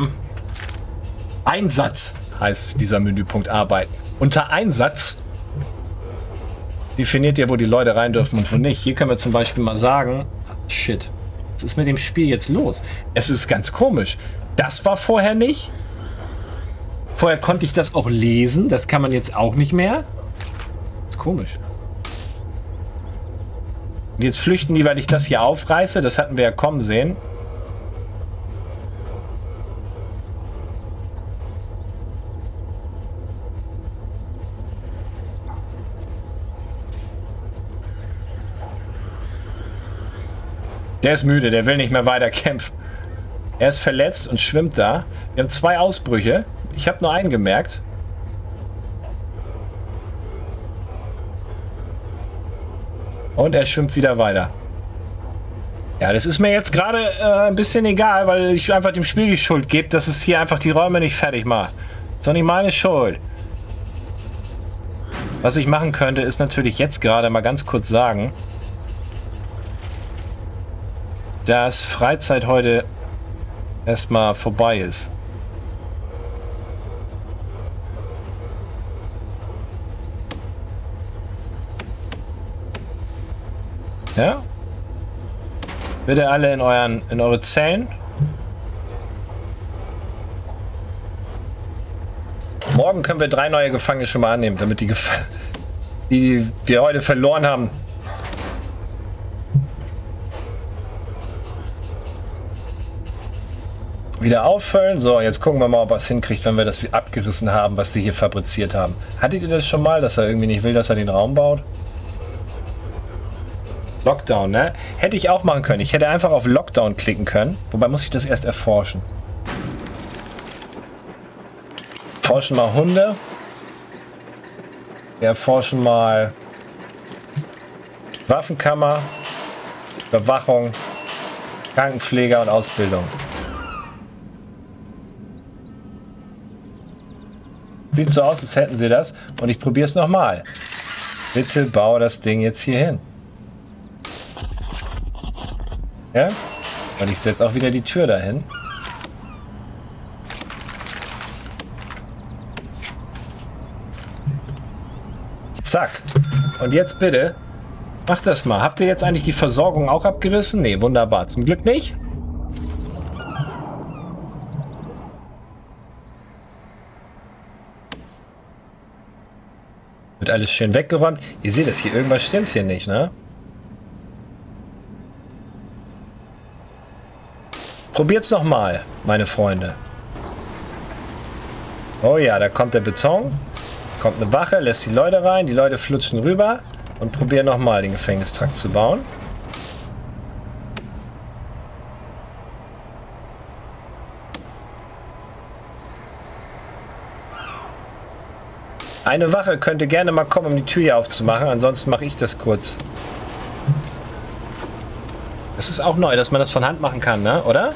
Einsatz, heißt dieser Menüpunkt, arbeiten. Unter Einsatz definiert ihr, wo die Leute rein dürfen und wo nicht. Hier können wir zum Beispiel mal sagen, shit, was ist mit dem Spiel jetzt los? Es ist ganz komisch. Das war vorher nicht. Vorher konnte ich das auch lesen. Das kann man jetzt auch nicht mehr. Das ist komisch. Und jetzt flüchten die, weil ich das hier aufreiße. Das hatten wir ja kommen sehen. Der ist müde, der will nicht mehr weiter kämpfen. Er ist verletzt und schwimmt da. Wir haben 2 Ausbrüche. Ich habe nur einen gemerkt. Und er schwimmt wieder weiter. Ja, das ist mir jetzt gerade ein bisschen egal, weil ich einfach dem Spiel die Schuld gebe, dass es hier einfach die Räume nicht fertig macht. Das ist doch nicht meine Schuld. Was ich machen könnte, ist natürlich jetzt gerade mal ganz kurz sagen, dass Freizeit heute erstmal vorbei ist. Ja? Bitte alle in eure Zellen. Morgen können wir 3 neue Gefangene schon mal annehmen, damit die wir heute verloren haben. Wieder auffüllen. So, jetzt gucken wir mal, ob er es hinkriegt, wenn wir das abgerissen haben, was die hier fabriziert haben. Hattet ihr das schon mal, dass er irgendwie nicht will, dass er den Raum baut? Lockdown, ne? Hätte ich auch machen können. Ich hätte einfach auf Lockdown klicken können. Wobei muss ich das erst erforschen. Erforschen mal Hunde. Wir erforschen mal Waffenkammer, Überwachung, Krankenpfleger und Ausbildung. Sieht so aus, als hätten sie das. Und ich probiere es nochmal. Bitte bau das Ding jetzt hier hin. Ja? Und ich setze auch wieder die Tür dahin. Zack. Und jetzt bitte, macht das mal. Habt ihr jetzt eigentlich die Versorgung auch abgerissen? Nee, wunderbar. Zum Glück nicht. Wird alles schön weggeräumt. Ihr seht es hier, irgendwas stimmt hier nicht, ne? Probiert's nochmal, meine Freunde. Oh ja, da kommt der Beton. Kommt eine Wache, lässt die Leute rein. Die Leute flutschen rüber und probieren nochmal den Gefängnistrakt zu bauen. Eine Wache könnte gerne mal kommen, um die Tür hier aufzumachen. Ansonsten mache ich das kurz. Das ist auch neu, dass man das von Hand machen kann, ne? Oder?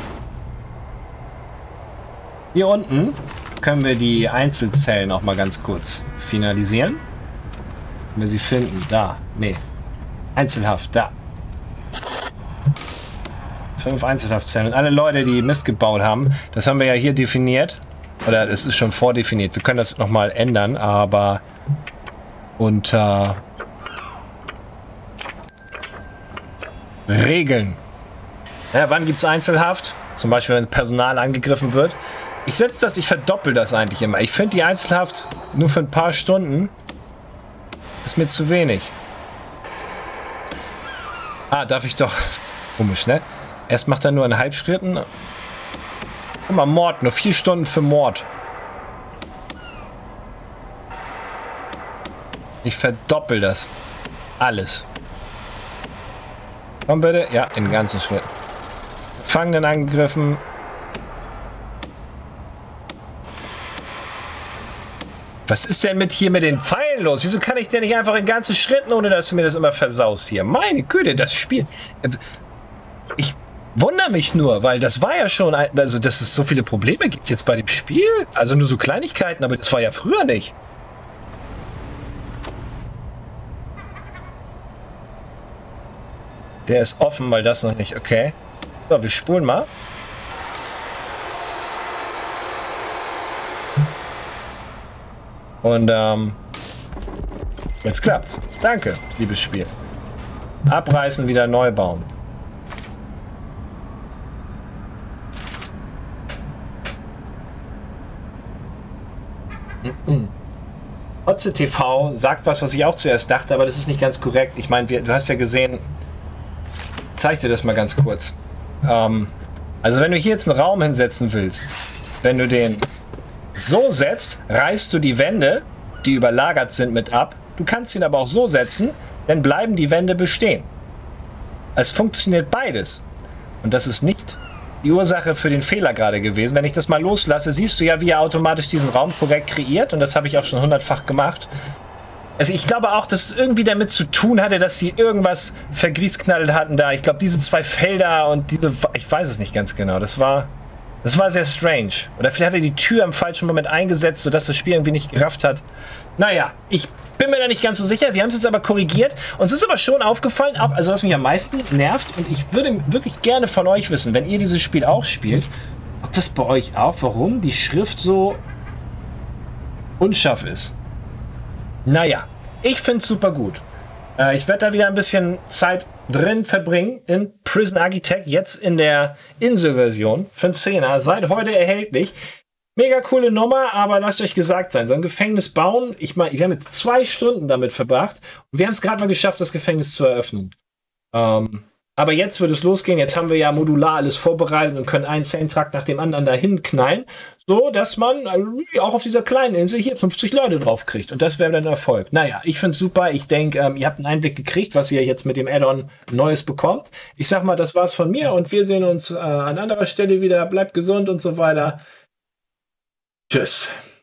Hier unten können wir die Einzelzellen auch mal ganz kurz finalisieren. Wenn wir sie finden. Da. Nee. Einzelhaft. Da. 5 Einzelhaftzellen. Und alle Leute, die Mist gebaut haben, das haben wir ja hier definiert. Oder es ist schon vordefiniert. Wir können das nochmal ändern, aber unter Regeln. Ja, wann gibt es Einzelhaft? Zum Beispiel, wenn Personal angegriffen wird. Ich setze das, ich verdoppel das eigentlich immer. Ich finde die Einzelhaft nur für ein paar Stunden ist mir zu wenig. Ah, darf ich doch... Komisch, ne? Erst macht er nur in Halbschritten... Guck mal, Mord. Nur 4 Stunden für Mord. Ich verdoppel das. Alles. Komm bitte. Ja, in ganzen Schritten. Gefangenen angegriffen. Was ist denn hier mit den Pfeilen los? Wieso kann ich denn nicht einfach in ganzen Schritten, ohne dass du mir das immer versaust hier? Meine Güte, das Spiel... Ich... wundere mich nur, weil das war ja schon, also dass es so viele Probleme gibt jetzt bei dem Spiel. Also nur so Kleinigkeiten, aber das war ja früher nicht. Der ist offen, weil das noch nicht. Okay. So, wir spulen mal. Und jetzt klappt's. Danke, liebes Spiel. Abreißen, wieder neu bauen. Hotze TV sagt was ich auch zuerst dachte, aber das ist nicht ganz korrekt. Ich meine, du hast ja gesehen, ich zeige dir das mal ganz kurz. Also wenn du hier jetzt einen Raum hinsetzen willst, wenn du den so setzt, reißt du die Wände, die überlagert sind, mit ab. Du kannst ihn aber auch so setzen, dann bleiben die Wände bestehen. Es funktioniert beides. Und das ist nicht die Ursache für den Fehler gerade gewesen. Wenn ich das mal loslasse, siehst du ja, wie er automatisch diesen Raum korrekt kreiert. Und das habe ich auch schon 100-fach gemacht. Also ich glaube auch, dass es irgendwie damit zu tun hatte, dass sie irgendwas vergriesknallt hatten da. Ich glaube, diese 2 Felder und diese... Ich weiß es nicht ganz genau. Das war sehr strange. Oder vielleicht hat er die Tür im falschen Moment eingesetzt, sodass das Spiel irgendwie nicht gerafft hat. Naja, ich bin mir da nicht ganz so sicher. Wir haben es jetzt aber korrigiert. Uns ist aber schon aufgefallen, auch, also was mich am meisten nervt, und ich würde wirklich gerne von euch wissen, wenn ihr dieses Spiel auch spielt, ob das bei euch auch, warum die Schrift so unscharf ist. Naja, ich finde es super gut. Ich werde da wieder ein bisschen Zeit drin verbringen in Prison Architect, jetzt in der Inselversion für einen 10er, seit heute erhältlich. Mega coole Nummer, aber lasst euch gesagt sein, so ein Gefängnis bauen, ich meine, wir haben jetzt 2 Stunden damit verbracht und wir haben es gerade mal geschafft, das Gefängnis zu eröffnen. Aber jetzt wird es losgehen, jetzt haben wir ja modular alles vorbereitet und können einen Zellentrakt nach dem anderen dahin knallen, so dass man auch auf dieser kleinen Insel hier 50 Leute drauf kriegt und das wäre dann Erfolg. Naja, ich finde es super, ich denke, ihr habt einen Einblick gekriegt, was ihr jetzt mit dem Add-on Neues bekommt. Ich sag mal, das war's von mir und wir sehen uns an anderer Stelle wieder, bleibt gesund und so weiter. Tschüss.